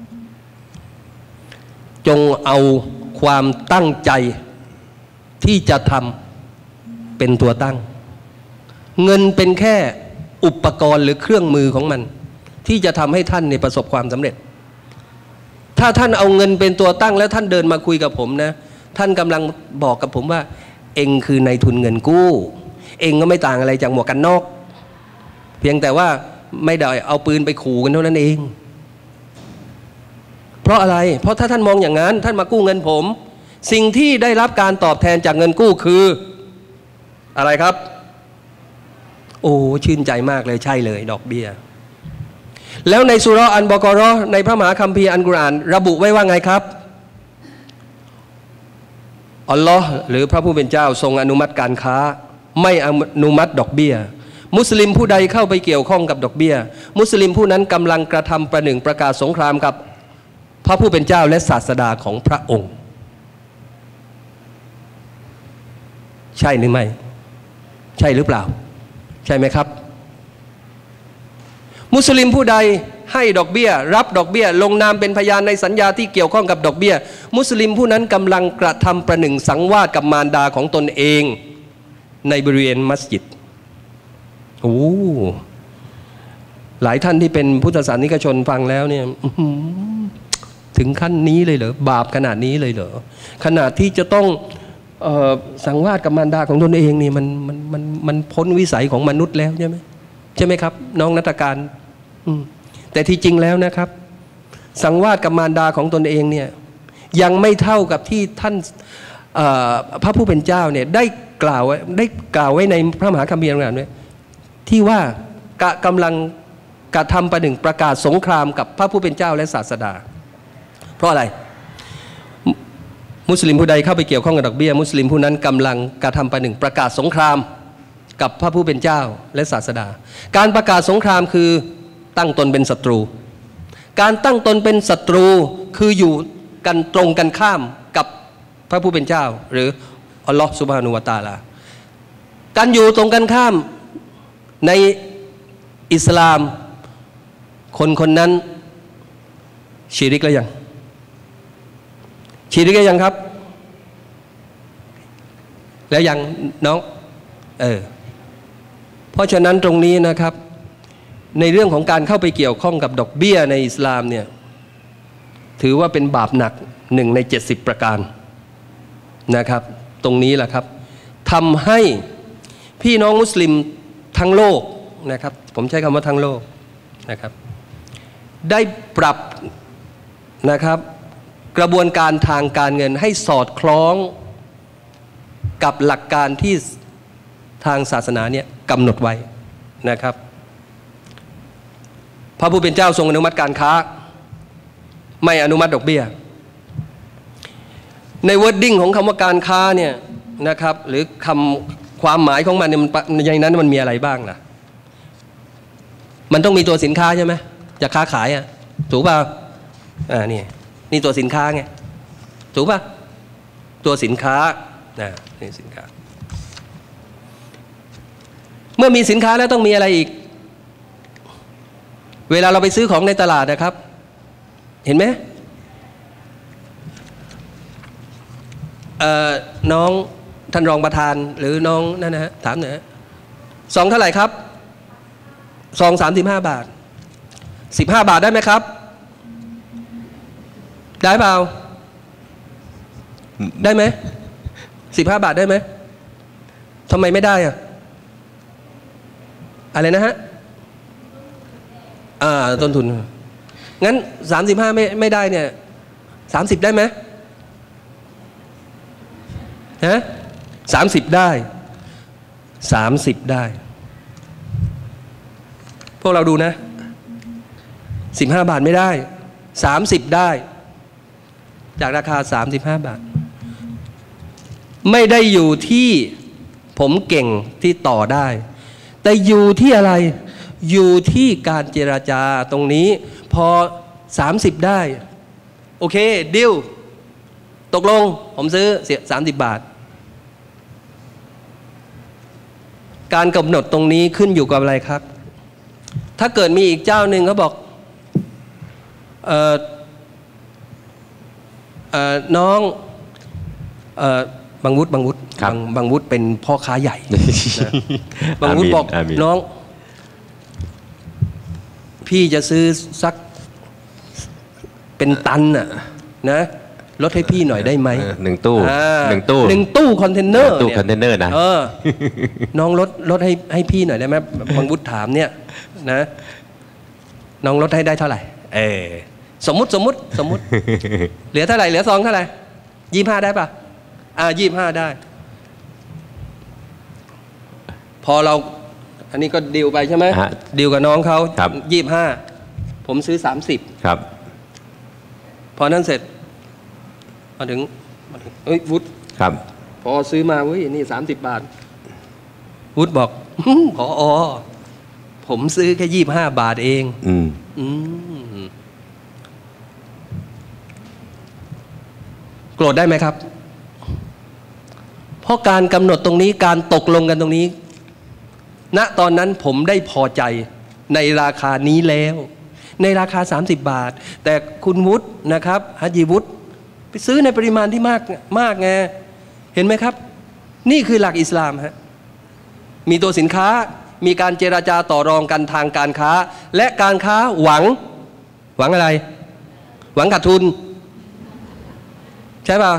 จงเอาความตั้งใจที่จะทำเป็นตัวตั้งเงินเป็นแค่อุปกรณ์หรือเครื่องมือของมันที่จะทำให้ท่านเนี่ยประสบความสำเร็จถ้าท่านเอาเงินเป็นตัวตั้งแล้วท่านเดินมาคุยกับผมนะท่านกำลังบอกกับผมว่าเองคือนายทุนเงินกู้เองก็ไม่ต่างอะไรจากหมวกกันน็อกเพียงแต่ว่าไม่ได้เอาปืนไปขู่กันเท่านั้นเองเพราะอะไรเพราะถ้าท่านมองอย่างนั้นท่านมากู้เงินผมสิ่งที่ได้รับการตอบแทนจากเงินกู้คืออะไรครับโอ้ชื่นใจมากเลยใช่เลยดอกเบี้ยแล้วในสุเราะห์อันบากอเราะห์ในพระมหาคัมภีร์อัลกุรอานระบุไว้ว่าไงครับอัลลอฮ์หรือพระผู้เป็นเจ้าทรงอนุมัติการค้าไม่อนุมัติดอกเบี้ยมุสลิมผู้ใดเข้าไปเกี่ยวข้องกับดอกเบี้ยมุสลิมผู้นั้นกำลังกระทำประหนึ่งประกาศสงครามกับพระผู้เป็นเจ้าและศาสดาของพระองค์ใช่หรือไม่ใช่หรือเปล่าใช่ไหมครับมุสลิมผู้ใดให้ดอกเบี้ยรับดอกเบี้ยลงนามเป็นพยานในสัญญาที่เกี่ยวข้องกับดอกเบี้ยมุสลิมผู้นั้นกำลังกระทำประหนึ่งสังวาสกับมารดาของตนเองในบริเวณมัสยิดโอ้หลายท่านที่เป็นพุทธศาสนิกชนฟังแล้วเนี่ยถึงขั้นนี้เลยเหรอบาปขนาดนี้เลยเหรอขนาดที่จะต้องเอ่อสังวาสกับมารดาของตนเองนี่มันมันมันมันพ้นวิสัยของมนุษย์แล้วใช่ไหมใช่ไหมครับน้องนัตการแต่ที่จริงแล้วนะครับสังวาสกับมารดาของตนเองเนี่ยยังไม่เท่ากับที่ท่านพระผู้เป็นเจ้าเนี่ยได้กล่าวได้กล่าวไว้ในพระมหาคัมภีร์ต่างๆด้วยที่ว่ากำลังกระทำประหนึ่งประกาศสงครามกับพระผู้เป็นเจ้าและศาสดาเพราะอะไรมุสลิมผู้ใดเข้าไปเกี่ยวข้องกับดอกเบี้ยมุสลิมผู้นั้นกำลังกระทำประหนึ่งประกาศสงครามกับพระผู้เป็นเจ้าและศาสดาการประกาศสงครามคือตั้งตนเป็นศัตรูการตั้งตนเป็นศัตรูคืออยู่กันตรงกันข้ามกับพระผู้เป็นเจ้าหรืออัลลอฮฺซุบฮานะฮูวะตะอาลาการอยู่ตรงกันข้ามในอิสลามคนคนนั้นชิริกแล้วยังชิริกแล้วยังครับแล้วยังน้องเออเพราะฉะนั้นตรงนี้นะครับในเรื่องของการเข้าไปเกี่ยวข้องกับดอกเบี้ยในอิสลามเนี่ยถือว่าเป็นบาปหนักหนึ่งในเจ็ดสิบประการนะครับตรงนี้แหละครับทำให้พี่น้องมุสลิมทั้งโลกนะครับผมใช้คำว่าทั้งโลกนะครับได้ปรับนะครับกระบวนการทางการเงินให้สอดคล้องกับหลักการที่ทางศาสนาเนี่ยกำหนดไว้นะครับพระผู้เป็นเจ้าทรงอนุมัติการค้าไม่อนุมัติดอกเบี้ยในวอร์ดดิ้งของคำว่าการค้าเนี่ยนะครับหรือคำความหมายของมันเนี่ยมันในนั้นมันมีอะไรบ้างล่ะมันต้องมีตัวสินค้าใช่ไหมจะค้าขายอ่ะถูกป่ะอ่านี่นี่ตัวสินค้าไงถูกป่ะตัวสินค้านะนี่สินค้าเมื่อมีสินค้าแล้วต้องมีอะไรอีกเวลาเราไปซื้อของในตลาดนะครับเห็นไหมเอ่อน้องท่านรองประธานหรือน้องนั่นนะฮะถามหน่อยซองเท่าไหร่ครับซองสามสิบห้าบาทสิบห้าบาทได้ไหมครับได้เปล่าได้ไหมสิบห้าบาทได้ไหมทำไมไม่ได้อะอะไรนะฮะอ่าต้นทุนงั้นสามสิบห้าไม่ไม่ได้เนี่ยสามสิบได้ไหมฮะสามสิบได้สามสิบได้พวกเราดูนะสิบห้าบาทไม่ได้สามสิบได้จากราคาสามสิบห้าบาทไม่ได้อยู่ที่ผมเก่งที่ต่อได้แต่อยู่ที่อะไรอยู่ที่การเจรจาตรงนี้พอสามสิบได้โอเคดิวตกลงผมซื้อสามสิบบาทการกำหนดตรงนี้ขึ้นอยู่กับอะไรครับถ้าเกิดมีอีกเจ้าหนึ่งเขาบอกเออเออน้องเออบางวุฒิบางวุฒิ
ครับ
บางบางวุฒิเป็นพ่อค้าใหญ่ นะบางวุฒิ
อามีน
บอก
อามีน
น้อง พี่จะซื้อสักเป็นตันน่ะนะลดให้พี่หน่อยได้ไหม
เออหนึ่งตู้
อ่า
หนึ่งตู้
หนึ่งตู้คอนเทนเนอร์
ตู้คอนเทนเนอร์นะ
เออ น้องลดลดให้ให้พี่หน่อยได้ไหมบางวุฒิถามเนี่ยนะน้องลดให้ได้เท่าไหร่เออสมมุติสมมุติสมมุติ เหลือเท่าไหร่เหลือซองเท่าไหร่ยี่ห้าได้ปะอ่ายี่ห้าได้ พอเราอันนี้ก็ดีลไปใช่ไหม
ฮะ
ดีลกับน้องเขา
ครับ
ยี่ห้าผมซื้อสามสิบ
ครับ
พอนั้นเสร็จมาถึงมาถึงเอ้ยวุฒิ
ครับ
พอซื้อมาเว้ยนี่สามสิบบาทวุฒิบอก พออผมซื้อแค่ยี่ห้าบาทเอง
อืม
อืมโกรธได้ไหมครับ เพราะการกำหนดตรงนี้การตกลงกันตรงนี้ ณตอนนั้นผมได้พอใจในราคานี้แล้ว ในราคาสามสิบบาท แต่คุณวุฒินะครับฮัจญีวุฒิไปซื้อในปริมาณที่มากมากไงเห็นไหมครับ นี่คือหลักอิสลามฮะมีตัวสินค้ามีการเจราจาต่อรองกันทางการค้า และการค้าหวังหวังอะไร หวังขาดทุน ใช่ป่ะ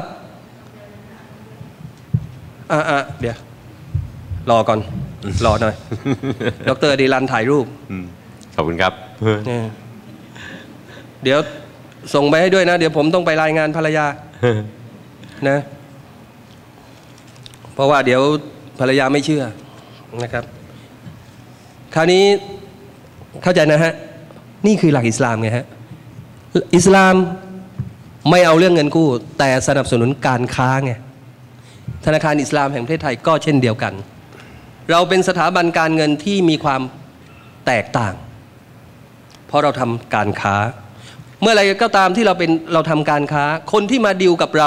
อ่าเดี๋ยวรอก่อน รอหน่อย ดร.ดีลันถ่ายรูป
อืมขอบคุณครับ
เนี่ยเดี๋ยวส่งไปให้ด้วยนะ เดี๋ยวผมต้องไปรายงานภรรยานะ เพราะว่าเดี๋ยวภรรยาไม่เชื่อนะครับ คราวนี้เข้าใจนะฮะ นี่คือหลักอิสลามไงฮะ อิสลามไม่เอาเรื่องเงินกู้ แต่สนับสนุนการค้าไง ธนาคารอิสลามแห่งประเทศไทยก็เช่นเดียวกัน เราเป็นสถาบันการเงินที่มีความแตกต่าง เพราะเราทำการค้า เมื่อไรก็ตามที่เราเป็นเราทำการค้า คนที่มาดีลกับเรา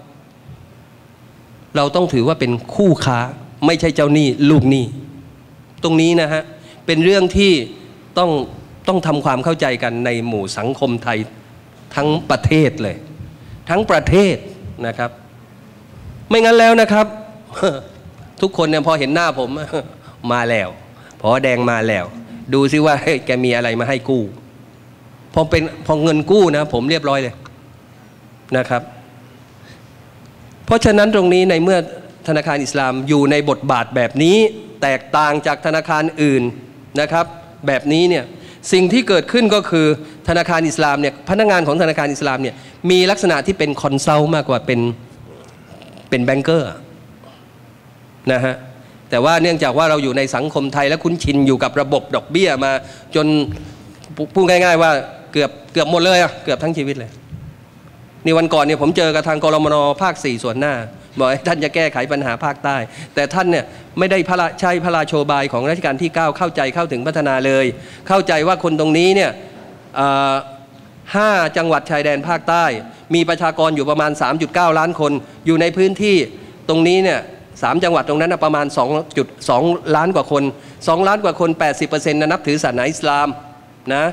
เราต้องถือว่าเป็นคู่ค้า ไม่ใช่เจ้าหนี้ลูกหนี้ ตรงนี้นะฮะเป็นเรื่องที่ต้องต้องทำความเข้าใจกันในหมู่สังคมไทยทั้งประเทศเลย ทั้งประเทศนะครับ ไม่งั้นแล้วนะครับ ทุกคนเนี่ยพอเห็นหน้าผม มาแล้วพอแดงมาแล้ว ดูซิว่าเฮ้ยแกมีอะไรมาให้กู้พอเป็นพอเงินกู้นะผมเรียบร้อยเลยนะครับ เพราะฉะนั้นตรงนี้ในเมื่อธนาคารอิสลามอยู่ในบทบาทแบบนี้แตกต่างจากธนาคารอื่นนะครับ แบบนี้เนี่ยสิ่งที่เกิดขึ้นก็คือธนาคารอิสลามเนี่ยพนักงานของธนาคารอิสลามเนี่ยมีลักษณะที่เป็นคอนซัลท์มากกว่าเป็นเป็นแบงเกอร์นะฮะแต่ว่าเนื่องจากว่าเราอยู่ในสังคมไทยและคุ้นชินอยู่กับระบบดอกเบี้ยมาจนพูดง่ายๆว่าเกือบเกือบหมดเลยอะเกือบทั้งชีวิตเลยนี่วันก่อนเนี่ยผมเจอกับทางกรมนภาคสี่ส่วนหน้าบอกให้ท่านจะแก้ไขปัญหาภาคใต้แต่ท่านเนี่ยไม่ได้พระใช้พระราโชบายของรัชกาลที่เก้าเข้าใจเข้าถึงพัฒนาเลยเข้าใจว่าคนตรงนี้เนี่ยห้าจังหวัดชายแดนภาคใต้มีประชากรอยู่ประมาณ สามจุดเก้า ล้านคนอยู่ในพื้นที่ตรงนี้เนี่ยสามจังหวัดตรงนั้นประมาณ สองจุดสอง ล้านกว่าคนสองล้านกว่าคน แปดสิบเปอร์เซ็นต์ นับถือศาสนาอิสลามนะ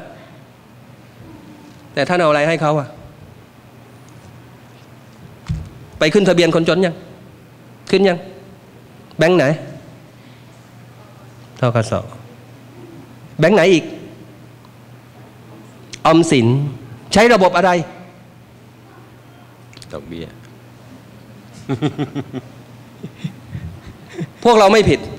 แต่ท่านเอาอะไรให้เขาอะไปขึ้นทะเบียนคนจนยังขึ้นยังแบงค์ไหนธกส.แบงค์ไหนอีกออมสินใช้ระบบอะไร
ดอกเบี้ย
พวกเราไม่ผิด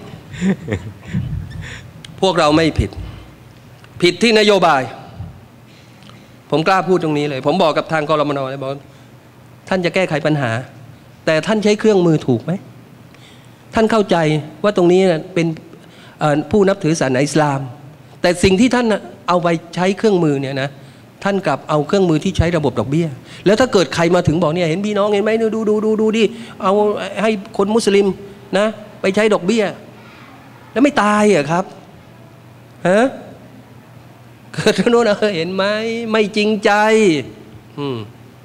พวกเราไม่ผิดผิดที่นโยบายผมกล้าพูดตรงนี้เลยผมบอกกับทางกรมนเลยบอกท่านจะแก้ไขปัญหาแต่ท่านใช้เครื่องมือถูกไหมท่านเข้าใจว่าตรงนี้เป็นผู้นับถือศาสนาอิสลามแต่สิ่งที่ท่านเอาไปใช้เครื่องมือเนี่ยนะท่านกลับเอาเครื่องมือที่ใช้ระบบดอกเบี้ยแล้วถ้าเกิดใครมาถึงบอกเนี่ยเห็นพี่น้องเห็นไหมดูดูดูดูดิเอาให้คนมุสลิมนะไปใช้ดอกเบี้ยแล้วไม่ตายเหรอครับฮะเกิดโน่นเห็นไหมไม่จริงใจอืม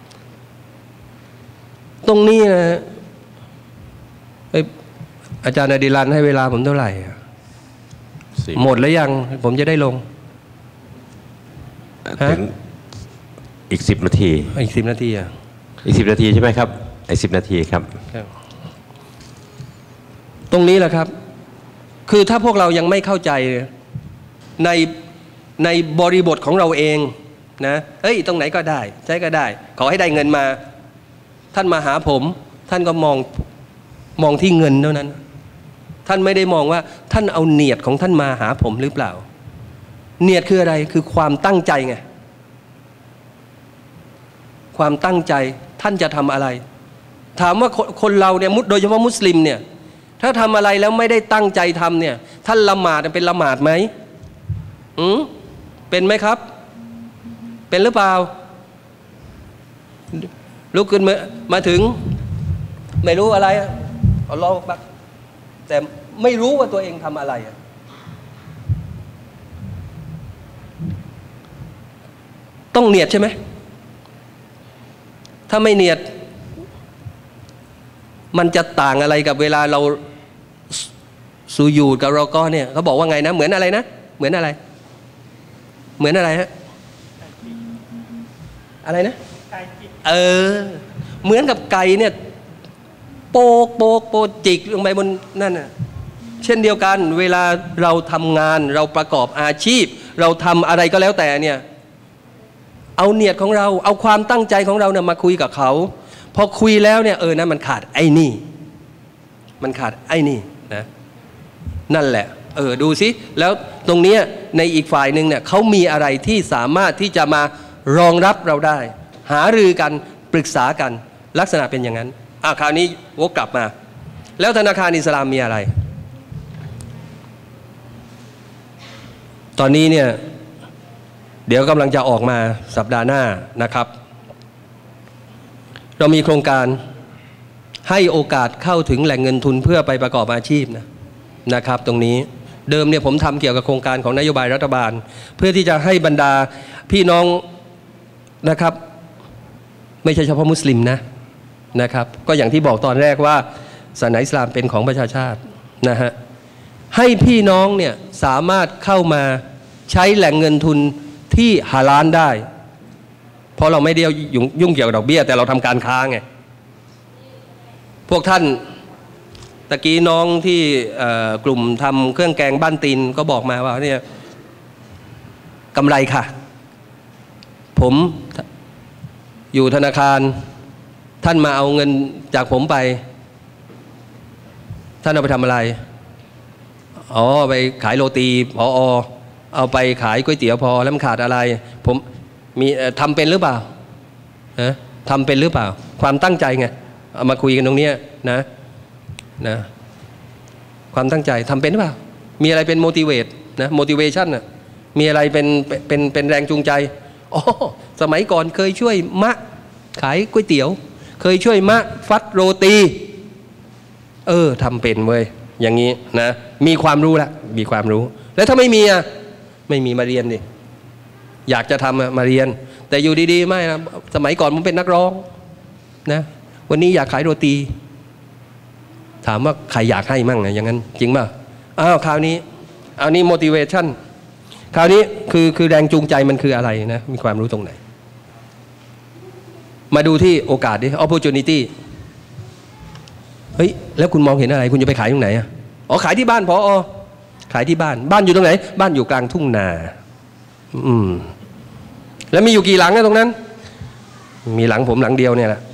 ตรงนี้นะอาจารย์อดิรันให้เวลาผมเท่าไหร่หมดแล้วยังผมจะได้ลง
ถึงอีกสิบนาที
อีกสิบนาทีอ่ะ
อีกสิบนาทีใช่ไหมครับอีกสิบนาทีครับ
ตรงนี้แหละครับคือถ้าพวกเรายังไม่เข้าใจในในบริบทของเราเองนะเฮ้ยตรงไหนก็ได้ใช้ก็ได้ขอให้ได้เงินมาท่านมาหาผมท่านก็มองมองที่เงินเท่านั้นท่านไม่ได้มองว่าท่านเอาเนียดของท่านมาหาผมหรือเปล่าเนียดคืออะไรคือความตั้งใจไงความตั้งใจท่านจะทำอะไรถามว่าคนเราเนี่ยโดยเฉพาะมุสลิมเนี่ยถ้าทำอะไรแล้วไม่ได้ตั้งใจทำเนี่ยท่านละหมาดเป็นละหมาดไหมอืมเป็นไหมครับเป็นหรือเปล่าลุกขึ้นมามาถึงไม่รู้อะไรอัลลอฮฺบักแต่ไม่รู้ว่าตัวเองทำอะไรต้องเนียดใช่ไหมถ้าไม่เนียดมันจะต่างอะไรกับเวลาเราสูญูดกับรอก็เนี่ยเขาบอกว่าไงนะเหมือนอะไรนะเหมือนอะไรเหมือนอะไรฮะอะไรนะเออเหมือนกับไก่เนี่ยโปกโปกโปจิกลงไปบนนั่นน่ะเช่นเดียวกันเวลาเราทำงานเราประกอบอาชีพเราทำอะไรก็แล้วแต่เนี่ยเอาเนียดของเราเอาความตั้งใจของเราเนี่ยมาคุยกับเขาพอคุยแล้วเนี่ยเออนะมันขาดไอ้นี่มันขาดไอ้นี่นะนั่นแหละเออดูสิแล้วตรงนี้ในอีกฝ่ายหนึ่งเนี่ยเขามีอะไรที่สามารถที่จะมารองรับเราได้หารือกันปรึกษากันลักษณะเป็นอย่างนั้นอ่ะคราวนี้วกกลับมาแล้วธนาคารอิสลามมีอะไรตอนนี้เนี่ยเดี๋ยวกำลังจะออกมาสัปดาห์หน้านะครับเรามีโครงการให้โอกาสเข้าถึงแหล่งเงินทุนเพื่อไปประกอบอาชีพนะนะครับตรงนี้เดิมเนี่ยผมทำเกี่ยวกับโครงการของนโยบายรัฐบาลเพื่อที่จะให้บรรดาพี่น้องนะครับไม่ใช่เฉพาะมุสลิมนะนะครับก็อย่างที่บอกตอนแรกว่าศาสนาอิสลามเป็นของประชาชาตินะฮะให้พี่น้องเนี่ยสามารถเข้ามาใช้แหล่งเงินทุนที่ฮาลาลได้เพราะเราไม่ได้ยุ่งเกี่ยวกับดอกเบี้ยแต่เราทำการค้าไงพวกท่านตะกี้น้องที่กลุ่มทำเครื่องแกงบ้านตีนก็บอกมาว่าเนี่ยกำไรค่ะผมอยู่ธนาคารท่านมาเอาเงินจากผมไปท่านเอาไปทำอะไรอ๋อไปขายโรตีพอเอาไปขายก๋วยเตี๋ยวพอแล้วมันขาดอะไรผมมีทำเป็นหรือเปล่านะทำเป็นหรือเปล่าความตั้งใจไงเอามาคุยกันตรงนี้นะนะความตั้งใจทำเป็นหรือเปล่ามีอะไรเป็น motivate นะ motivation น่ะมีอะไรเป็นเป็นเป็นแรงจูงใจอ๋อสมัยก่อนเคยช่วยมะขายก๋วยเตี๋ยวเคยช่วยมะฟัดโรตีเออทำเป็นเว้ยอย่างนี้นะมีความรู้ละมีความรู้แล้วถ้าไม่มีอ่ะไม่มีมาเรียนดิอยากจะทำมาเรียนแต่อยู่ดีๆไม่นะสมัยก่อนผมเป็นนักร้องนะวันนี้อยากขายโรตีถามว่าใครอยากให้มั่งนะอย่างนั้นจริงป่ะอ้าวคราวนี้เอานี้ motivation คราวนี้คือคือแรงจูงใจมันคืออะไรนะมีความรู้ตรงไหนมาดูที่โอกาสดิ opportunity เฮ้ยแล้วคุณมองเห็นอะไรคุณจะไปขายตรงไหนอ่ะอ๋อขายที่บ้านพออ๋อขายที่บ้านบ้านอยู่ตรงไหนบ้านอยู่กลางทุ่งนาอืมแล้วมีอยู่กี่หลังนะตรงนั้นมีหลังผมหลังเดียวเนี่ยแหละ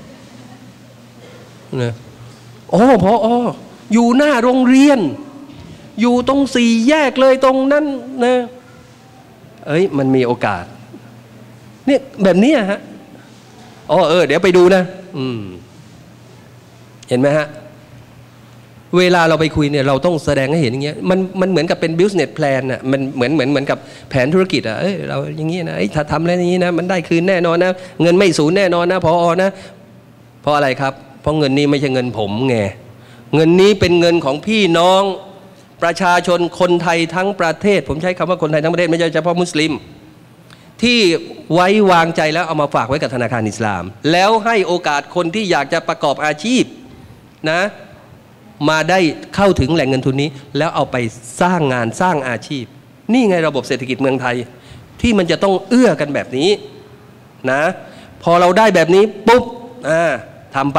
นะโอ้พออ๋ออยู่หน้าโรงเรียนอยู่ตรงสี่แยกเลยตรงนั้นนะเอ้ยมันมีโอกาสเนี่ยแบบนี้ฮะอ๋อเออเดี๋ยวไปดูนะอืมเห็นไหมฮะเวลาเราไปคุยเนี่ยเราต้องแสดงให้เห็นอย่างเงี้ยมันมันเหมือนกับเป็น business plan น่ะมันเหมือนเหมือนเหมือนกับแผนธุรกิจอ่ะเอ้ยเราอย่างงี้นะถ้าทำอะไรอย่างงี้นะมันได้คืนแน่นอนนะเงินไม่สูญแน่นอนนะพอนะเพราะอะไรครับเพราะเงินนี้ไม่ใช่เงินผมไงเงินนี้เป็นเงินของพี่น้องประชาชนคนไทยทั้งประเทศผมใช้คำว่าคนไทยทั้งประเทศไม่ใช่เฉพาะมุสลิมที่ไว้วางใจแล้วเอามาฝากไว้กับธนาคารอิสลามแล้วให้โอกาสคนที่อยากจะประกอบอาชีพนะมาได้เข้าถึงแหล่งเงินทุนนี้แล้วเอาไปสร้างงานสร้างอาชีพนี่ไงระบบเศรษฐกิจเมืองไทยที่มันจะต้องเอื้อกันแบบนี้นะพอเราได้แบบนี้ปุ๊บอ่าทำไป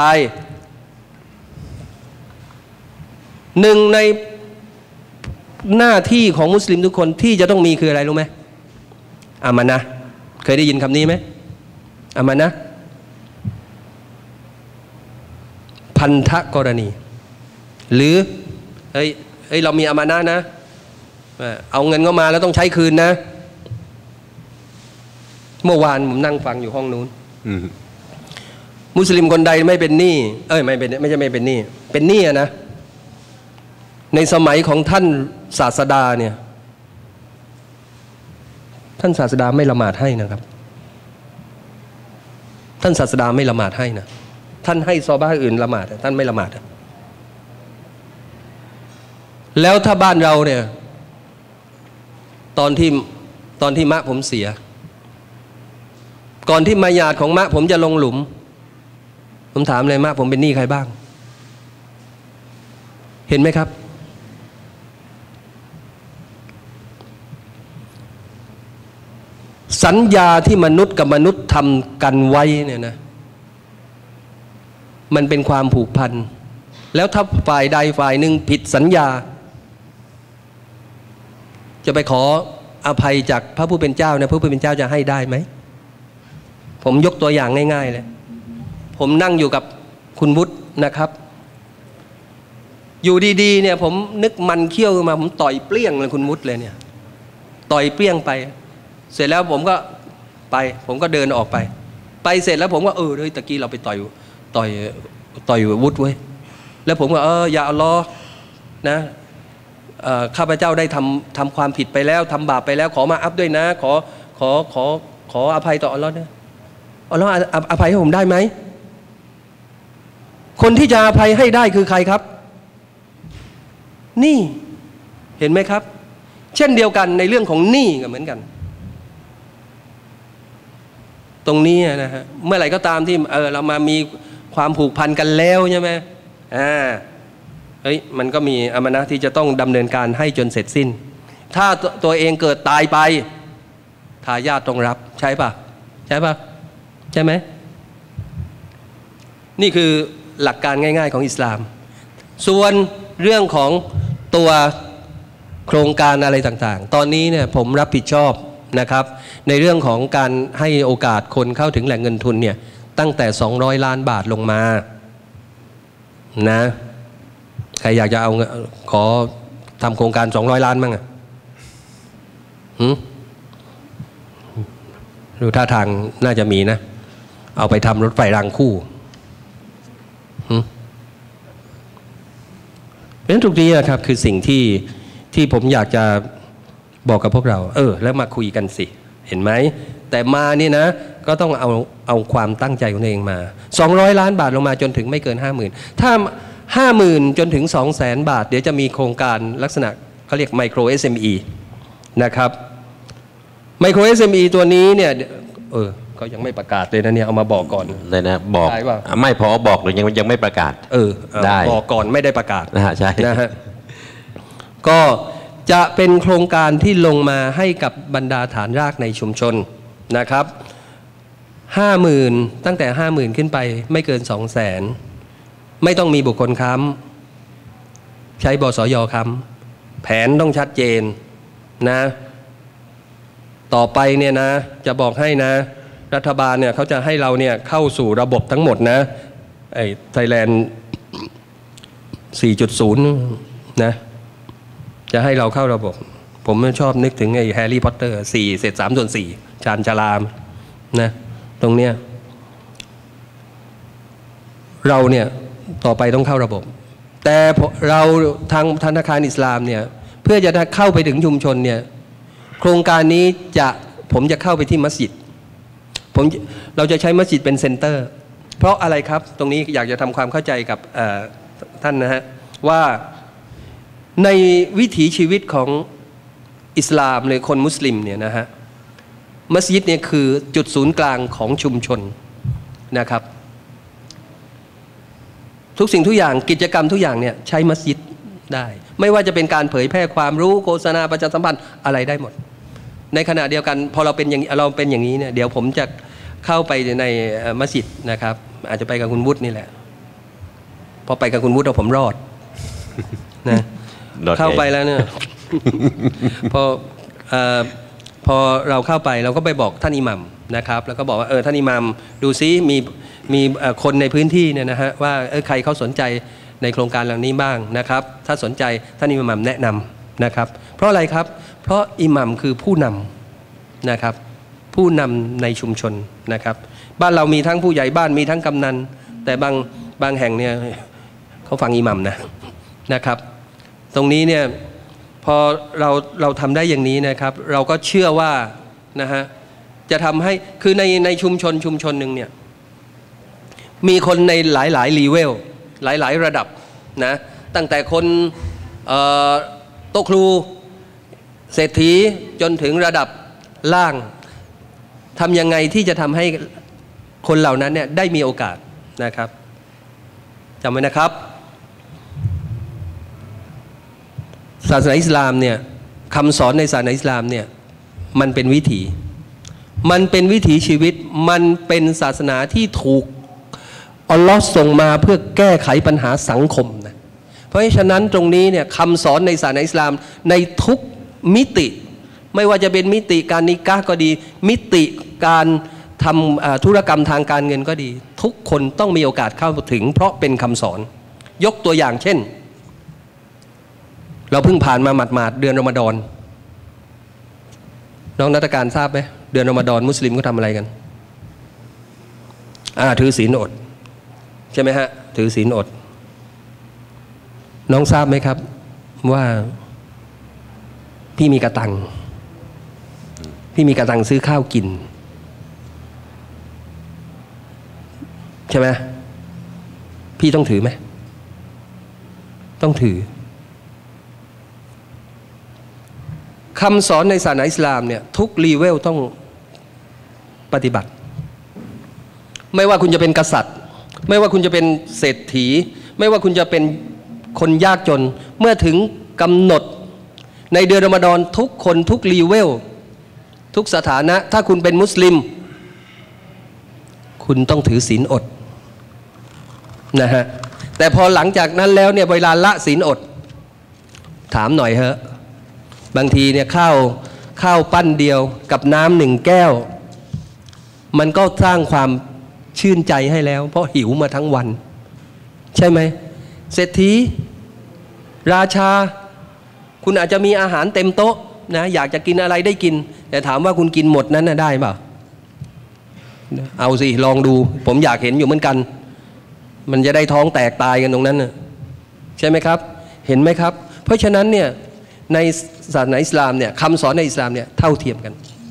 หนึ่งในหน้าที่ของมุสลิมทุกคนที่จะต้องมีคืออะไรรู้ไหมอามานะห์เคยได้ยินคำนี้ไหมอามานะห์พันธกรณีหรือเฮ้ยเฮ้ยเรามีอามานะห์นะเอาเงินเข้ามาแล้วต้องใช้คืนนะเมื่อวานผมนั่งฟังอยู่ห้องนู้นมุสลิมคนใดไม่เป็นหนี้เอ้ยไม่เป็นไม่ใช่ไม่เป็นหนี้เป็นหนี้อะนะในสมัยของท่านศาสดาเนี่ยท่านศาสดาไม่ละหมาดให้นะครับท่านศาสดาไม่ละหมาดให้นะท่านให้ซอฮาบะห์อื่นละหมาดท่านไม่ละหมาดแล้วถ้าบ้านเราเนี่ยตอนที่ตอนที่มะผมเสียก่อนที่มายาดของมะผมจะลงหลุมผมถามเลยมะผมเป็นหนี้ใครบ้างเห็นไหมครับสัญญาที่มนุษย์กับมนุษย์ทำกันไว้เนี่ยนะมันเป็นความผูกพันแล้วถ้าฝ่ายใดฝ่ายหนึ่งผิดสัญญาจะไปขออภัยจากพระผู้เป็นเจ้านะพระผู้เป็นเจ้าจะให้ได้ไหมผมยกตัวอย่างง่ายๆเลยผมนั่งอยู่กับคุณวุฒินะครับอยู่ดีๆเนี่ยผมนึกมันเขี้ยวมาผมต่อยเปรี้ยงเลยคุณวุฒิเลยเนี่ยต่อยเปรี้ยงไปเสร็จแล้วผมก็ไปผมก็เดินออกไปไปเสร็จแล้วผมก็เออเฮ้ยตะกี้เราไปต่อยต่อยต่อยวุฒิเว้ยแล้วผมก็เอออย่าอัลลอฮ์นะข้าพเจ้าได้ทำทำความผิดไปแล้วทำบาปไปแล้วขอมาอัพด้วยนะขอขอขอขออภัยต่ออัลลอฮ์นะอัลลอฮ์อภัยให้ผมได้ไหมคนที่จะอภัยให้ได้คือใครครับนี่เห็นไหมครับเช่นเดียวกันในเรื่องของหนี้ก็เหมือนกันตรงนี้นะฮะเมื่อไหร่ก็ตามที่เออเรามามีความผูกพันกันแล้วใช่ไหมอ่าเฮ้ยมันก็มีอามานะห์ที่จะต้องดำเนินการให้จนเสร็จสิ้นถ้าตัวเองเกิดตายไปทายาทต้องรับใช่ปะใช่ปะใช่ไหมนี่คือหลักการง่ายๆของอิสลามส่วนเรื่องของตัวโครงการอะไรต่างๆตอนนี้เนี่ยผมรับผิดชอบนะครับในเรื่องของการให้โอกาสคนเข้าถึงแหล่งเงินทุนเนี่ยตั้งแต่สองร้อยล้านบาทลงมานะใครอยากจะเอาขอทำโครงการสองร้อยล้านมั้งอ่ะหืมดูท่าทางน่าจะมีนะเอาไปทำรถไฟรางคู่หืมเป็นทุกทีนะครับคือสิ่งที่ที่ผมอยากจะบอกกับพวกเราเออแล้วมาคุยกันสิเห็นไหมแต่มานี่นะก็ต้องเอาเอาความตั้งใจของตัวเองมาสองร้อยล้านบาทลงมาจนถึงไม่เกิน ห้าหมื่น ถ้า ห้าหมื่น จนถึง สองแสน บาทเดี๋ยวจะมีโครงการลักษณะเขาเรียกไมโคร เอส เอ็ม อี นะครับไมโคร เอส เอ็ม อี ตัวนี้เนี่ยเออเขายังไม่ประกาศเลยนะเนี่ยเอามาบอกก่อน
เลยนะบอกไม่พอบอกเลยยังยังไม่ประกาศ
เออได้บอกก่อนไม่ได้ประกาศ
นะฮะใช่
นะฮะก็จะเป็นโครงการที่ลงมาให้กับบรรดาฐานรากในชุมชนนะครับห้าหมื่นตั้งแต่ห้าหมื่นขึ้นไปไม่เกินสองแสนไม่ต้องมีบุคคลค้ำใช้บสยค้ำแผนต้องชัดเจนนะต่อไปเนี่ยนะจะบอกให้นะรัฐบาลเนี่ยเขาจะให้เราเนี่ยเข้าสู่ระบบทั้งหมดนะไอ้ไทยแลนด์ สี่จุดศูนย์ นะจะให้เราเข้าระบบผมชอบนึกถึงไอ้แฮร์รี่พอตเตอร์สี่เศษสามส่วนสี่ชานชาลามนะตรงเนี้ยเราเนี่ยต่อไปต้องเข้าระบบแต่เราทางธนาคารอิสลามเนี่ยเพื่อจะเข้าไปถึงชุมชนเนี่ยโครงการนี้จะผมจะเข้าไปที่มัสยิดผมเราจะใช้มัสยิดเป็นเซ็นเตอร์เพราะอะไรครับตรงนี้อยากจะทำความเข้าใจกับท่านนะฮะว่าในวิถีชีวิตของอิสลามหรือคนมุสลิมเนี่ยนะฮะมัสยิดเนี่ยคือจุดศูนย์กลางของชุมชนนะครับทุกสิ่งทุกอย่างกิจกรรมทุกอย่างเนี่ยใช้มัสยิดได้ไม่ว่าจะเป็นการเผยแพร่ความรู้โฆษณาประชาสัมพันธ์อะไรได้หมดในขณะเดียวกันพอเราเป็นอย่างเราเป็นอย่างนี้เนี่ยเดี๋ยวผมจะเข้าไปในมัสยิดนะครับอาจจะไปกับคุณวุฒินี่แหละพอไปกับคุณวุฒิเราผมรอดนะเข้าไปแล้วเนี่ยพอพอเราเข้าไปเราก็ไปบอกท่านอิหมัมนะครับแล้วก็บอกว่าเออท่านอิหมัมดูซิมีมีคนในพื้นที่เนี่ยนะฮะว่าเออใครเขาสนใจในโครงการเหล่านี้บ้างนะครับถ้าสนใจท่านอิหมัมแนะนำนะครับเพราะอะไรครับเพราะอิหมัมคือผู้นำนะครับผู้นำในชุมชนนะครับบ้านเรามีทั้งผู้ใหญ่บ้านมีทั้งกำนันแต่บางบางแห่งเนี่ยเขาฟังอิหมัมนะนะครับตรงนี้เนี่ยพอเราเราทำได้อย่างนี้นะครับเราก็เชื่อว่านะฮะจะทำให้คือในในชุมชนชุมชนหนึ่งเนี่ยมีคนในหลายหลายลีเวลหลายหลายระดับนะตั้งแต่คนโต๊ะครูเศรษฐีจนถึงระดับล่างทำยังไงที่จะทำให้คนเหล่านั้นเนี่ยได้มีโอกาสนะครับจำไว้นะครับศาสนาอิสลามเนี่ยคำสอนในศาสนาอิสลามเนี่ยมันเป็นวิถีมันเป็นวิถีชีวิตมันเป็นศาสนาที่ถูกอัลลอฮ์ส่งมาเพื่อแก้ไขปัญหาสังคมนะเพราะฉะนั้นตรงนี้เนี่ยคำสอนในศาสนาอิสลามในทุกมิติไม่ว่าจะเป็นมิติการนิกะห์ก็ดีมิติการทำธุรกรรมทางการเงินก็ดีทุกคนต้องมีโอกาสเข้าถึงเพราะเป็นคำสอนยกตัวอย่างเช่นเราเพิ่งผ่านมาหมาดๆเดือนรอมฎอนน้องนักการทราบไหมเดือนรอมฎอนมุสลิมก็ทำอะไรกันอ่าถือศีลอดใช่ไหมฮะถือศีลอดน้องทราบไหมครับว่าพี่มีกระตังพี่มีกระตังซื้อข้าวกินใช่ไหมพี่ต้องถือไหมต้องถือคำสอนในศาสนาอิสลามเนี่ยทุกลีเวลต้องปฏิบัติไม่ว่าคุณจะเป็นกษัตริย์ไม่ว่าคุณจะเป็นเศรษฐีไม่ว่าคุณจะเป็นคนยากจนเมื่อถึงกำหนดในเดือนรอมฎอนทุกคนทุกลีเวลทุกสถานะถ้าคุณเป็นมุสลิมคุณต้องถือศีลอดนะฮะแต่พอหลังจากนั้นแล้วเนี่ยเวลาละศีลอดถามหน่อยเถอะบางทีเนี่ยข้าวข้าวปั้นเดียวกับน้ำหนึ่งแก้วมันก็สร้างความชื่นใจให้แล้วเพราะหิวมาทั้งวันใช่ไหมเศรษฐีราชาคุณอาจจะมีอาหารเต็มโต๊ะนะอยากจะกินอะไรได้กินแต่ถามว่าคุณกินหมดนั้นนะได้เปล่าเอาสิลองดูผมอยากเห็นอยู่เหมือนกันมันจะได้ท้องแตกตายกันตรงนั้นนะใช่ไหมครับเห็นไหมครับเพราะฉะนั้นเนี่ยในศาสนาอิสลามเนี่ยคำสอนในอิสลามเนี่ยเท่าเทียมกัน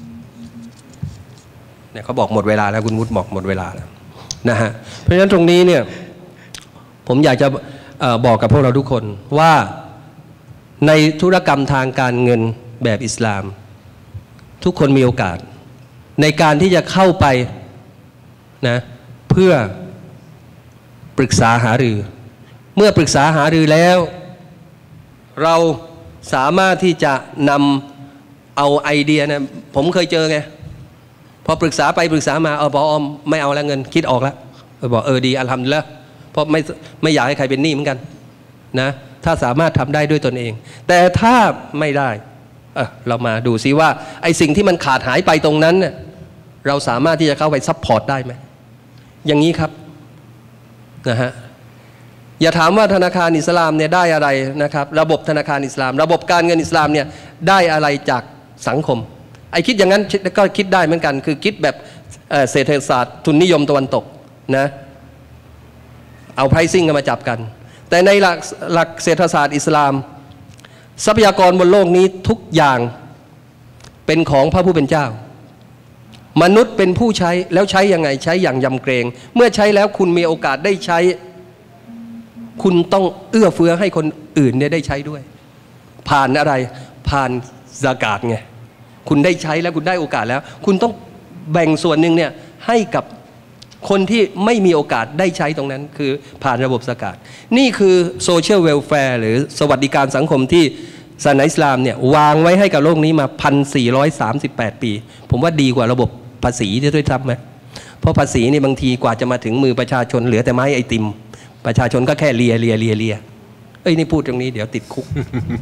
เนี่ยเขาบอกหมดเวลาแล้วคุณวุฒิบอกหมดเวลาแล้วนะฮะเพราะฉะนั้นตรงนี้เนี่ยผมอยากจะบอกกับพวกเราทุกคนว่าในธุรกรรมทางการเงินแบบอิสลามทุกคนมีโอกาสในการที่จะเข้าไปนะเพื่อปรึกษาหารือเมื่อปรึกษาหารือแล้วเราสามารถที่จะนำเอาไอเดียนะผมเคยเจอไงพอปรึกษาไปปรึกษามาเออพออมไม่เอาแล้วเงินคิดออกแล้วบอกเออดีอัลฮัมดุลิลละห์เพราะไม่ไม่อยากให้ใครเป็นหนี้เหมือนกันนะถ้าสามารถทำได้ด้วยตนเองแต่ถ้าไม่ได้เออเรามาดูซิว่าไอสิ่งที่มันขาดหายไปตรงนั้นเนี่ยเราสามารถที่จะเข้าไปซัพพอร์ตได้ไหมอย่างนี้ครับนะฮะอย่าถามว่าธนาคารอิสลามเนี่ยได้อะไรนะครับระบบธนาคารอิสลามระบบการเงินอิสลามเนี่ยได้อะไรจากสังคมไอคิดอย่างนั้นก็คิดได้เหมือนกันคือคิดแบบเศรษฐศาสตร์ทุนนิยมตะวันตกนะเอา pricing กันมาจับกันแต่ในหลักหลักเศรษฐศาสตร์อิสลามทรัพยากรบนโลกนี้ทุกอย่างเป็นของพระผู้เป็นเจ้ามนุษย์เป็นผู้ใช้แล้วใช้ยังไงใช้อย่างยำเกรงเมื่อใช้แล้วคุณมีโอกาสได้ใช้คุณต้องเอื้อเฟื้อให้คนอื่นเนี่ยได้ใช้ด้วยผ่านอะไรผ่านซากาตไงคุณได้ใช้แล้วคุณได้โอกาสแล้วคุณต้องแบ่งส่วนหนึ่งเนี่ยให้กับคนที่ไม่มีโอกาสได้ใช้ตรงนั้นคือผ่านระบบซากาตนี่คือโซเชียลเวลแฟร์หรือสวัสดิการสังคมที่ศาสนาอิสลามเนี่ยวางไว้ให้กับโลกนี้มาพันสี่ร้อยสามสิบแปดปีผมว่าดีกว่าระบบภาษีที่ด้วยซ้ำไหมเพราะภาษีนี่บางทีกว่าจะมาถึงมือประชาชนเหลือแต่ไม้ไอติมประชาชนก็แค่เลียเลียเลียเลียเอ้ยนี่พูดตรงนี้เดี๋ยวติดคุก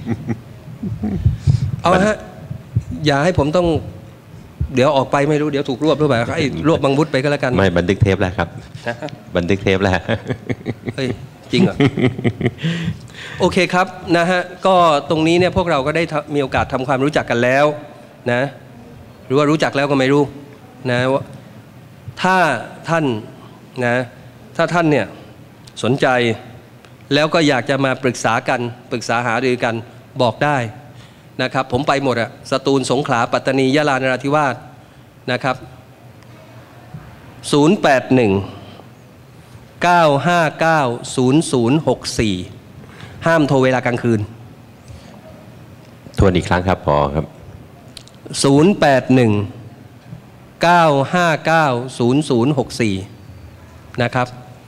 เอาฮะอย่าให้ผมต้องเดี๋ยวออกไปไม่รู้เดี๋ยวถูกรวบหรือเปล่าไอ้รวบบางวุฒิไปก็แล้วกัน
ไม่บันทึกเทปแล้วครับบันทึกเทปแล้ว
เฮ้ยจริงเหรอ โอเคครับนะฮะก็ตรงนี้เนี่ยพวกเราก็ได้มีโอกาสทำความรู้จักกันแล้วนะหรือว่ารู้จักแล้วก็ไม่รู้นะว่าถ้าท่านนะถ้าท่านเนี่ยสนใจแล้วก็อยากจะมาปรึกษากันปรึกษาหารือกันบอกได้นะครับผมไปหมดอะสตูลสงขลาปัตตานียะลานราธิวาสนะครับศูนย์ แปด หนึ่ง เก้า ห้า เก้า ศูนย์ ศูนย์ หก สี่ ห้ามโทรเวลากลางคืน
ทวนอีกครั้งครับพอครับ
ศูนย์ แปด หนึ่ง เก้า ห้า เก้า ศูนย์ ศูนย์ หก สี่นะครับ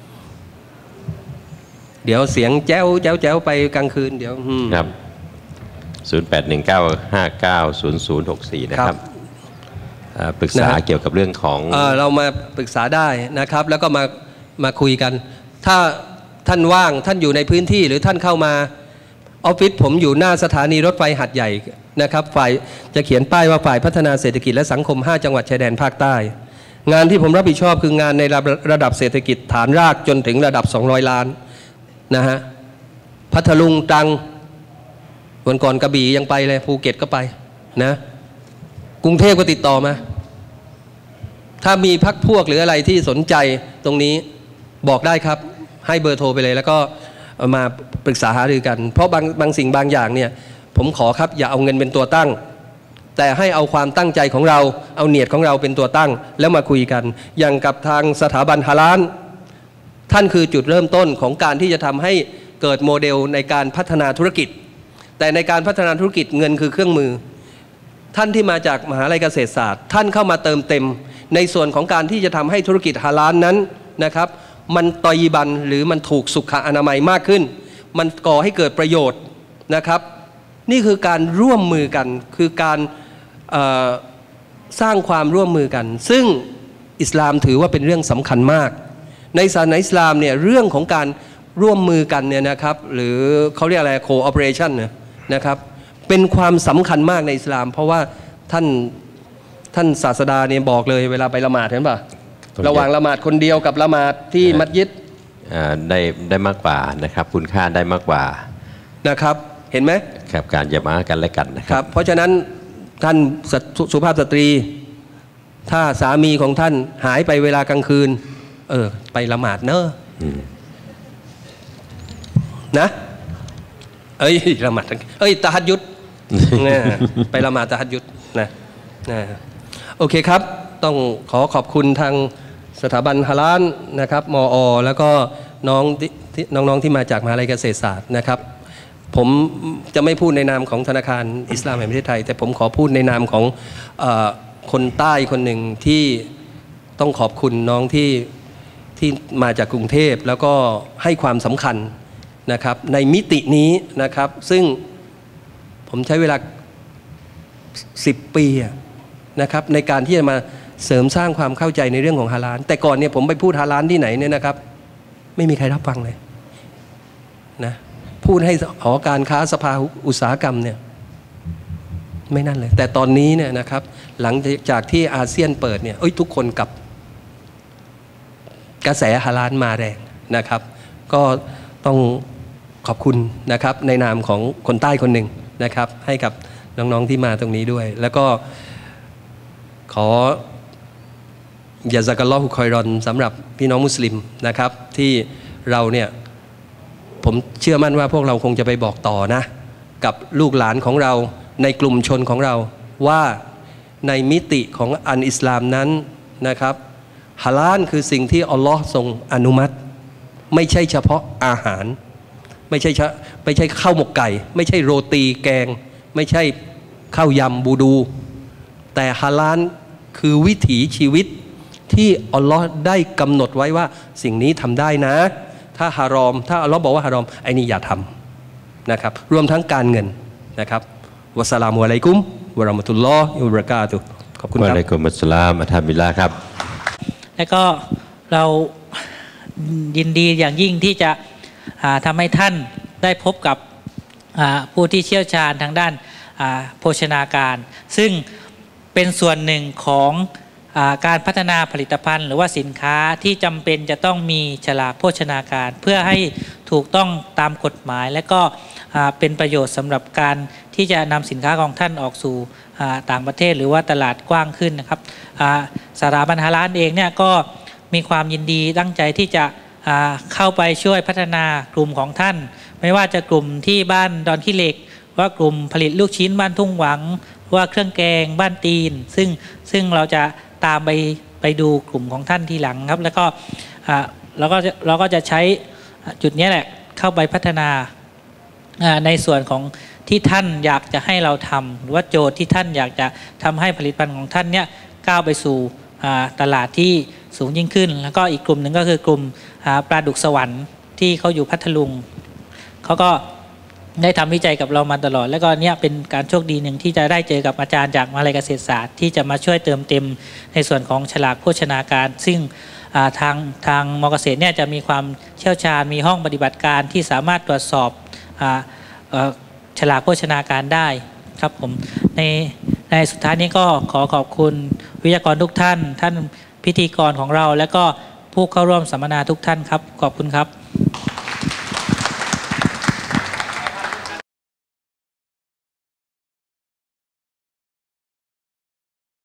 เดี๋ยวเสียงแจ้วแจ้วแจ้วไปกลางคืนเดี๋ยว
ครับศูนย์ แปด หนึ่ง เก้า ห้า เก้า ศูนย์ ศูนย์ หก สี่นะครับปรึกษาเกี่ยวกับเรื่องของ
เออเรามาปรึกษาได้นะครับแล้วก็มามาคุยกันถ้าท่านว่างท่านอยู่ในพื้นที่หรือท่านเข้ามาออฟฟิศผมอยู่หน้าสถานีรถไฟหัดใหญ่นะครับฝ่ายจะเขียนป้ายว่าฝ่ายพัฒนาเศรษฐกิจและสังคมห้าจังหวัดชายแดนภาคใต้งานที่ผมรับผิดชอบคืองานในระดับเศรษฐกิจฐานรากจนถึงระดับสองร้อยล้านนะฮะพัทลุงตรังวันก่อนกระบี่ยังไปเลยภูเก็ตก็ไปนะกรุงเทพก็ติดต่อมาถ้ามีพรรคพวกหรืออะไรที่สนใจตรงนี้บอกได้ครับให้เบอร์โทรไปเลยแล้วก็มาปรึกษาหารือกันเพราะบางบางสิ่งบางอย่างเนี่ยผมขอครับอย่าเอาเงินเป็นตัวตั้งแต่ให้เอาความตั้งใจของเราเอาเนียดของเราเป็นตัวตั้งแล้วมาคุยกันอย่างกับทางสถาบันฮาลาลท่านคือจุดเริ่มต้นของการที่จะทำให้เกิดโมเดลในการพัฒนาธุรกิจแต่ในการพัฒนาธุรกิจเงินคือเครื่องมือท่านที่มาจากมหาวิทยาลัยเกษตรศาสตร์ท่านเข้ามาเติมเต็มในส่วนของการที่จะทำให้ธุรกิจฮาลาลนั้นนะครับมันตอยีบันหรือมันถูกสุขอนามัยมากขึ้นมันก่อให้เกิดประโยชน์นะครับนี่คือการร่วมมือกันคือการสร้างความร่วมมือกันซึ่งอิสลามถือว่าเป็นเรื่องสำคัญมากในศาสนาอิสลามเนี่ยเรื่องของการร่วมมือกันเนี่ยนะครับหรือเขาเรียกอะไร cooperation เนี่ยนะครับเป็นความสำคัญมากในอิสลามเพราะว่าท่านท่านศาสดาเนี่ยบอกเลยเวลาไปละหมาดเห็นป่ะระหว่างละหมาดคนเดียวกับละหมาดที่มัสยิด
ได้ได้มากกว่านะครับคุณค่าได้มากกว่า
นะครับเห็นไหม
ครับการจะมากันและกันนะครับ
เพราะฉะนั้นท่านสุภาพสตรีถ้าสามีของท่านหายไปเวลากลางคืนเออไปละหมาดเนอะนะเอ้ยละหมาดเอ้ยตะฮัดยุดไปละหมาดตะฮัดยุดนะนะโอเคครับต้องขอขอบคุณทางสถาบันฮาลาลนะครับมอ.แล้วก็น้องที่น้องๆที่มาจากมหาวิทยาลัยเกษตรศาสตร์นะครับผมจะไม่พูดในนามของธนาคารอิสลามแห่งประเทศไทยแต่ผมขอพูดในนามของเอ่อคนใต้คนหนึ่งที่ต้องขอบคุณน้องที่ที่มาจากกรุงเทพแล้วก็ให้ความสำคัญนะครับในมิตินี้นะครับซึ่งผมใช้เวลาสิบปีนะครับในการที่จะมาเสริมสร้างความเข้าใจในเรื่องของฮาลาลแต่ก่อนเนี่ยผมไปพูดฮาลาลที่ไหนเนี่ยนะครับไม่มีใครรับฟังเลยนะพูดให้หอการค้าสภาอุตสาหกรรมเนี่ยไม่นั่นเลยแต่ตอนนี้เนี่ยนะครับหลังจากที่อาเซียนเปิดเนี่ยเอ้ยทุกคนกับกระแสฮาลาลมาแรงนะครับก็ต้องขอบคุณนะครับในนามของคนใต้คนหนึ่งนะครับให้กับน้องๆที่มาตรงนี้ด้วยแล้วก็ขอยาซากัลลอฮุคอยรอนสำหรับพี่น้องมุสลิมนะครับที่เราเนี่ยผมเชื่อมั่นว่าพวกเราคงจะไปบอกต่อนะกับลูกหลานของเราในกลุ่มชนของเราว่าในมิติของอันอิสลามนั้นนะครับฮาลาลคือสิ่งที่อัลลอฮ์ทรงอนุมัติไม่ใช่เฉพาะอาหารไม่ใช่ไม่ใช่ข้าวหมกไก่ไม่ใช่โรตีแกงไม่ใช่ข้าวยำบูดูแต่ฮาลาลคือวิถีชีวิตที่อัลลอฮ์ได้กำหนดไว้ว่าสิ่งนี้ทำได้นะถ้าฮารอมถ้าอัลลอฮ์บอกว่าฮารอมไอ้นี่อย่าทำนะครับรวมทั้งการเงินนะครับวัสสลามุอะลัยกุมวะเราะมะตุลลอฮิวะบะเราะกาตุฮ์ขอบคุณครับ
วะอะลัยกุมุสสลามอัลฮัมดุลิลลาห์ครับ
และก็เรายินดีอย่างยิ่งที่จะทำให้ท่านได้พบกับผู้ที่เชี่ยวชาญทางด้านโภชนาการ ซึ่งเป็นส่วนหนึ่งของการพัฒนาผลิตภัณฑ์ หรือว่าสินค้าที่จำเป็นจะต้องมีฉลากโภชนาการ เพื่อให้ถูกต้องตามกฎหมาย และก็เป็นประโยชน์สำหรับการที่จะนำสินค้าของท่านออกสู่ต่างประเทศหรือว่าตลาดกว้างขึ้นนะครับสถาบันฮาลาลเองเนี่ยก็มีความยินดีตั้งใจที่จะเข้าไปช่วยพัฒนากลุ่มของท่านไม่ว่าจะกลุ่มที่บ้านดอนขี้เหล็กว่ากลุ่มผลิตลูกชิ้นบ้านทุ่งหวังว่าเครื่องแกงบ้านตีนซึ่งซึ่งเราจะตามไปไปดูกลุ่มของท่านทีหลังครับแล้วก็เราก็เราก็จะใช้จุดนี้แหละเข้าไปพัฒนาในส่วนของที่ท่านอยากจะให้เราทำหรือว่าโจทย์ที่ท่านอยากจะทำให้ผลิตภัณฑ์ของท่านเนี่ยก้าวไปสู่ตลาดที่สูงยิ่งขึ้นแล้วก็อีกกลุ่มหนึ่งก็คือกลุ่มปลาดุกสวรรค์ที่เขาอยู่พัทลุงเขาก็ได้ทำวิจัยกับเรามาตลอดแล้วก็เนี่ยเป็นการโชคดีหนึ่งที่จะได้เจอกับอาจารย์จากมหาวิทยาลัยเกษตรศาสตร์ที่จะมาช่วยเติมเต็มในส่วนของฉลากโภชนาการซึ่งทางทางม.เกษตรเนี่ยจะมีความเชี่ยวชาญมีห้องปฏิบัติการที่สามารถตรวจสอบฉลากโภชนาการได้ครับผมในในสุดท้ายนี้ก็ขอขอบคุณวิทยากรทุกท่านท่านพิธีกรของเราและก็ผู้เข้าร่วมสัมมนาทุกท่านครับขอบคุณครับ